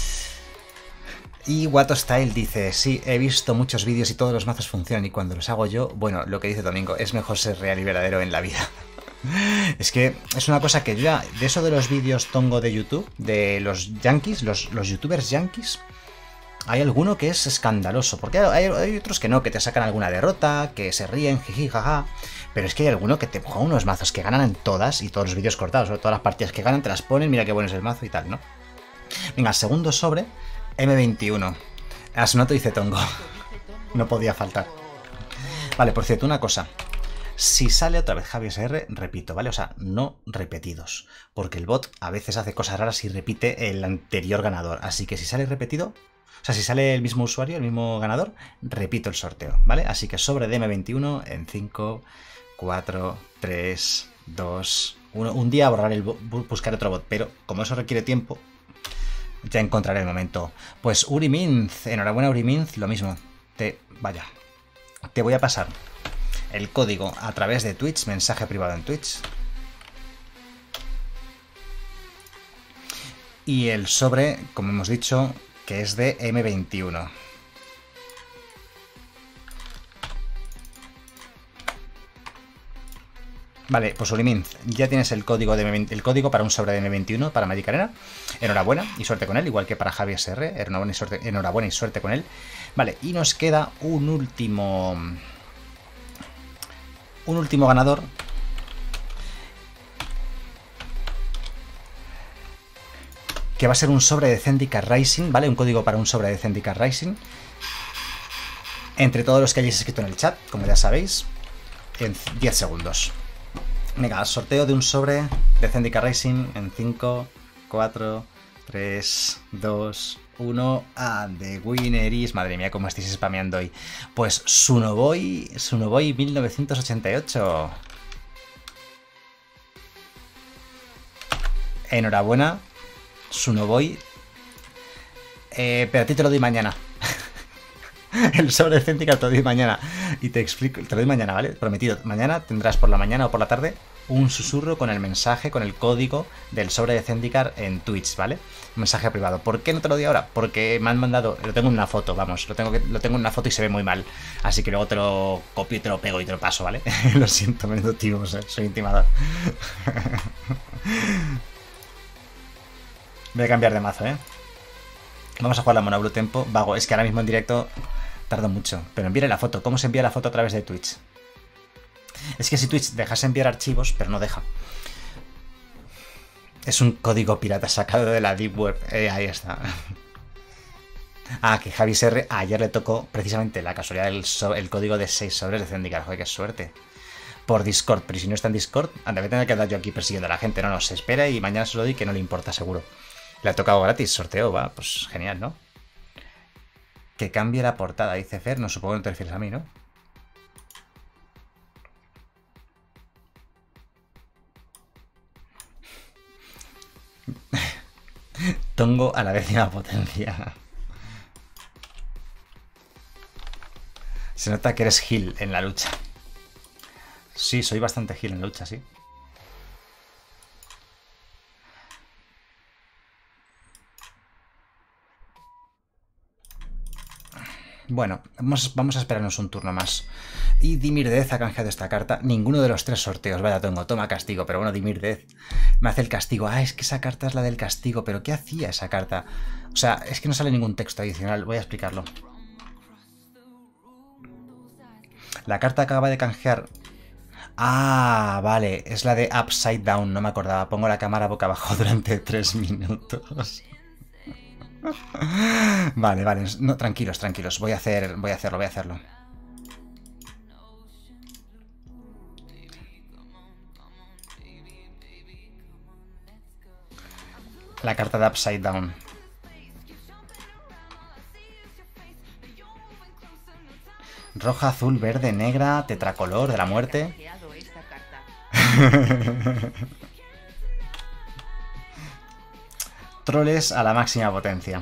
Y Watto Style dice, sí, he visto muchos vídeos y todos los mazos funcionan y cuando los hago yo, bueno, lo que dice Domingo, es mejor ser real y verdadero en la vida. Es que es una cosa que yo ya, de eso de los vídeos tongo de YouTube, de los yankees, los youtubers yankees, hay alguno que es escandaloso, porque hay otros que no, que te sacan alguna derrota, que se ríen, jiji, jaja, pero es que hay alguno que te juega unos mazos que ganan en todas y todos los vídeos cortados, todas las partidas que ganan te las ponen, mira qué bueno es el mazo y tal, ¿no? Venga, segundo sobre, M21. Asnoto dice Tongo. No podía faltar. Vale, por cierto, una cosa. Si sale otra vez Javi SR, repito, ¿vale? O sea, no repetidos. Porque el bot a veces hace cosas raras y repite el anterior ganador. Así que si sale repetido, o sea, si sale el mismo usuario, el mismo ganador, repito el sorteo, ¿vale? Así que sobre DM21 en 5, 4, 3, 2, 1. Un día borrar buscar otro bot, pero como eso requiere tiempo, ya encontraré el momento. Pues Uri Minz, enhorabuena Uri Minz, lo mismo. Vaya, te voy a pasar el código a través de Twitch, mensaje privado en Twitch. Y el sobre, como hemos dicho, que es de M21. Vale, pues Uliminz, ya tienes el código para un sobre de M21 para Magic Arena. Enhorabuena y suerte con él, igual que para Javi SR. Enhorabuena y suerte con él. Vale, y nos queda un último ganador. Que va a ser un sobre de Zendikar Rising, ¿vale? Un código para un sobre de Zendikar Rising. Entre todos los que hayáis escrito en el chat, como ya sabéis, en 10 segundos. Venga, sorteo de un sobre de Zendikar Rising en 5, 4, 3, 2, 1. And the winner is... Madre mía, cómo estáis spameando hoy. Pues Sunoboy 1988. Enhorabuena, Sunoboy. Pero a ti te lo doy mañana. El sobre de Zendikar te lo doy mañana. Y te explico, te lo doy mañana, ¿vale? Prometido. Mañana tendrás por la mañana o por la tarde un susurro con el mensaje, con el código del sobre de Zendikar en Twitch, ¿vale? Un mensaje privado. ¿Por qué no te lo doy ahora? Porque me han mandado, lo tengo en una foto, vamos, lo tengo en una foto y se ve muy mal. Así que luego te lo copio y te lo pego y te lo paso, ¿vale? Lo siento, menudo tío, soy intimador. Voy a cambiar de mazo, ¿eh? Vamos a jugar la Mono Blue Tempo. Vago, es que ahora mismo en directo tardo mucho. Pero envíale la foto. ¿Cómo se envía la foto a través de Twitch? Es que si Twitch dejase enviar archivos, pero no deja. Es un código pirata sacado de la Deep Web. Ahí está. Ah, que Javi SR ayer le tocó precisamente la casualidad el código de 6 sobres de Zendikar. Joder, qué suerte. Por Discord, pero si no está en Discord, debe tener que andar yo aquí persiguiendo a la gente. No, se espera y mañana se lo doy que no le importa, seguro. Le ha tocado gratis, sorteo, va, pues genial, ¿no? Que cambie la portada, dice Fer, no supongo que no te refieres a mí, ¿no? Tongo a la 10ª potencia. Se nota que eres Gil en la lucha. Sí, soy bastante Gil en la lucha, sí. Bueno, vamos a esperarnos un turno más. Y Dimir Dez ha canjeado esta carta. Ninguno de los 3 sorteos. Vaya tongo, toma castigo. Pero bueno, Dimir Dez me hace el castigo. Ah, es que esa carta es la del castigo. ¿Pero qué hacía esa carta? O sea, es que no sale ningún texto adicional. Voy a explicarlo. La carta acaba de canjear... Ah, vale. Es la de Upside Down. No me acordaba. Pongo la cámara boca abajo durante 3 minutos. Vale, vale. No, tranquilos, tranquilos. Voy a hacerlo. La carta de Upside Down. Roja, azul, verde, negra, tetracolor de la muerte. Troles a la máxima potencia.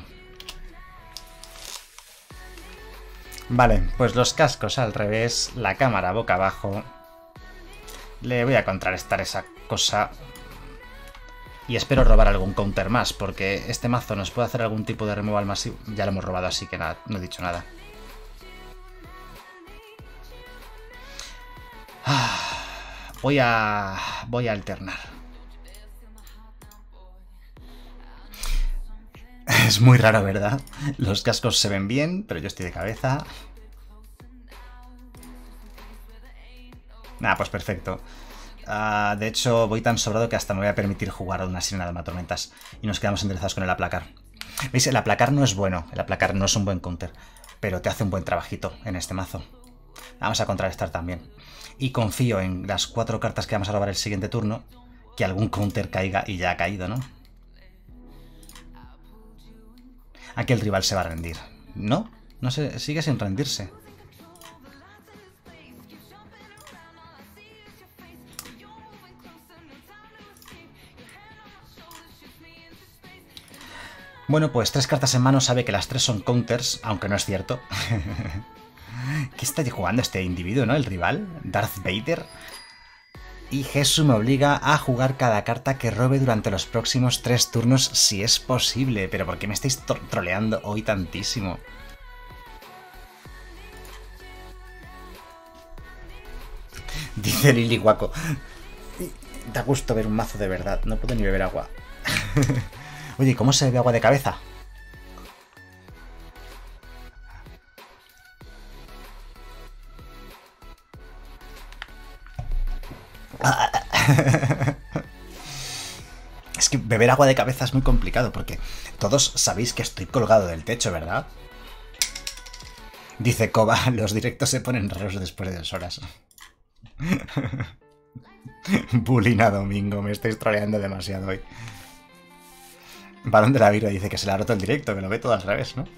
Vale, pues los cascos al revés, la cámara boca abajo. Le voy a contrarrestar esa cosa. Y espero robar algún counter más, porque este mazo nos puede hacer algún tipo de removal masivo. Ya lo hemos robado, así que nada, no he dicho nada. Voy a alternar. Es muy raro, ¿verdad? Los cascos se ven bien, pero yo estoy de cabeza. Pues perfecto. De hecho, voy tan sobrado que hasta me voy a permitir jugar a una sirena de almatormentas. Y nos quedamos enderezados con el aplacar. ¿Veis? El aplacar no es bueno. El aplacar no es un buen counter. Pero te hace un buen trabajito en este mazo. Vamos a contrarrestar también. Y confío en las 4 cartas que vamos a robar el siguiente turno, que algún counter caiga, y ya ha caído, ¿no? Aquí el rival se va a rendir. ¿No? No sé, sigue sin rendirse. Bueno, pues 3 cartas en mano, sabe que las 3 son counters, aunque no es cierto. ¿Qué está jugando este individuo, no? El rival, Darth Vader. Y Jesús me obliga a jugar cada carta que robe durante los próximos 3 turnos, si es posible. Pero ¿por qué me estáis troleando hoy tantísimo? Dice Lili Guaco. Da gusto ver un mazo de verdad, no puedo ni beber agua. Oye, ¿cómo se bebe agua de cabeza? Es que beber agua de cabeza es muy complicado porque todos sabéis que estoy colgado del techo, ¿verdad? Dice Koba, los directos se ponen raros después de 2 horas. Bullying a Domingo, me estáis troleando demasiado hoy. Balón de la Virga dice que se le ha roto el directo, que lo ve todo al revés, ¿no?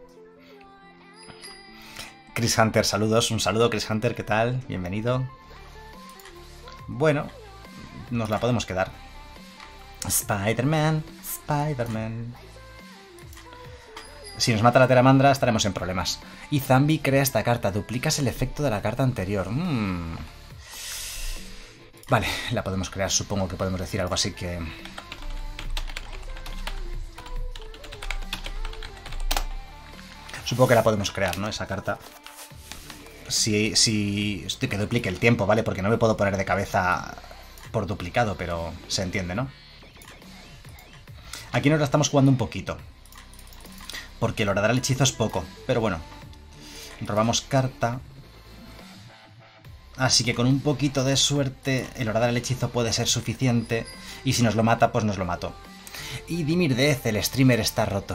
Chris Hunter, saludos. Un saludo, Chris Hunter, ¿qué tal? Bienvenido. Bueno, nos la podemos quedar. Spider-Man, Spider-Man. Si nos mata la Teramandra estaremos en problemas. Y Zambi crea esta carta. Duplicas el efecto de la carta anterior. Vale, la podemos crear. Supongo que podemos decir algo así que... Supongo que la podemos crear, ¿no? Esa carta. Si que duplique el tiempo, ¿vale? Porque no me puedo poner de cabeza por duplicado, pero se entiende, ¿no? Aquí nos la estamos jugando un poquito. Porque el horadar el hechizo es poco. Pero bueno. Robamos carta. Así que con un poquito de suerte el horadar el hechizo puede ser suficiente. Y si nos lo mata, pues nos lo mato. Y Dimir Dez, el streamer, está roto.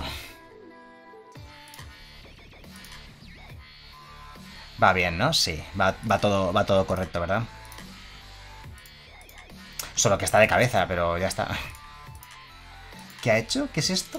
Va bien, ¿no? Sí, va todo correcto, ¿verdad? Solo que está de cabeza, pero ya está. ¿Qué ha hecho? ¿Qué es esto?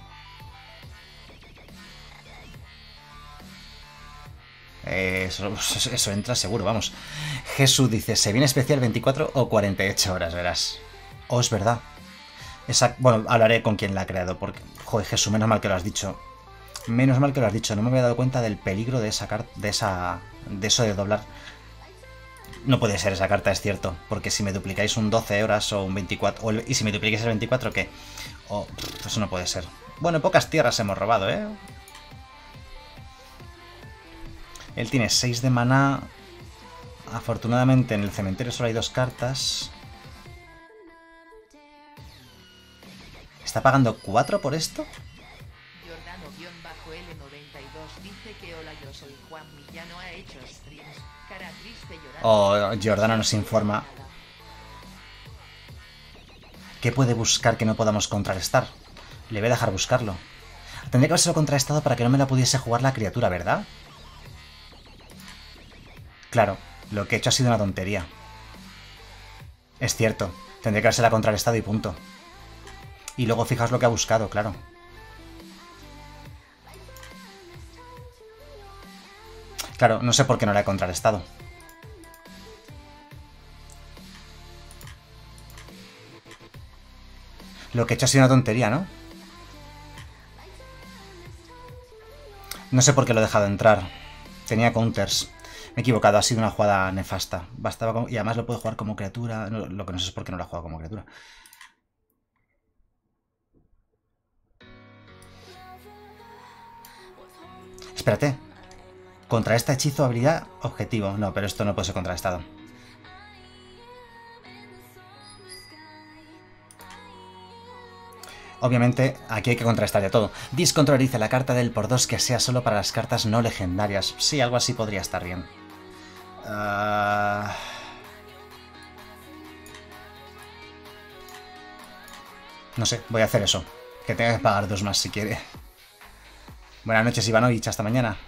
Eso entra seguro, vamos. Jesús dice, ¿se viene especial 24 o 48 horas, verás? Oh, es verdad. Bueno, hablaré con quien la ha creado, porque... Joder, Jesús, menos mal que lo has dicho. Menos mal que lo has dicho, no me había dado cuenta del peligro de esa carta, de eso de doblar. No puede ser esa carta, es cierto, porque si me duplicáis un 12 horas o un 24, y si me duplicáis el 24, ¿qué? Eso no puede ser. Bueno, pocas tierras hemos robado, ¿eh? Él tiene 6 de maná. Afortunadamente en el cementerio solo hay 2 cartas. ¿Está pagando 4 por esto? Giordano-L92 dice que hola, yo soy Juan Millano, ha hecho streams, cara triste llorando. Oh, Giordano nos informa. ¿Qué puede buscar que no podamos contrarrestar? Le voy a dejar buscarlo. Tendría que habérselo contrarrestado para que no me la pudiese jugar la criatura, ¿verdad? Claro, lo que he hecho ha sido una tontería. Es cierto, tendría que habérsela contrarrestado y punto. Y luego fijaos lo que ha buscado, claro. Claro, no sé por qué no la he contrarrestado. Lo que he hecho ha sido una tontería, ¿no? No sé por qué lo he dejado entrar. Tenía counters. Me he equivocado, ha sido una jugada nefasta. Bastaba con... Y además lo puedo jugar como criatura. No, lo que no sé es por qué no lo he jugado como criatura. Espérate. Contra este hechizo, habilidad, objetivo. No, pero esto no puede ser contrarrestado. Obviamente, aquí hay que contrarrestar de todo. Descontroliza la carta del por 2 que sea solo para las cartas no legendarias. Sí, algo así podría estar bien. No sé, voy a hacer eso. Que tenga que pagar 2 más si quiere. Buenas noches, Ivanovich. Hasta mañana.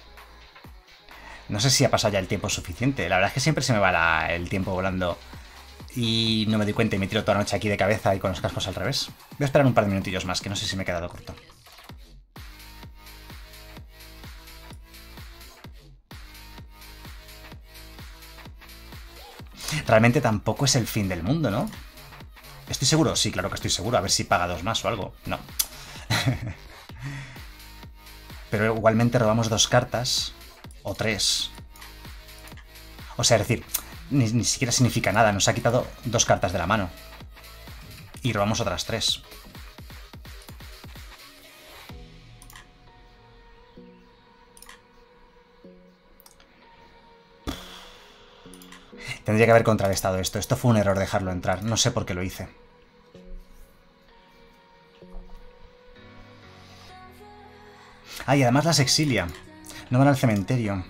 No sé si ha pasado ya el tiempo suficiente. La verdad es que siempre se me va el tiempo volando. Y no me doy cuenta y me tiro toda la noche aquí de cabeza y con los cascos al revés. Voy a esperar un par de minutillos más, que no sé si me he quedado corto. Realmente tampoco es el fin del mundo, ¿no? ¿Estoy seguro? Sí, claro que estoy seguro. A ver si paga 2 más o algo. No. Pero igualmente robamos 2 cartas. O 3. O sea, es decir, ni siquiera significa nada. Nos ha quitado 2 cartas de la mano. Y robamos otras 3. Tendría que haber contrarrestado esto. Esto fue un error dejarlo entrar. No sé por qué lo hice. Ah, y además las exilia. No van al cementerio.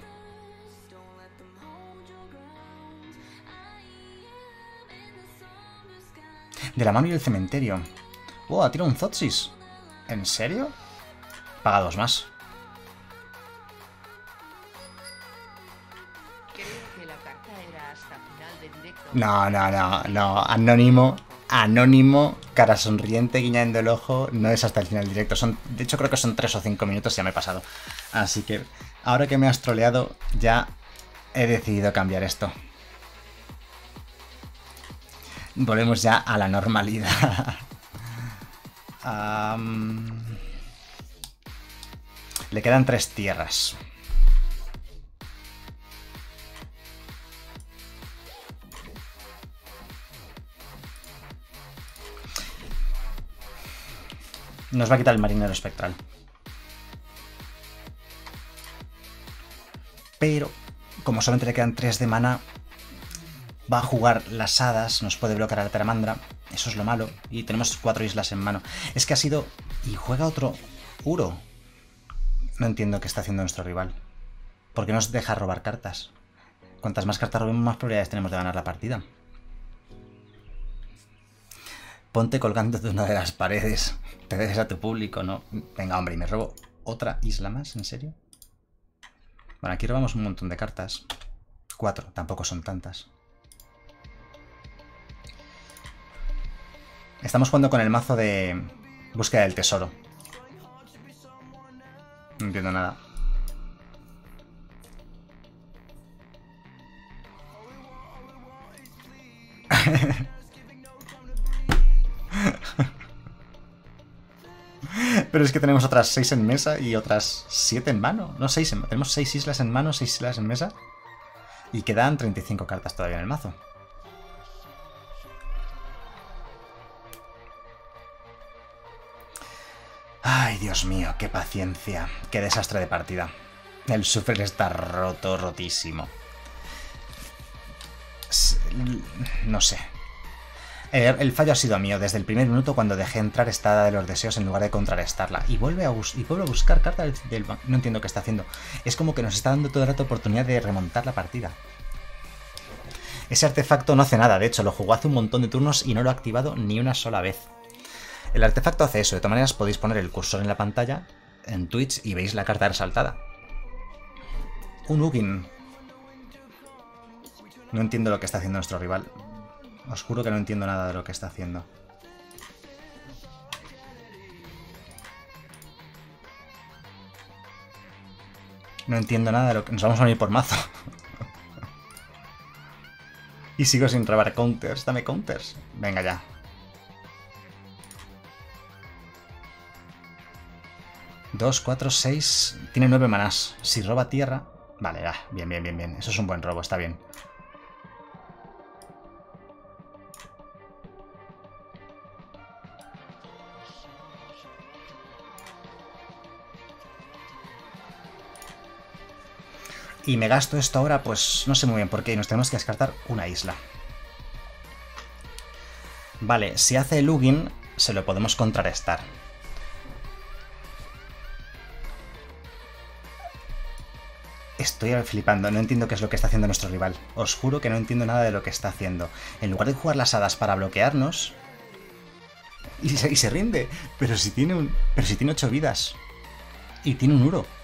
De la mano y el cementerio. Oh, ha tirado un Zotsis. ¿En serio? Paga 2 más. No. Anónimo, cara sonriente, guiñando el ojo. No es hasta el final del directo. De hecho, creo que son 3 o 5 minutos y ya me he pasado. Así que, ahora que me has troleado, ya he decidido cambiar esto. Volvemos ya a la normalidad. Le quedan 3 tierras. Nos va a quitar el marinero espectral. Pero, como solamente le quedan 3 de mana, va a jugar las hadas, nos puede bloquear a la Teramandra. Eso es lo malo. Y tenemos 4 islas en mano. Es que ha sido... Y juega otro Uro. No entiendo qué está haciendo nuestro rival. ¿Por qué nos deja robar cartas? Cuantas más cartas robemos, más probabilidades tenemos de ganar la partida. Ponte colgando de una de las paredes. Te dejes a tu público, ¿no? Venga, hombre, ¿y me robo otra isla más? ¿En serio? Bueno, aquí robamos un montón de cartas. 4, tampoco son tantas. Estamos jugando con el mazo de búsqueda del tesoro. No entiendo nada. Pero es que tenemos otras 6 en mesa y otras 7 en mano. No, 6 en... Tenemos 6 islas en mano, 6 islas en mesa. Y quedan 35 cartas todavía en el mazo. Ay, Dios mío, qué paciencia. Qué desastre de partida. El Suffer está roto, rotísimo. No sé. El fallo ha sido mío desde el primer minuto cuando dejé entrar esta hada de los deseos en lugar de contrarrestarla. Y vuelve a buscar cartas del banco. No entiendo qué está haciendo. Es como que nos está dando todo el rato oportunidad de remontar la partida. Ese artefacto no hace nada, de hecho lo jugó hace un montón de turnos y no lo ha activado ni una sola vez. El artefacto hace eso, de todas maneras podéis poner el cursor en la pantalla, en Twitch, y veis la carta resaltada. Un Ugin. No entiendo lo que está haciendo nuestro rival. Os juro que no entiendo nada de lo que está haciendo. No entiendo nada de lo que... Nos vamos a unir por mazo. Y sigo sin robar counters. Dame counters. Venga ya. Dos, 4, 6... Tiene 9 manás. Si roba tierra... Vale, bien, bien, bien, bien. Eso es un buen robo, está bien. Y me gasto esto ahora, pues no sé muy bien por qué. Nos tenemos que descartar una isla. Vale, si hace el Ugin, se lo podemos contrarrestar. Estoy flipando, no entiendo qué es lo que está haciendo nuestro rival. Os juro que no entiendo nada de lo que está haciendo. En lugar de jugar las hadas para bloquearnos... Y se rinde. Pero si tiene 8 vidas. Y tiene un Uro.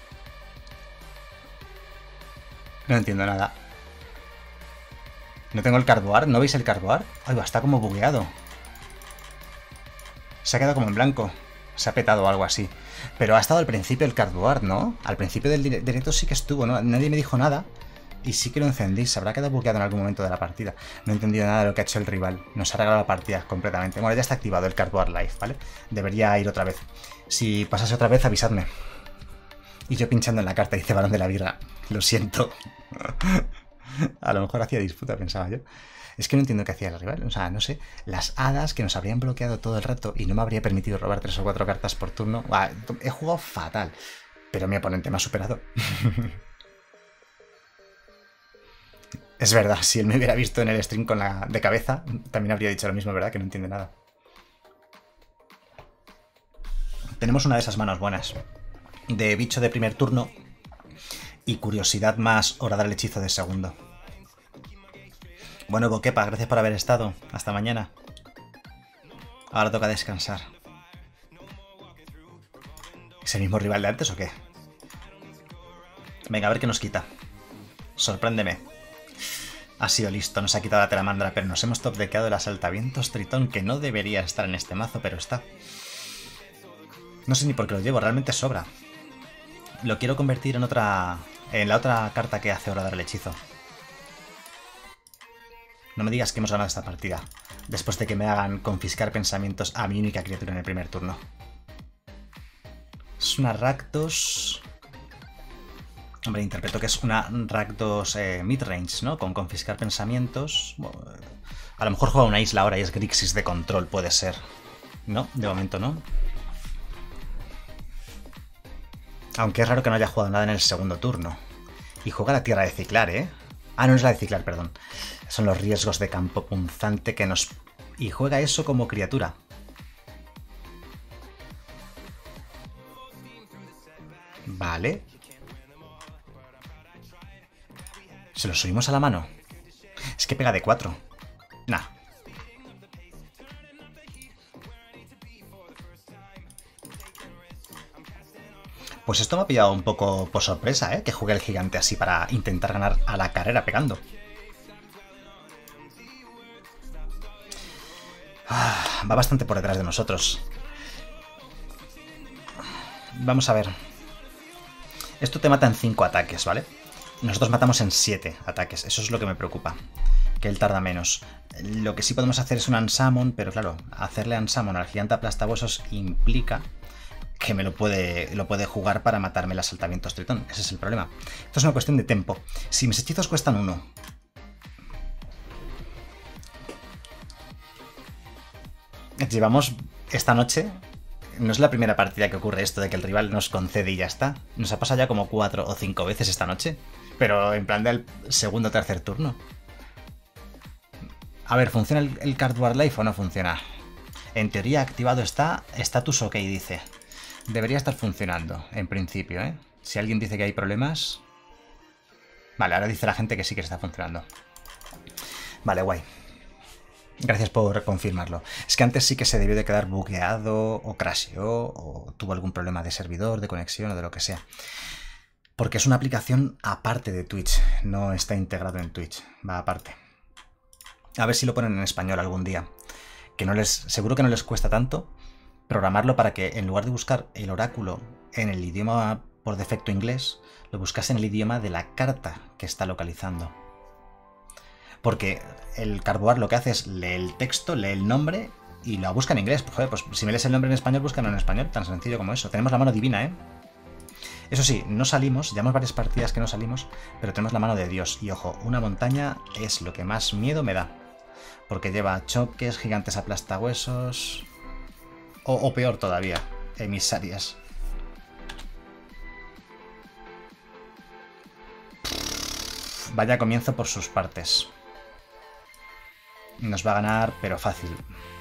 No entiendo nada. No tengo el Carboar. ¿No veis el Carboar? Ay, va, está como bugueado. Se ha quedado como en blanco. Se ha petado o algo así. Pero ha estado al principio el Carboar, ¿no? Al principio del directo sí que estuvo, ¿no? Nadie me dijo nada. Y sí que lo encendí. Se habrá quedado bugueado en algún momento de la partida. No he entendido nada de lo que ha hecho el rival. Nos ha regalado la partida completamente. Bueno, ya está activado el Carboar Live, ¿vale? Debería ir otra vez. Si pasase otra vez, avisadme. Y yo pinchando en la carta, dice Barón de la Birra. Lo siento. A lo mejor hacía disputa, pensaba yo. Es que no entiendo qué hacía el rival. O sea, no sé. Las hadas que nos habrían bloqueado todo el rato y no me habría permitido robar 3 o 4 cartas por turno. He jugado fatal. Pero mi oponente me ha superado. Es verdad, si él me hubiera visto en el stream con la de cabeza, también habría dicho lo mismo, ¿verdad? Que no entiende nada. Tenemos una de esas manos buenas. De bicho de primer turno y curiosidad más horadar el hechizo de segundo. Bueno, Boquepa, gracias por haber estado. Hasta mañana. Ahora toca descansar. ¿Es el mismo rival de antes o qué? Venga, a ver qué nos quita. Sorpréndeme. Ha sido listo, nos ha quitado la Telamandra, pero nos hemos top-deckeado el Asaltavientos Tritón, que no debería estar en este mazo, pero está. No sé ni por qué lo llevo, realmente sobra. Lo quiero convertir en la otra carta que hace horadar el hechizo. No me digas que hemos ganado esta partida, después de que me hagan confiscar pensamientos a mi única criatura en el primer turno. Es una Rakdos... Hombre, interpreto que es una Rakdos midrange, ¿no? Con confiscar pensamientos... Bueno, a lo mejor juega una isla ahora y es Grixis de control, puede ser. No, de momento no. Aunque es raro que no haya jugado nada en el segundo turno. Y juega la tierra de ciclar, ¿eh? Ah, no es la de ciclar, perdón. Son los riesgos de campo punzante que nos... Y juega eso como criatura. Vale. ¿Se lo subimos a la mano? Es que pega de 4. Nah. Pues esto me ha pillado un poco por sorpresa, ¿eh? Que juegue el gigante así para intentar ganar a la carrera pegando. Va bastante por detrás de nosotros. Vamos a ver. Esto te mata en 5 ataques, ¿vale? Nosotros matamos en 7 ataques. Eso es lo que me preocupa. Que él tarda menos. Lo que sí podemos hacer es un Unsummon, pero claro, hacerle Unsummon al gigante aplastahuesos implica que me lo puede jugar para matarme el Asaltavientos Tritón. Ese es el problema. Esto es una cuestión de tempo. Si mis hechizos cuestan 1... Llevamos esta noche No es la primera partida que ocurre esto de que el rival nos concede y ya está. Nos ha pasado ya como 4 o 5 veces esta noche. Pero en plan del segundo o tercer turno. A ver, ¿funciona el Cardboard Life o no funciona? En teoría activado está, status ok, dice. Debería estar funcionando, en principio, ¿eh? Si alguien dice que hay problemas... Vale, ahora dice la gente que sí que está funcionando. Vale, guay. Gracias por confirmarlo. Es que antes sí que se debió de quedar bugueado o crasheó o tuvo algún problema de servidor, de conexión o de lo que sea. Porque es una aplicación aparte de Twitch, no está integrado en Twitch, va aparte. A ver si lo ponen en español algún día. Que no les, seguro que no les cuesta tanto programarlo para que en lugar de buscar el oráculo en el idioma por defecto inglés, lo buscas en el idioma de la carta que está localizando. Porque el Cardboard lo que hace es lee el texto, lee el nombre y lo busca en inglés. Pues, joder, pues si me lees el nombre en español, búscalo en español. Tan sencillo como eso. Tenemos la mano divina, ¿eh? Eso sí, no salimos, llevamos varias partidas que no salimos, pero tenemos la mano de Dios. Y ojo, una montaña es lo que más miedo me da. Porque lleva choques, gigantes aplastahuesos... O peor todavía, emisarias. Vaya comienzo por sus partes. Nos va a ganar, pero fácil.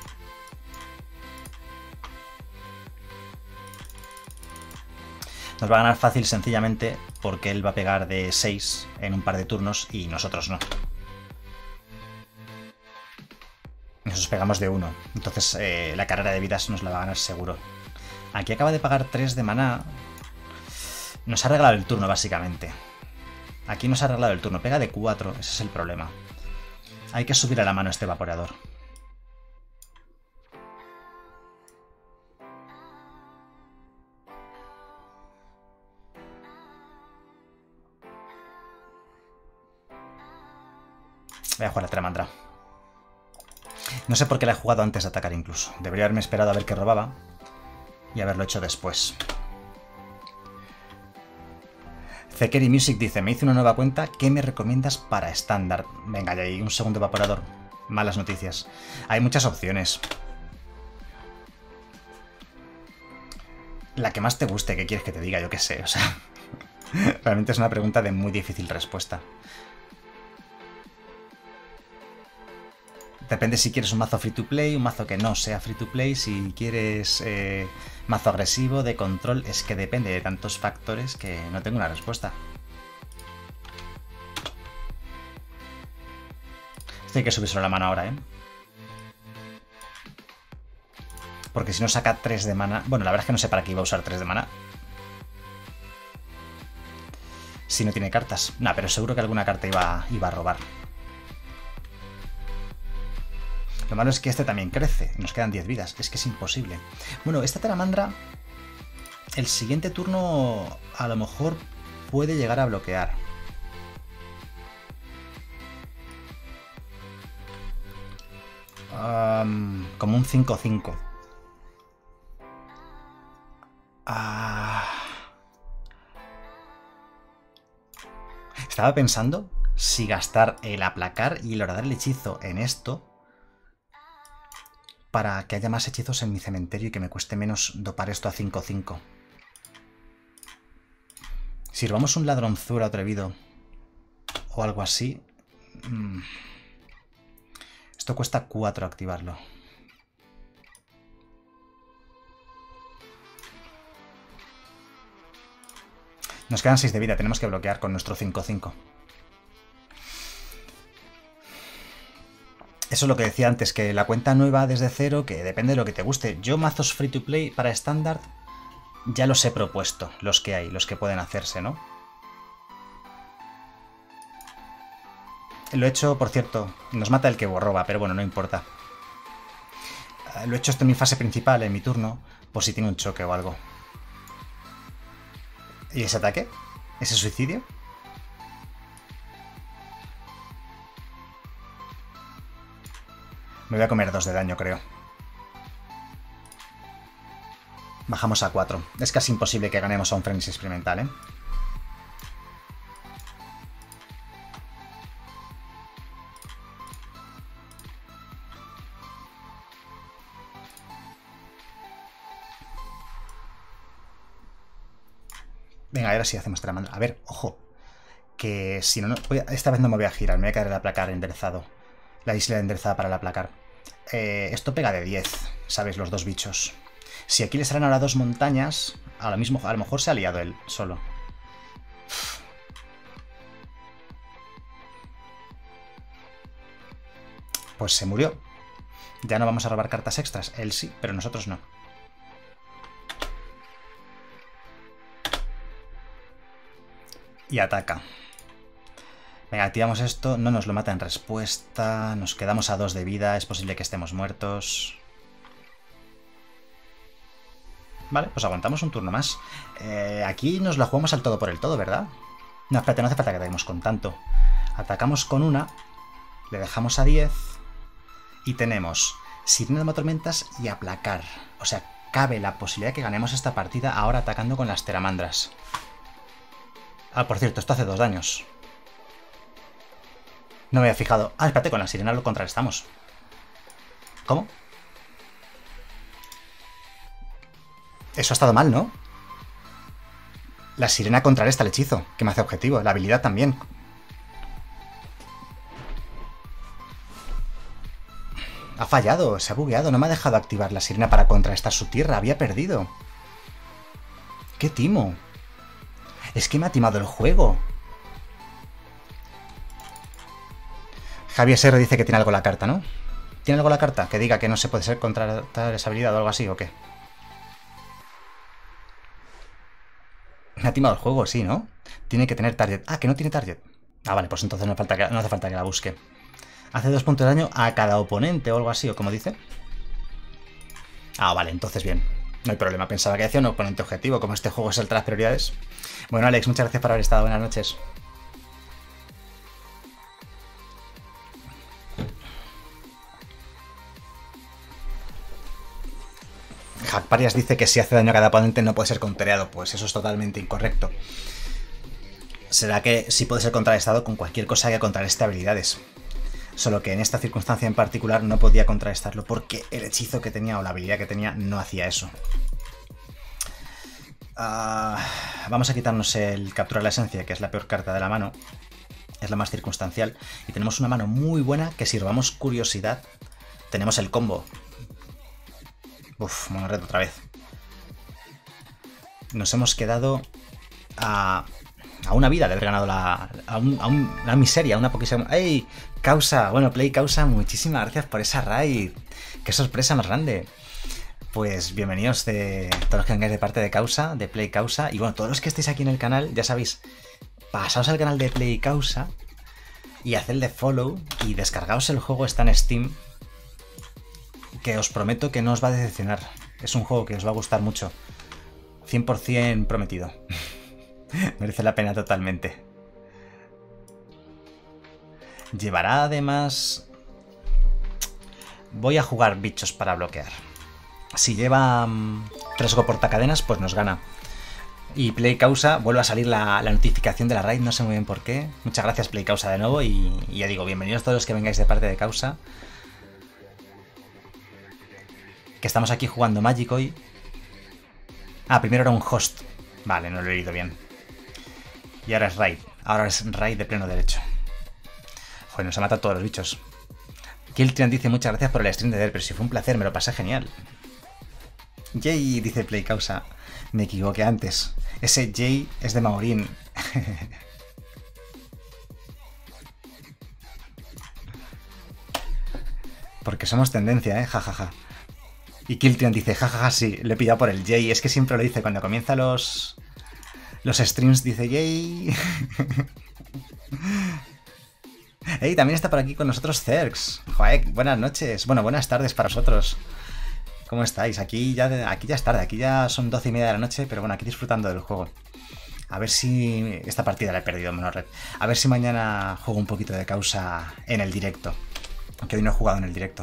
Nos va a ganar fácil sencillamente porque él va a pegar de 6 en un par de turnos y nosotros no. Nosotros pegamos de 1. Entonces la carrera de vidas nos la va a ganar seguro. Aquí acaba de pagar 3 de maná. Nos ha arreglado el turno, básicamente. Aquí nos ha arreglado el turno. Pega de 4. Ese es el problema. Hay que subir a la mano este evaporador. Voy a jugar la Teramandra. No sé por qué la he jugado antes de atacar incluso. Debería haberme esperado a ver qué robaba y haberlo hecho después. Zekeri Music dice, me hice una nueva cuenta, ¿qué me recomiendas para estándar? Venga, ya hay un segundo evaporador. Malas noticias. Hay muchas opciones. La que más te guste, ¿qué quieres que te diga? Yo qué sé, o sea... Realmente es una pregunta de muy difícil respuesta. Depende si quieres un mazo free to play, un mazo que no sea free to play, si quieres mazo agresivo, de control, es que depende de tantos factores que no tengo una respuesta. Esto hay que subírselo a la mano ahora, ¿eh? Porque si no saca 3 de mana... Bueno, la verdad es que no sé para qué iba a usar 3 de mana. Si no tiene cartas. No, pero seguro que alguna carta iba a robar. Lo malo es que este también crece. Nos quedan 10 vidas. Es que es imposible. Bueno, esta Teramandra... El siguiente turno a lo mejor puede llegar a bloquear. Como un 5-5. Estaba pensando si gastar el aplacar y el horadar el hechizo en esto para que haya más hechizos en mi cementerio y que me cueste menos dopar esto a 5-5. Si robamos un ladronzuelo atrevido o algo así... Esto cuesta 4 activarlo. Nos quedan 6 de vida, tenemos que bloquear con nuestro 5-5. Eso es lo que decía antes, que la cuenta nueva desde cero, que depende de lo que te guste. Yo mazos free to play para estándar ya los he propuesto, los que hay, los que pueden hacerse, ¿no? Lo he hecho, por cierto, nos mata el que roba, pero bueno, no importa. Lo he hecho esto en mi fase principal, en mi turno, por si tiene un choque o algo. ¿Y ese ataque? ¿Ese suicidio? Me voy a comer 2 de daño, creo. Bajamos a 4. Es casi imposible que ganemos a un Frenzy experimental, ¿eh? Venga, ahora sí hacemos Teramandra. A ver, ojo. Que si no... esta vez no me voy a girar, me voy a caer el aplacar enderezado. La isla enderezada para el aplacar. Esto pega de 10, ¿sabéis? Los dos bichos. Si aquí le salen ahora dos montañas, a lo mejor se ha liado él solo. Pues se murió. Ya no vamos a robar cartas extras. Él sí, pero nosotros no. Y ataca. Venga, activamos esto. No nos lo mata en respuesta. Nos quedamos a 2 de vida. Es posible que estemos muertos. Vale, pues aguantamos un turno más. Aquí nos la jugamos al todo por el todo, ¿verdad? No, espérate, no hace falta que ataquemos con tanto. Atacamos con una. Le dejamos a 10. Y tenemos Sirena de Tormentas y Aplacar. O sea, cabe la posibilidad de que ganemos esta partida ahora atacando con las Teramandras. Ah, por cierto, esto hace 2 daños. No me había fijado. Ah, espérate, con la sirena lo contrarrestamos. ¿Cómo? Eso ha estado mal, ¿no? La sirena contrarresta el hechizo, que me hace objetivo. La habilidad también. Ha fallado, se ha bugueado. No me ha dejado activar la sirena para contrarrestar su tierra. Había perdido. ¡Qué timo! Es que me ha timado el juego. Javier Serra dice que tiene algo la carta, ¿no? ¿Tiene algo la carta? Que diga que no se puede ser contrarrestar esa habilidad o algo así, ¿o qué? Me ha timado el juego, sí, ¿no? Tiene que tener target. Ah, que no tiene target. Ah, vale, pues entonces no hace falta que la busque. Hace 2 puntos de daño a cada oponente o algo así, o como dice. Ah, vale, entonces bien. No hay problema. Pensaba que hacía un oponente objetivo, como este juego es el de las prioridades. Bueno, Alex, muchas gracias por haber estado. Buenas noches. Hackparias dice que si hace daño a cada oponente no puede ser countereado. Pues eso es totalmente incorrecto. Será que sí puede ser contrarrestado con cualquier cosa que contrarreste habilidades. Solo que en esta circunstancia en particular no podía contrarrestarlo porque el hechizo que tenía o la habilidad que tenía no hacía eso. Vamos a quitarnos el capturar la esencia, que es la peor carta de la mano. Es la más circunstancial. Y tenemos una mano muy buena que si robamos curiosidad, tenemos el combo. Uf, monorred otra vez. Nos hemos quedado a una vida de haber ganado a una miseria, a una poquísima... ¡Ey! Causa, bueno, Play Causa, muchísimas gracias por esa raid. ¡Qué sorpresa más grande! Pues bienvenidos de todos los que vengáis de parte de Causa, de Play Causa. Y bueno, todos los que estéis aquí en el canal, ya sabéis, pasaos al canal de Play Causa y hacedle follow y descargaos el juego, está en Steam, que os prometo que no os va a decepcionar. Es un juego que os va a gustar mucho. 100% prometido. Merece la pena totalmente. Llevará además... Voy a jugar bichos para bloquear. Si lleva 3 portacadenas, pues nos gana. Y Play Causa, vuelve a salir la notificación de la raid, no sé muy bien por qué. Muchas gracias Play Causa de nuevo y ya digo, bienvenidos todos los que vengáis de parte de Causa. Que estamos aquí jugando Magic hoy. Ah, primero era un host. Vale, no lo he leído bien. Y ahora es raid. Ahora es raid de pleno derecho. Joder, nos ha matado todos los bichos. Kiltrian dice muchas gracias por el stream de Del, pero si fue un placer, me lo pasé genial. Jay, dice Play Causa. Me equivoqué antes. Ese Jay es de Maorín. Porque somos tendencia, jajaja. Y Kiltrian dice, jajaja, sí, le he pillado por el Jay. Es que siempre lo dice, cuando comienza los streams dice Jay. Hey, también está por aquí con nosotros Zerx. Joder, buenas noches. Bueno, buenas tardes para vosotros. ¿Cómo estáis? Aquí ya es tarde, aquí ya son 12:30 de la noche, pero bueno, aquí disfrutando del juego. A ver si... Esta partida la he perdido, Monorred. A ver si mañana juego un poquito de Causa en el directo. Aunque hoy no he jugado en el directo.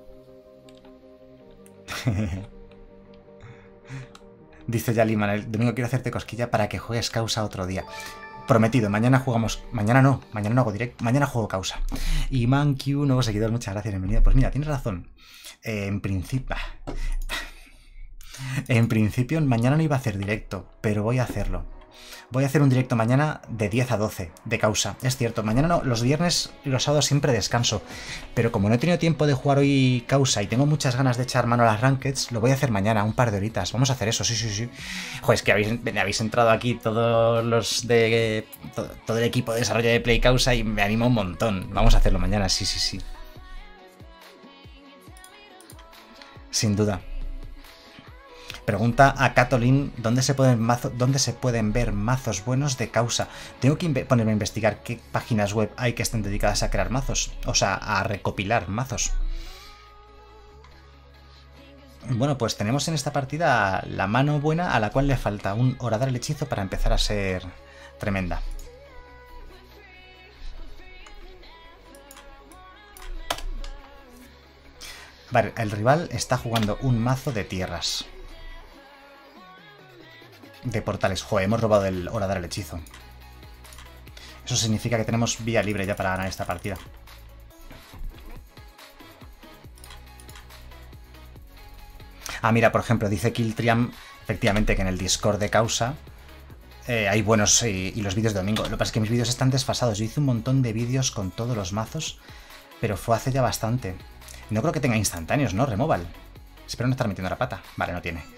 Dice Yaliman, el domingo quiero hacerte cosquilla para que juegues Causa otro día. Prometido, mañana jugamos... Mañana no hago directo, mañana juego Causa. Y Manq, nuevo seguidor, muchas gracias, bienvenido. Pues mira, tienes razón. En principio mañana no iba a hacer directo, pero voy a hacerlo. Voy a hacer un directo mañana de 10 a 12 de Causa. Es cierto, mañana no, los viernes y los sábados siempre descanso. Pero como no he tenido tiempo de jugar hoy Causa y tengo muchas ganas de echar mano a las Rankeds, lo voy a hacer mañana, un par de horitas. Vamos a hacer eso, sí, sí, sí. Joder, es que habéis entrado aquí todos los de... todo el equipo de desarrollo de Play Causa y me anima un montón. Vamos a hacerlo mañana, sí, sí, sí. Sin duda. Pregunta a Catolin dónde se pueden ver mazos buenos de Causa. Tengo que ponerme a investigar qué páginas web hay que estén dedicadas a crear mazos. O sea, a recopilar mazos. Bueno, pues tenemos en esta partida la mano buena a la cual le falta un horadar el hechizo para empezar a ser tremenda. Vale, el rival está jugando un mazo de tierras. De portales. Joder, hemos robado el horadar el hechizo. Eso significa que tenemos vía libre ya para ganar esta partida. Ah, mira, por ejemplo, dice Killtriam, efectivamente, que en el Discord de Causa hay buenos y los vídeos de domingo. Lo que pasa es que mis vídeos están desfasados. Yo hice un montón de vídeos con todos los mazos, pero fue hace ya bastante. No creo que tenga instantáneos, ¿no? Removal. Espero no estar metiendo la pata. Vale, no tiene.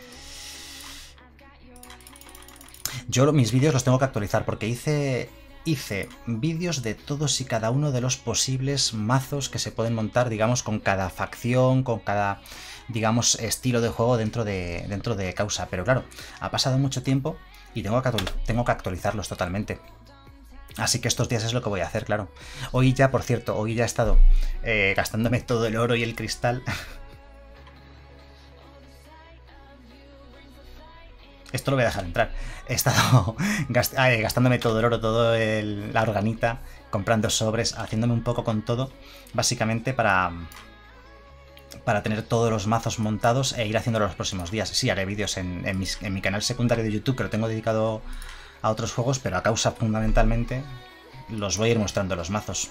Yo mis vídeos los tengo que actualizar porque hice vídeos de todos y cada uno de los posibles mazos que se pueden montar, digamos, con cada facción, con cada, digamos, estilo de juego dentro de Causa. Pero claro, ha pasado mucho tiempo y tengo que actualizarlos totalmente. Así que estos días es lo que voy a hacer, claro. Hoy ya, por cierto, hoy ya he estado gastándome todo el oro y el cristal. Esto lo voy a dejar entrar. He estado gastándome todo el oro, toda la organita, comprando sobres, haciéndome un poco con todo, básicamente para tener todos los mazos montados e ir haciéndolo los próximos días. Sí, haré vídeos en mi canal secundario de YouTube, que lo tengo dedicado a otros juegos, pero a Causa fundamentalmente los voy a ir mostrando los mazos.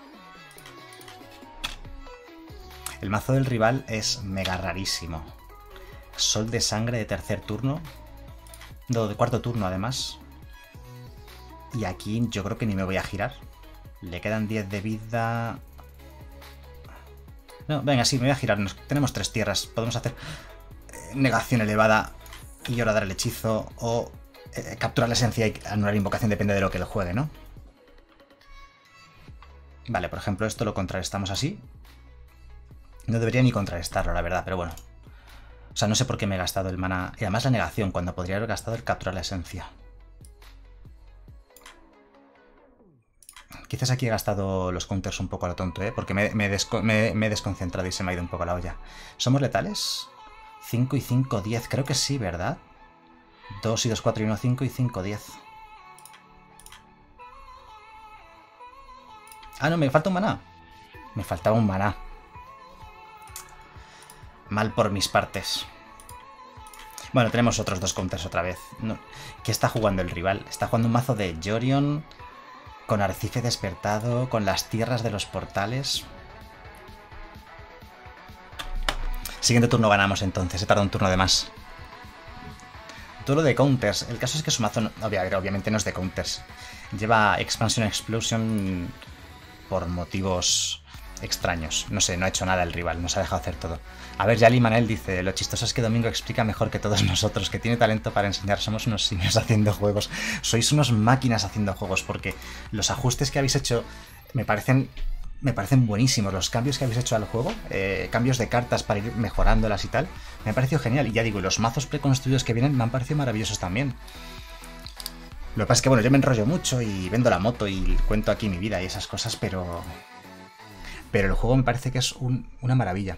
El mazo del rival es mega rarísimo. Sol de sangre de tercer turno. No, de cuarto turno además. Y aquí yo creo que ni me voy a girar. Le quedan 10 de vida. No, venga, sí, me voy a girar. Tenemos 3 tierras. Podemos hacer negación elevada y ahora dar el hechizo o capturar la esencia y anular invocación, depende de lo que lo juegue, ¿no? Vale, por ejemplo, esto lo contrarrestamos así. No debería ni contrarrestarlo, la verdad, pero bueno. O sea, no sé por qué me he gastado el mana. Y además la negación, cuando podría haber gastado el capturar la esencia. Quizás aquí he gastado los counters un poco a lo tonto, ¿eh? Porque me he desconcentrado y se me ha ido un poco la olla. ¿Somos letales? 5 y 5, 10. Creo que sí, ¿verdad? 2 y 2, 4 y 1, 5 y 5, 10. Ah, no, me falta un maná. Me faltaba un maná. Mal por mis partes. Bueno, tenemos otros 2 counters otra vez. No. ¿Qué está jugando el rival? Está jugando un mazo de Jorion, con Arrecife Despertado, con las tierras de los portales. Siguiente turno ganamos entonces, he tardado un turno de más. Duelo de counters. El caso es que su mazo obviamente no es de counters. Lleva Expansion Explosion por motivos extraños. No sé, no ha hecho nada el rival, nos ha dejado hacer todo. A ver, Yali Manel dice, lo chistoso es que Domingo explica mejor que todos nosotros, que tiene talento para enseñar, somos unos simios haciendo juegos. Sois unos máquinas haciendo juegos, porque los ajustes que habéis hecho me parecen buenísimos. Los cambios que habéis hecho al juego, cambios de cartas para ir mejorándolas y tal, me ha parecido genial. Y ya digo, los mazos preconstruidos que vienen me han parecido maravillosos también. Lo que pasa es que, bueno, yo me enrollo mucho y vendo la moto y cuento aquí mi vida y esas cosas, pero el juego me parece que es una maravilla.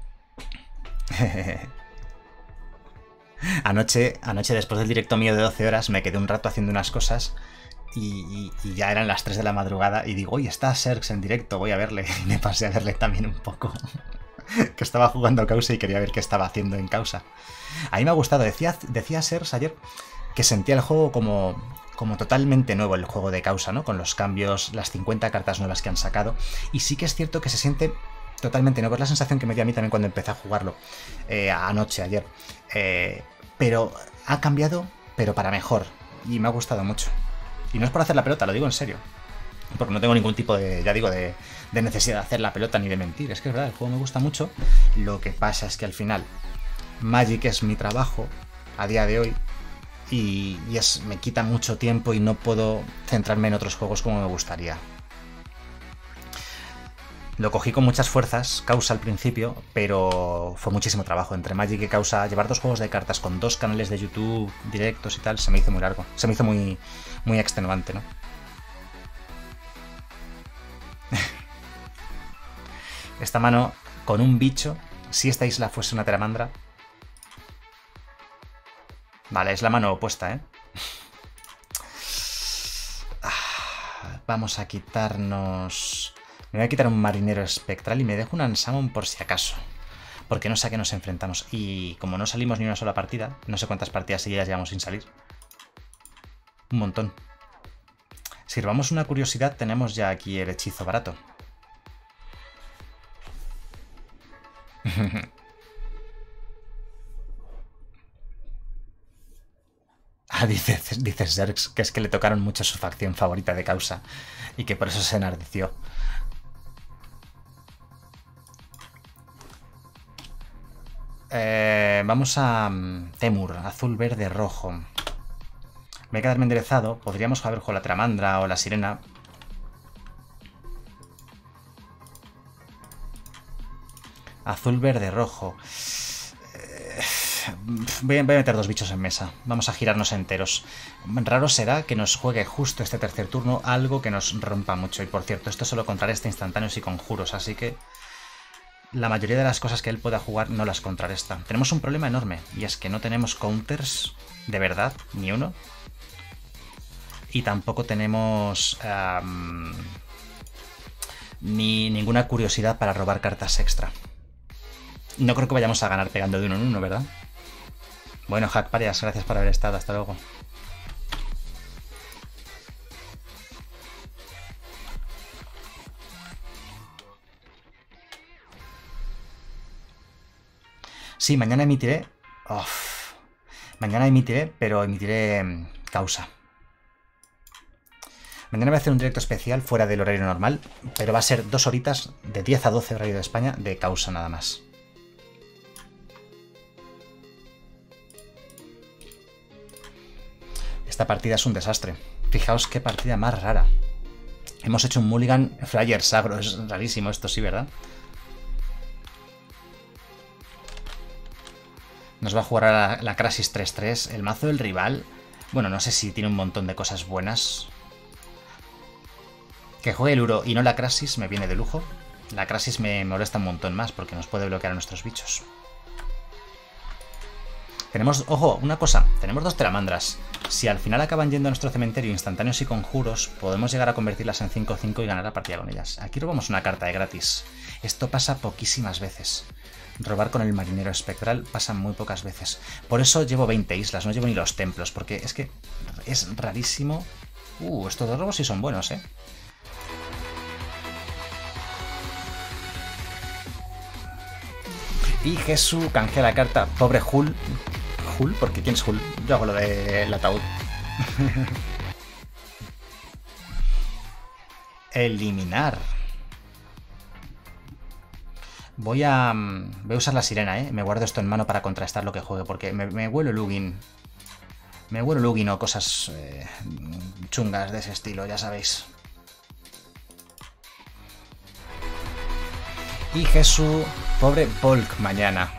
Anoche, después del directo mío de 12 horas, me quedé un rato haciendo unas cosas y ya eran las 3 de la madrugada y digo, oye, está Serx en directo, voy a verle. Y me pasé a verle también un poco. Que estaba jugando Causa y quería ver qué estaba haciendo en Causa. A mí me ha gustado. Decía Serx ayer que sentía el juego como totalmente nuevo, el juego de Causa, ¿no? Con los cambios, las 50 cartas nuevas que han sacado. Y sí que es cierto que se siente totalmente nuevo. Es la sensación que me dio a mí también cuando empecé a jugarlo ayer. Pero ha cambiado, pero para mejor. y me ha gustado mucho. Y no es por hacer la pelota, lo digo en serio. Porque no tengo ningún tipo de, ya digo, de necesidad de hacer la pelota ni de mentir. Es que es verdad, el juego me gusta mucho. Lo que pasa es que al final Magic es mi trabajo a día de hoy y me quita mucho tiempo y no puedo centrarme en otros juegos como me gustaría. Lo cogí con muchas fuerzas, Causa al principio, pero fue muchísimo trabajo. Entre Magic y Causa, llevar 2 juegos de cartas con 2 canales de YouTube directos y tal, se me hizo muy largo. Se me hizo muy, muy extenuante, ¿no? Esta mano con un bicho, si esta isla fuese una Teramandra. Vale, es la mano opuesta, ¿eh? Vamos a quitarnos... Me voy a quitar un marinero espectral y me dejo un Unsummon por si acaso. Porque no sé a qué nos enfrentamos. Y como no salimos ni una sola partida, no sé cuántas partidas seguidas llevamos sin salir. Un montón. Si robamos una curiosidad, tenemos ya aquí el hechizo barato. Dice Zerx que es que le tocaron mucho su facción favorita de Causa y que por eso se enardeció. Vamos a Temur, azul, verde, rojo. Me voy a quedarme enderezado. Podríamos haber jugado la Teramandra o la Sirena. Azul, verde, rojo. Voy a meter 2 bichos en mesa. Vamos a girarnos enteros. Raro será que nos juegue justo este tercer turno algo que nos rompa mucho. Y por cierto, esto solo contrarresta instantáneos y conjuros, así que la mayoría de las cosas que él pueda jugar no las contrarresta. Tenemos un problema enorme, y es que no tenemos counters de verdad, ni uno. Y tampoco tenemos ni ninguna curiosidad para robar cartas extra. No creo que vayamos a ganar pegando de uno en uno, ¿verdad? Bueno, Hack Parias, gracias por haber estado. Hasta luego. Sí, mañana emitiré... Mañana emitiré, pero emitiré Causa. Mañana voy a hacer un directo especial fuera del horario normal, pero va a ser 2 horitas de 10 a 12 horario de España de Causa nada más. Esta partida es un desastre. Fijaos qué partida más rara. Hemos hecho un mulligan Flyer Sagro. Es rarísimo esto, sí, ¿verdad? Nos va a jugar a la Crasis 3-3. El mazo del rival... Bueno, no sé si tiene un montón de cosas buenas. Que juegue el Uro y no la Crasis me viene de lujo. La Crasis me molesta un montón más porque nos puede bloquear a nuestros bichos. Tenemos, ojo, una cosa, tenemos 2 Teramandras. Si al final acaban yendo a nuestro cementerio instantáneos y conjuros, podemos llegar a convertirlas en 5-5 y ganar la partida con ellas. Aquí robamos una carta de gratis. Esto pasa poquísimas veces. Robar con el marinero espectral pasa muy pocas veces. Por eso llevo 20 islas, no llevo ni los templos, porque es que es rarísimo. Estos 2 robos sí son buenos, ¿eh? Y Jesús canjea la carta. Pobre Hull. ¿Hull? ¿Por qué? ¿Quién es Hull? Yo hago lo del ataúd. Eliminar. Voy a usar la sirena, ¿eh? Me guardo esto en mano para contrastar lo que juegue, porque me huelo Lugin. Me huelo Lugin o cosas chungas de ese estilo, ya sabéis. Y Jesús, pobre Volk mañana.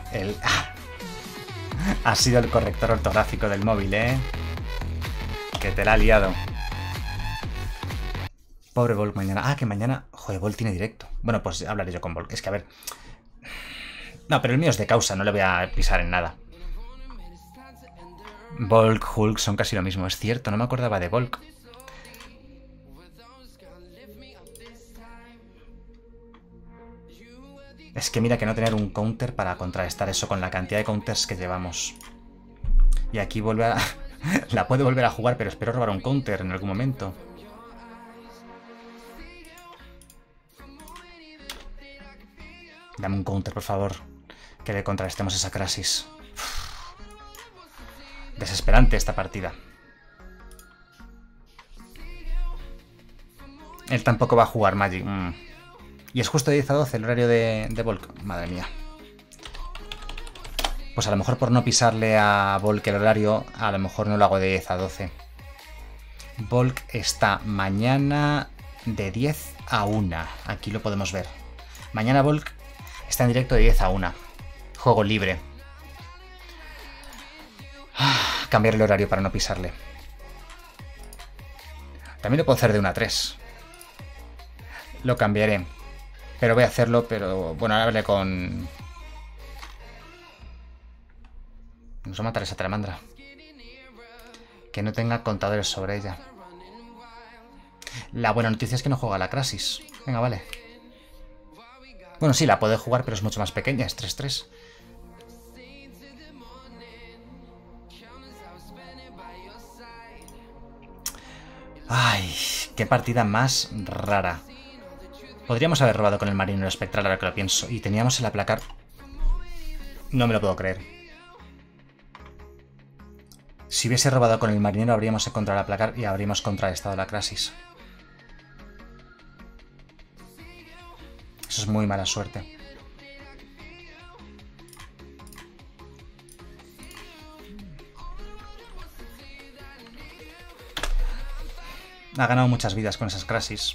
Ha sido el corrector ortográfico del móvil, ¿eh? Que te la ha liado. Pobre Volk mañana. Que mañana... Joder, Volk tiene directo. Bueno, pues hablaré yo con Volk. Es que a ver... No, pero el mío es de Causa, no le voy a pisar en nada. Volk, Hulk son casi lo mismo, es cierto, no me acordaba de Volk. Es que mira que no tener un counter para contrarrestar eso con la cantidad de counters que llevamos. Y aquí vuelve a... La puede volver a jugar, pero espero robar un counter en algún momento. Dame un counter, por favor. Que le contrarrestemos esa Crasis. Desesperante esta partida. Él tampoco va a jugar Magic. Y es justo de 10 a 12 el horario de Volk. Madre mía. Pues a lo mejor por no pisarle a Volk el horario, a lo mejor no lo hago de 10 a 12. Volk está mañana de 10 a 1. Aquí lo podemos ver. Mañana Volk está en directo de 10 a 1. Juego libre. Cambiar el horario para no pisarle. También lo puedo hacer de 1 a 3. Lo cambiaré. Pero voy a hacerlo, pero... Bueno, ahora hablé con... Nos va a matar esa Telemandra. Que no tenga contadores sobre ella. La buena noticia es que no juega la Crasis. Venga, vale. Bueno, sí, la puede jugar, pero es mucho más pequeña. Es 3-3. Ay, qué partida más rara. Podríamos haber robado con el marinero espectral, ahora que lo pienso. Y teníamos el aplacar... No me lo puedo creer. Si hubiese robado con el marinero, habríamos encontrado el aplacar y habríamos contrarrestado la Crasis. Eso es muy mala suerte. Ha ganado muchas vidas con esas Crasis.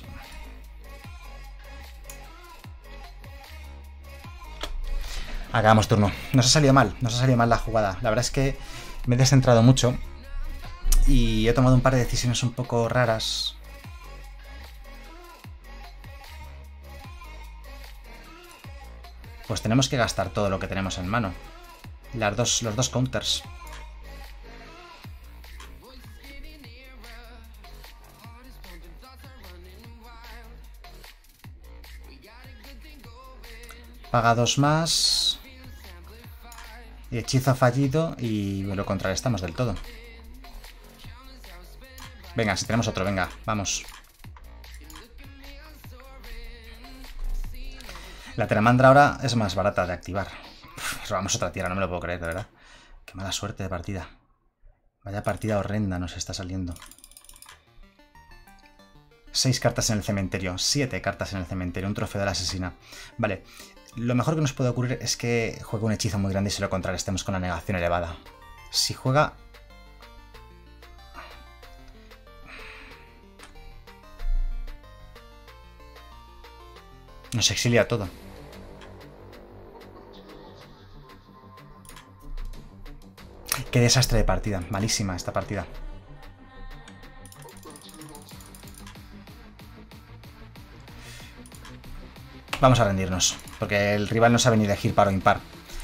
Hagamos turno. Nos ha salido mal la jugada. La verdad es que me he descentrado mucho y he tomado un par de decisiones un poco raras. Pues tenemos que gastar todo lo que tenemos en mano. Los dos counters. Paga 2 más. Hechizo fallido y lo contrarrestamos del todo. Venga, si tenemos otro, venga, vamos. La Telemandra ahora es más barata de activar. Robamos otra tierra, no me lo puedo creer, de verdad. Qué mala suerte de partida. Vaya partida horrenda nos está saliendo. 6 cartas en el cementerio, 7 cartas en el cementerio, un trofeo de la asesina. Vale, lo mejor que nos puede ocurrir es que juegue un hechizo muy grande y se lo contrarrestemos con la negación elevada. Si juega... Nos exilia todo. Qué desastre de partida. Malísima esta partida. Vamos a rendirnos, porque el rival no sabe ni elegir par o impar.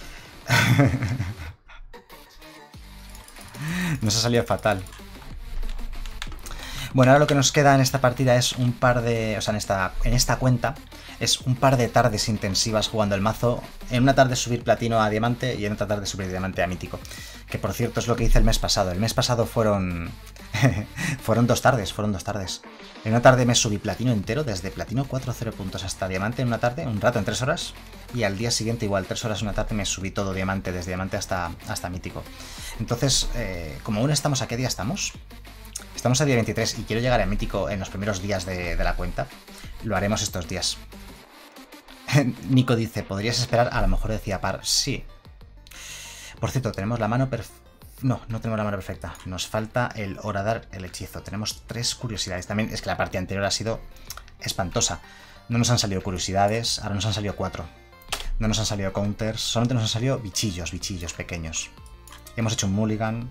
Nos ha salido fatal. Bueno, ahora lo que nos queda en esta partida es un par de... O sea, en esta cuenta es un par de tardes intensivas jugando el mazo. En una tarde subir platino a diamante y en otra tarde subir diamante a mítico. Que por cierto es lo que hice el mes pasado. El mes pasado fueron... fueron 2 tardes, En una tarde me subí platino entero, desde platino 4-0 puntos hasta diamante en una tarde, un rato, en 3 horas. Y al día siguiente igual, 3 horas una tarde me subí todo diamante, desde diamante hasta mítico. Entonces, como aún estamos, ¿a qué día estamos? Estamos a día 23 y quiero llegar a mítico en los primeros días de la cuenta. Lo haremos estos días. Nico dice, ¿podrías esperar? A lo mejor decía par. Sí. Por cierto, tenemos la mano perfecta. No, no tenemos la mano perfecta. Nos falta el Horadar, el hechizo. Tenemos 3 curiosidades. También es que la partida anterior ha sido espantosa. No nos han salido curiosidades, ahora nos han salido 4. No nos han salido counters, solamente nos han salido bichillos pequeños. Hemos hecho un mulligan.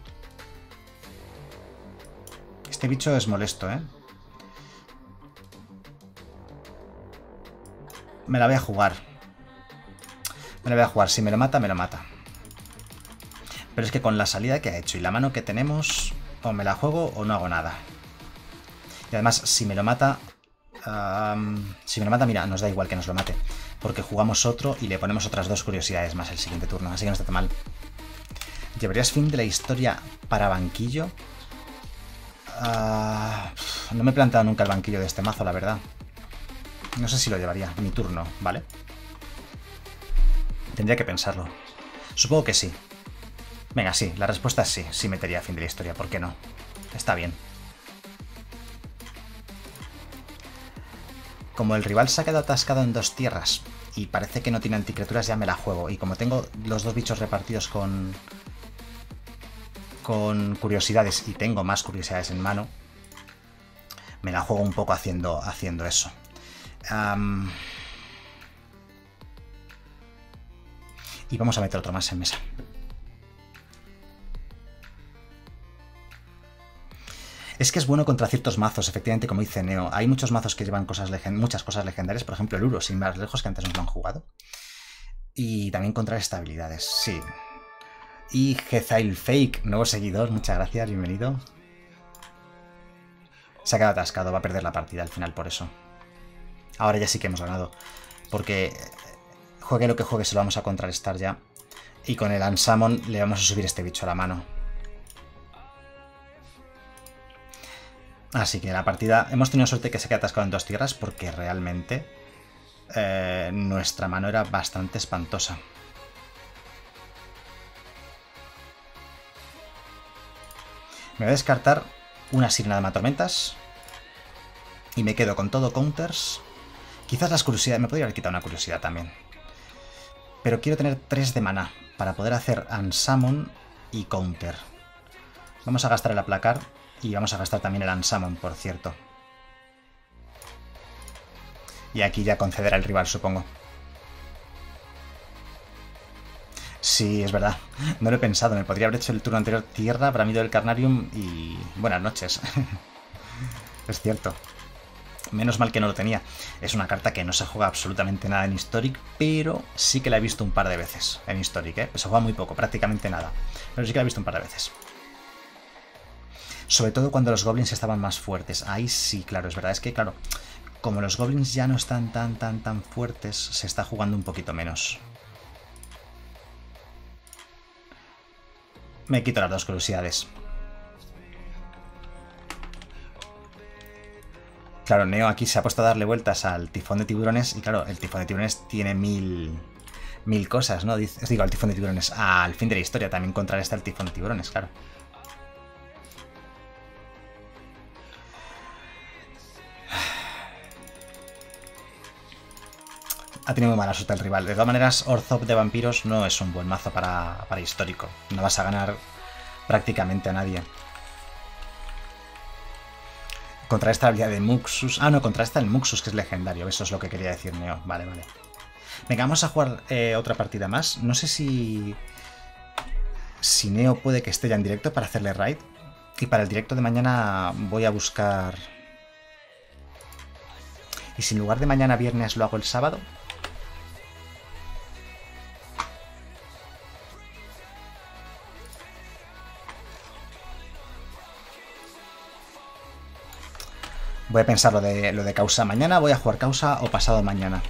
Este bicho es molesto, ¿eh? Me la voy a jugar. Si me lo mata, me lo mata. Pero es que con la salida que ha hecho y la mano que tenemos, o me la juego o no hago nada. Y además, si me lo mata... mira, nos da igual que nos lo mate. Porque jugamos otro y le ponemos otras 2 curiosidades más el siguiente turno. Así que no está tan mal. ¿Llevarías fin de la historia para banquillo? No me he planteado nunca el banquillo de este mazo, la verdad. No sé si lo llevaría. Mi turno, ¿vale? Tendría que pensarlo. Supongo que sí. Venga, sí, la respuesta es sí. Sí metería fin de la historia, ¿por qué no? Está bien. Como el rival se ha quedado atascado en 2 tierras y parece que no tiene anticriaturas, ya me la juego. Y como tengo los 2 bichos repartidos con curiosidades y tengo más curiosidades en mano, me la juego un poco haciendo eso. Y vamos a meter otro más en mesa. Es que es bueno contra ciertos mazos, efectivamente, como dice Neo. Hay muchos mazos que llevan muchas cosas legendarias, por ejemplo el Uro, sin más lejos, que antes no lo han jugado. Y también contra estabilidades, sí. Y Gezail Fake, nuevo seguidor, muchas gracias, bienvenido. Se ha quedado atascado, va a perder la partida al final por eso. Ahora ya sí que hemos ganado, porque juegue lo que juegue se lo vamos a contrarrestar ya. Y con el Ansamon le vamos a subir este bicho a la mano. Así que la partida... Hemos tenido suerte que se quede atascado en 2 tierras porque realmente nuestra mano era bastante espantosa. Me voy a descartar una Sirena de Matormentas y me quedo con todo counters. Quizás las curiosidades... Me podría haber quitado una curiosidad también. Pero quiero tener 3 de maná para poder hacer Unsummon y counter. Vamos a gastar el aplacar y vamos a gastar también el Unsummon, por cierto. Y aquí ya concederá el rival, supongo. Sí, es verdad. No lo he pensado. Me podría haber hecho el turno anterior tierra, bramido del Carnarium y... buenas noches. Es cierto. Menos mal que no lo tenía. Es una carta que no se juega absolutamente nada en Historic, pero sí que la he visto un par de veces en Historic, ¿eh? Se juega muy poco, prácticamente nada. Pero sí que la he visto un par de veces. Sobre todo cuando los goblins estaban más fuertes. Ahí sí, claro, es verdad. Es que, claro, como los goblins ya no están tan fuertes, se está jugando un poquito menos. Me quito las 2 curiosidades. Claro, Neo aquí se ha puesto a darle vueltas al tifón de tiburones y claro, el tifón de tiburones tiene mil cosas, ¿no? Digo, al tifón de tiburones, al fin de la historia también contrarresta el tifón de tiburones, claro. Ha tenido muy mala suerte el rival. De todas maneras, Orzhov de vampiros no es un buen mazo para histórico. No vas a ganar prácticamente a nadie. Contra esta habilidad de Muxus... Ah, no, contra esta el Muxus, que es legendario. Eso es lo que quería decir Neo. Vale, vale. Venga, vamos a jugar otra partida más. No sé si Neo puede que esté ya en directo para hacerle raid. Y para el directo de mañana voy a buscar... ¿Y si en lugar de mañana viernes lo hago el sábado? Voy a pensar lo de causa mañana. Voy a jugar causa o pasado mañana.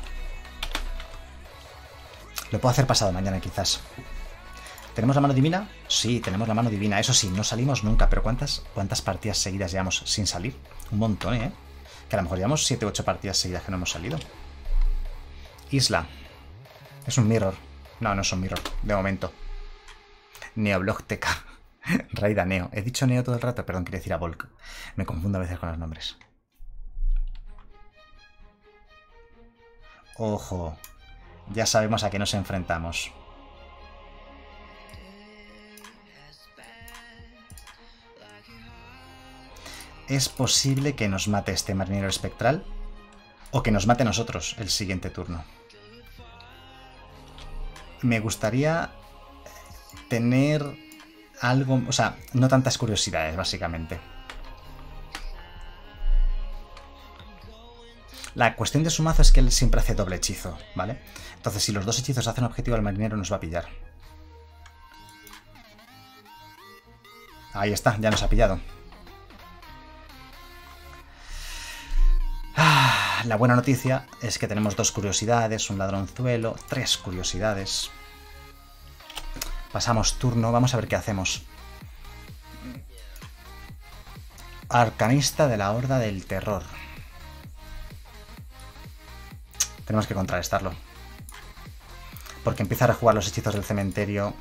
Lo puedo hacer pasado mañana, quizás. ¿Tenemos la mano divina? Sí, tenemos la mano divina. Eso sí, no salimos nunca. Pero ¿cuántas partidas seguidas llevamos sin salir? Un montón, ¿eh? Que a lo mejor llevamos 7 u 8 partidas seguidas que no hemos salido. Isla. Es un mirror. No, no es un mirror. De momento. Neoblogteca. Raida Neo. He dicho Neo todo el rato. Perdón, quería decir a Volk. Me confundo a veces con los nombres. Ojo. Ya sabemos a qué nos enfrentamos. Es posible que nos mate este marinero espectral o que nos mate a nosotros el siguiente turno. Me gustaría tener algo... O sea, no tantas curiosidades, básicamente. La cuestión de su mazo es que él siempre hace doble hechizo, ¿vale? Entonces, si los 2 hechizos hacen objetivo, el marinero nos va a pillar. Ahí está, ya nos ha pillado. La buena noticia es que tenemos 2 curiosidades, un ladronzuelo, 3 curiosidades. Pasamos turno, vamos a ver qué hacemos. Arcanista de la Horda del Terror. Tenemos que contrarrestarlo. Porque empieza a rejugar los hechizos del cementerio.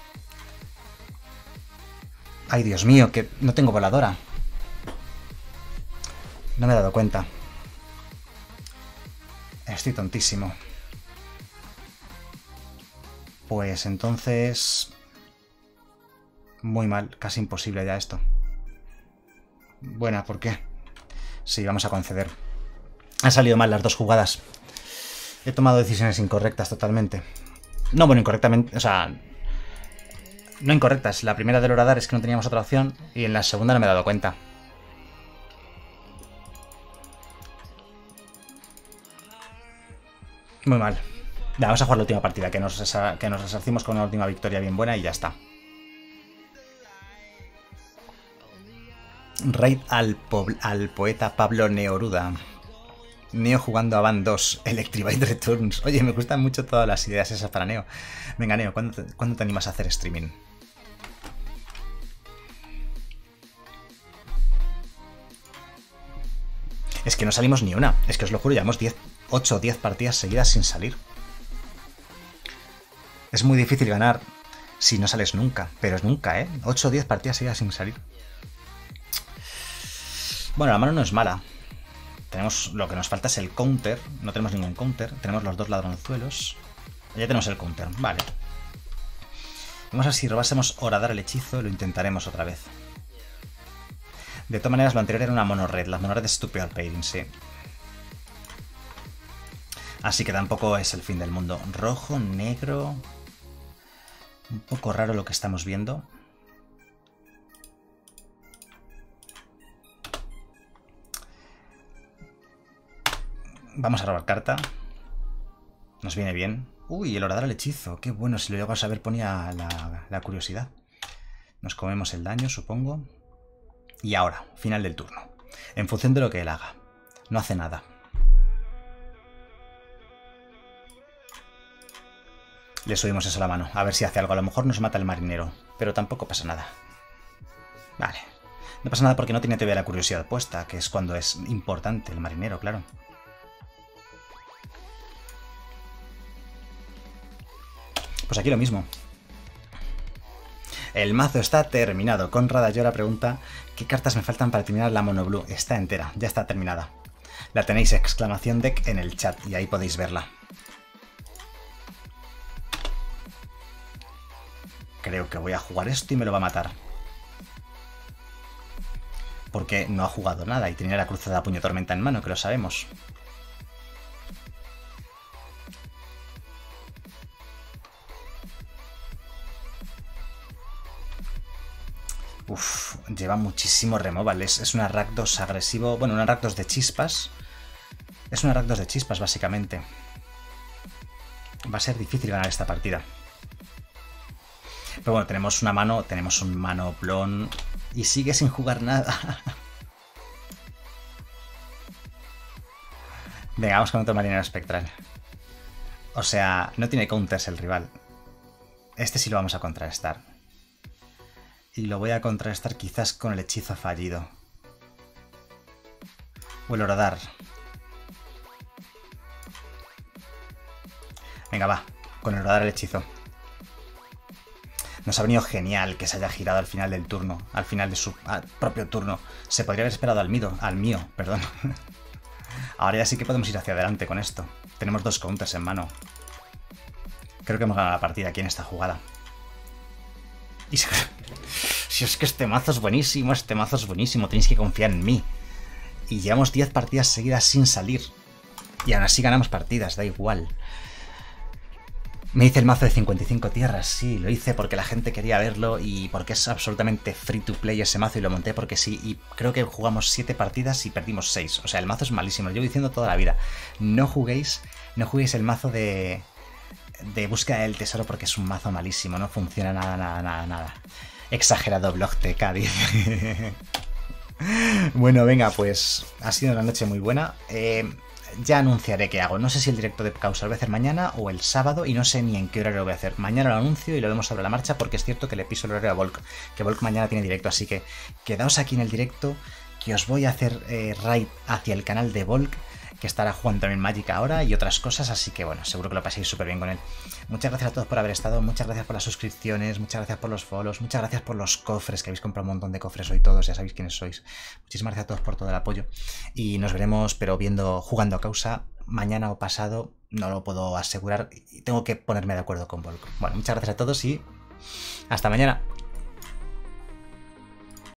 ¡Ay, Dios mío! Que no tengo voladora. No me he dado cuenta. Estoy tontísimo. Pues entonces... Muy mal, casi imposible ya esto. Buena, ¿por qué? Sí, vamos a conceder. Han salido mal las dos jugadas. He tomado decisiones incorrectas totalmente. No, bueno, incorrectamente, o sea... No incorrectas. La primera del horadar es que no teníamos otra opción y en la segunda no me he dado cuenta. Muy mal. Ya, vamos a jugar la última partida, que nos resarcimos con una última victoria bien buena y ya está. Raid al poeta Pablo Neoruda. Neo jugando a Van 2, Electrivite Returns. Oye, me gustan mucho todas las ideas esas para Neo. Venga, Neo, ¿cuándo te animas a hacer streaming? Es que no salimos ni una. Es que os lo juro, llevamos 8 o 10 partidas seguidas sin salir. Es muy difícil ganar si no sales nunca. Pero es nunca, ¿eh? 8 o 10 partidas seguidas sin salir. Bueno, la mano no es mala. Tenemos, lo que nos falta es el counter. No tenemos ningún counter. Tenemos los dos ladronzuelos. Ya tenemos el counter. Vale. Vamos a ver si robásemos horadar el hechizo. Lo intentaremos otra vez. De todas maneras, lo anterior era una monored. Las monored es stupid pairing, sí. Así que tampoco es el fin del mundo. Rojo, negro... Un poco raro lo que estamos viendo. Vamos a robar carta. Nos viene bien. Uy, el horadar al hechizo. Qué bueno, si lo llego a saber ponía la curiosidad. Nos comemos el daño, supongo. Y ahora, final del turno. En función de lo que él haga. No hace nada. Le subimos eso a la mano, a ver si hace algo. A lo mejor nos mata el marinero, pero tampoco pasa nada. Vale. No pasa nada porque no tiene todavía la curiosidad puesta, que es cuando es importante el marinero, claro. Pues aquí lo mismo. El mazo está terminado. Conrad Ayora pregunta ¿qué cartas me faltan para terminar la mono blue? Está entera, ya está terminada. La tenéis exclamación deck en el chat y ahí podéis verla. Creo que voy a jugar esto y me lo va a matar. Porque no ha jugado nada y tenía la cruzada puño tormenta en mano, que lo sabemos. Uf, lleva muchísimo removal. Es un Rakdos agresivo. Bueno, un Rakdos de chispas. Es un Rakdos de chispas, básicamente. Va a ser difícil ganar esta partida. Pero bueno, tenemos una mano, tenemos un manoplón y sigue sin jugar nada. Venga, vamos con otro marinero espectral. O sea, no tiene counters el rival. Este sí lo vamos a contrarrestar. Y lo voy a contrarrestar quizás con el hechizo fallido. O el horadar. Venga, va. Con el horadar el hechizo. Nos ha venido genial que se haya girado al final del turno, al final de su propio turno. Se podría haber esperado al mío, perdón. Ahora ya sí que podemos ir hacia adelante con esto. Tenemos 2 counters en mano. Creo que hemos ganado la partida aquí en esta jugada. Y si es que este mazo es buenísimo, tenéis que confiar en mí. Y llevamos 10 partidas seguidas sin salir. Y aún así ganamos partidas, da igual. Me hice el mazo de 55 tierras, sí, lo hice porque la gente quería verlo y porque es absolutamente free to play ese mazo y lo monté porque sí, y creo que jugamos 7 partidas y perdimos 6, o sea, el mazo es malísimo, lo llevo diciendo toda la vida. No juguéis el mazo de búsqueda del tesoro porque es un mazo malísimo, no funciona nada. Exagerado blog TK, dice. Bueno, venga, pues ha sido una noche muy buena. Ya anunciaré qué hago. No sé si el directo de Causa lo voy a hacer mañana o el sábado y no sé ni en qué horario lo voy a hacer. Mañana lo anuncio y lo vemos sobre la marcha porque es cierto que le piso el horario a Volk. Que Volk mañana tiene directo, así que quedaos aquí en el directo que os voy a hacer raid hacia el canal de Volk, que estará jugando también Magic ahora y otras cosas, así que bueno, seguro que lo paséis súper bien con él. Muchas gracias a todos por haber estado, muchas gracias por las suscripciones, muchas gracias por los follows, muchas gracias por los cofres, que habéis comprado un montón de cofres hoy todos, ya sabéis quiénes sois. Muchísimas gracias a todos por todo el apoyo y nos veremos, pero jugando a Causa mañana o pasado, no lo puedo asegurar y tengo que ponerme de acuerdo con Volko. Bueno, muchas gracias a todos y hasta mañana.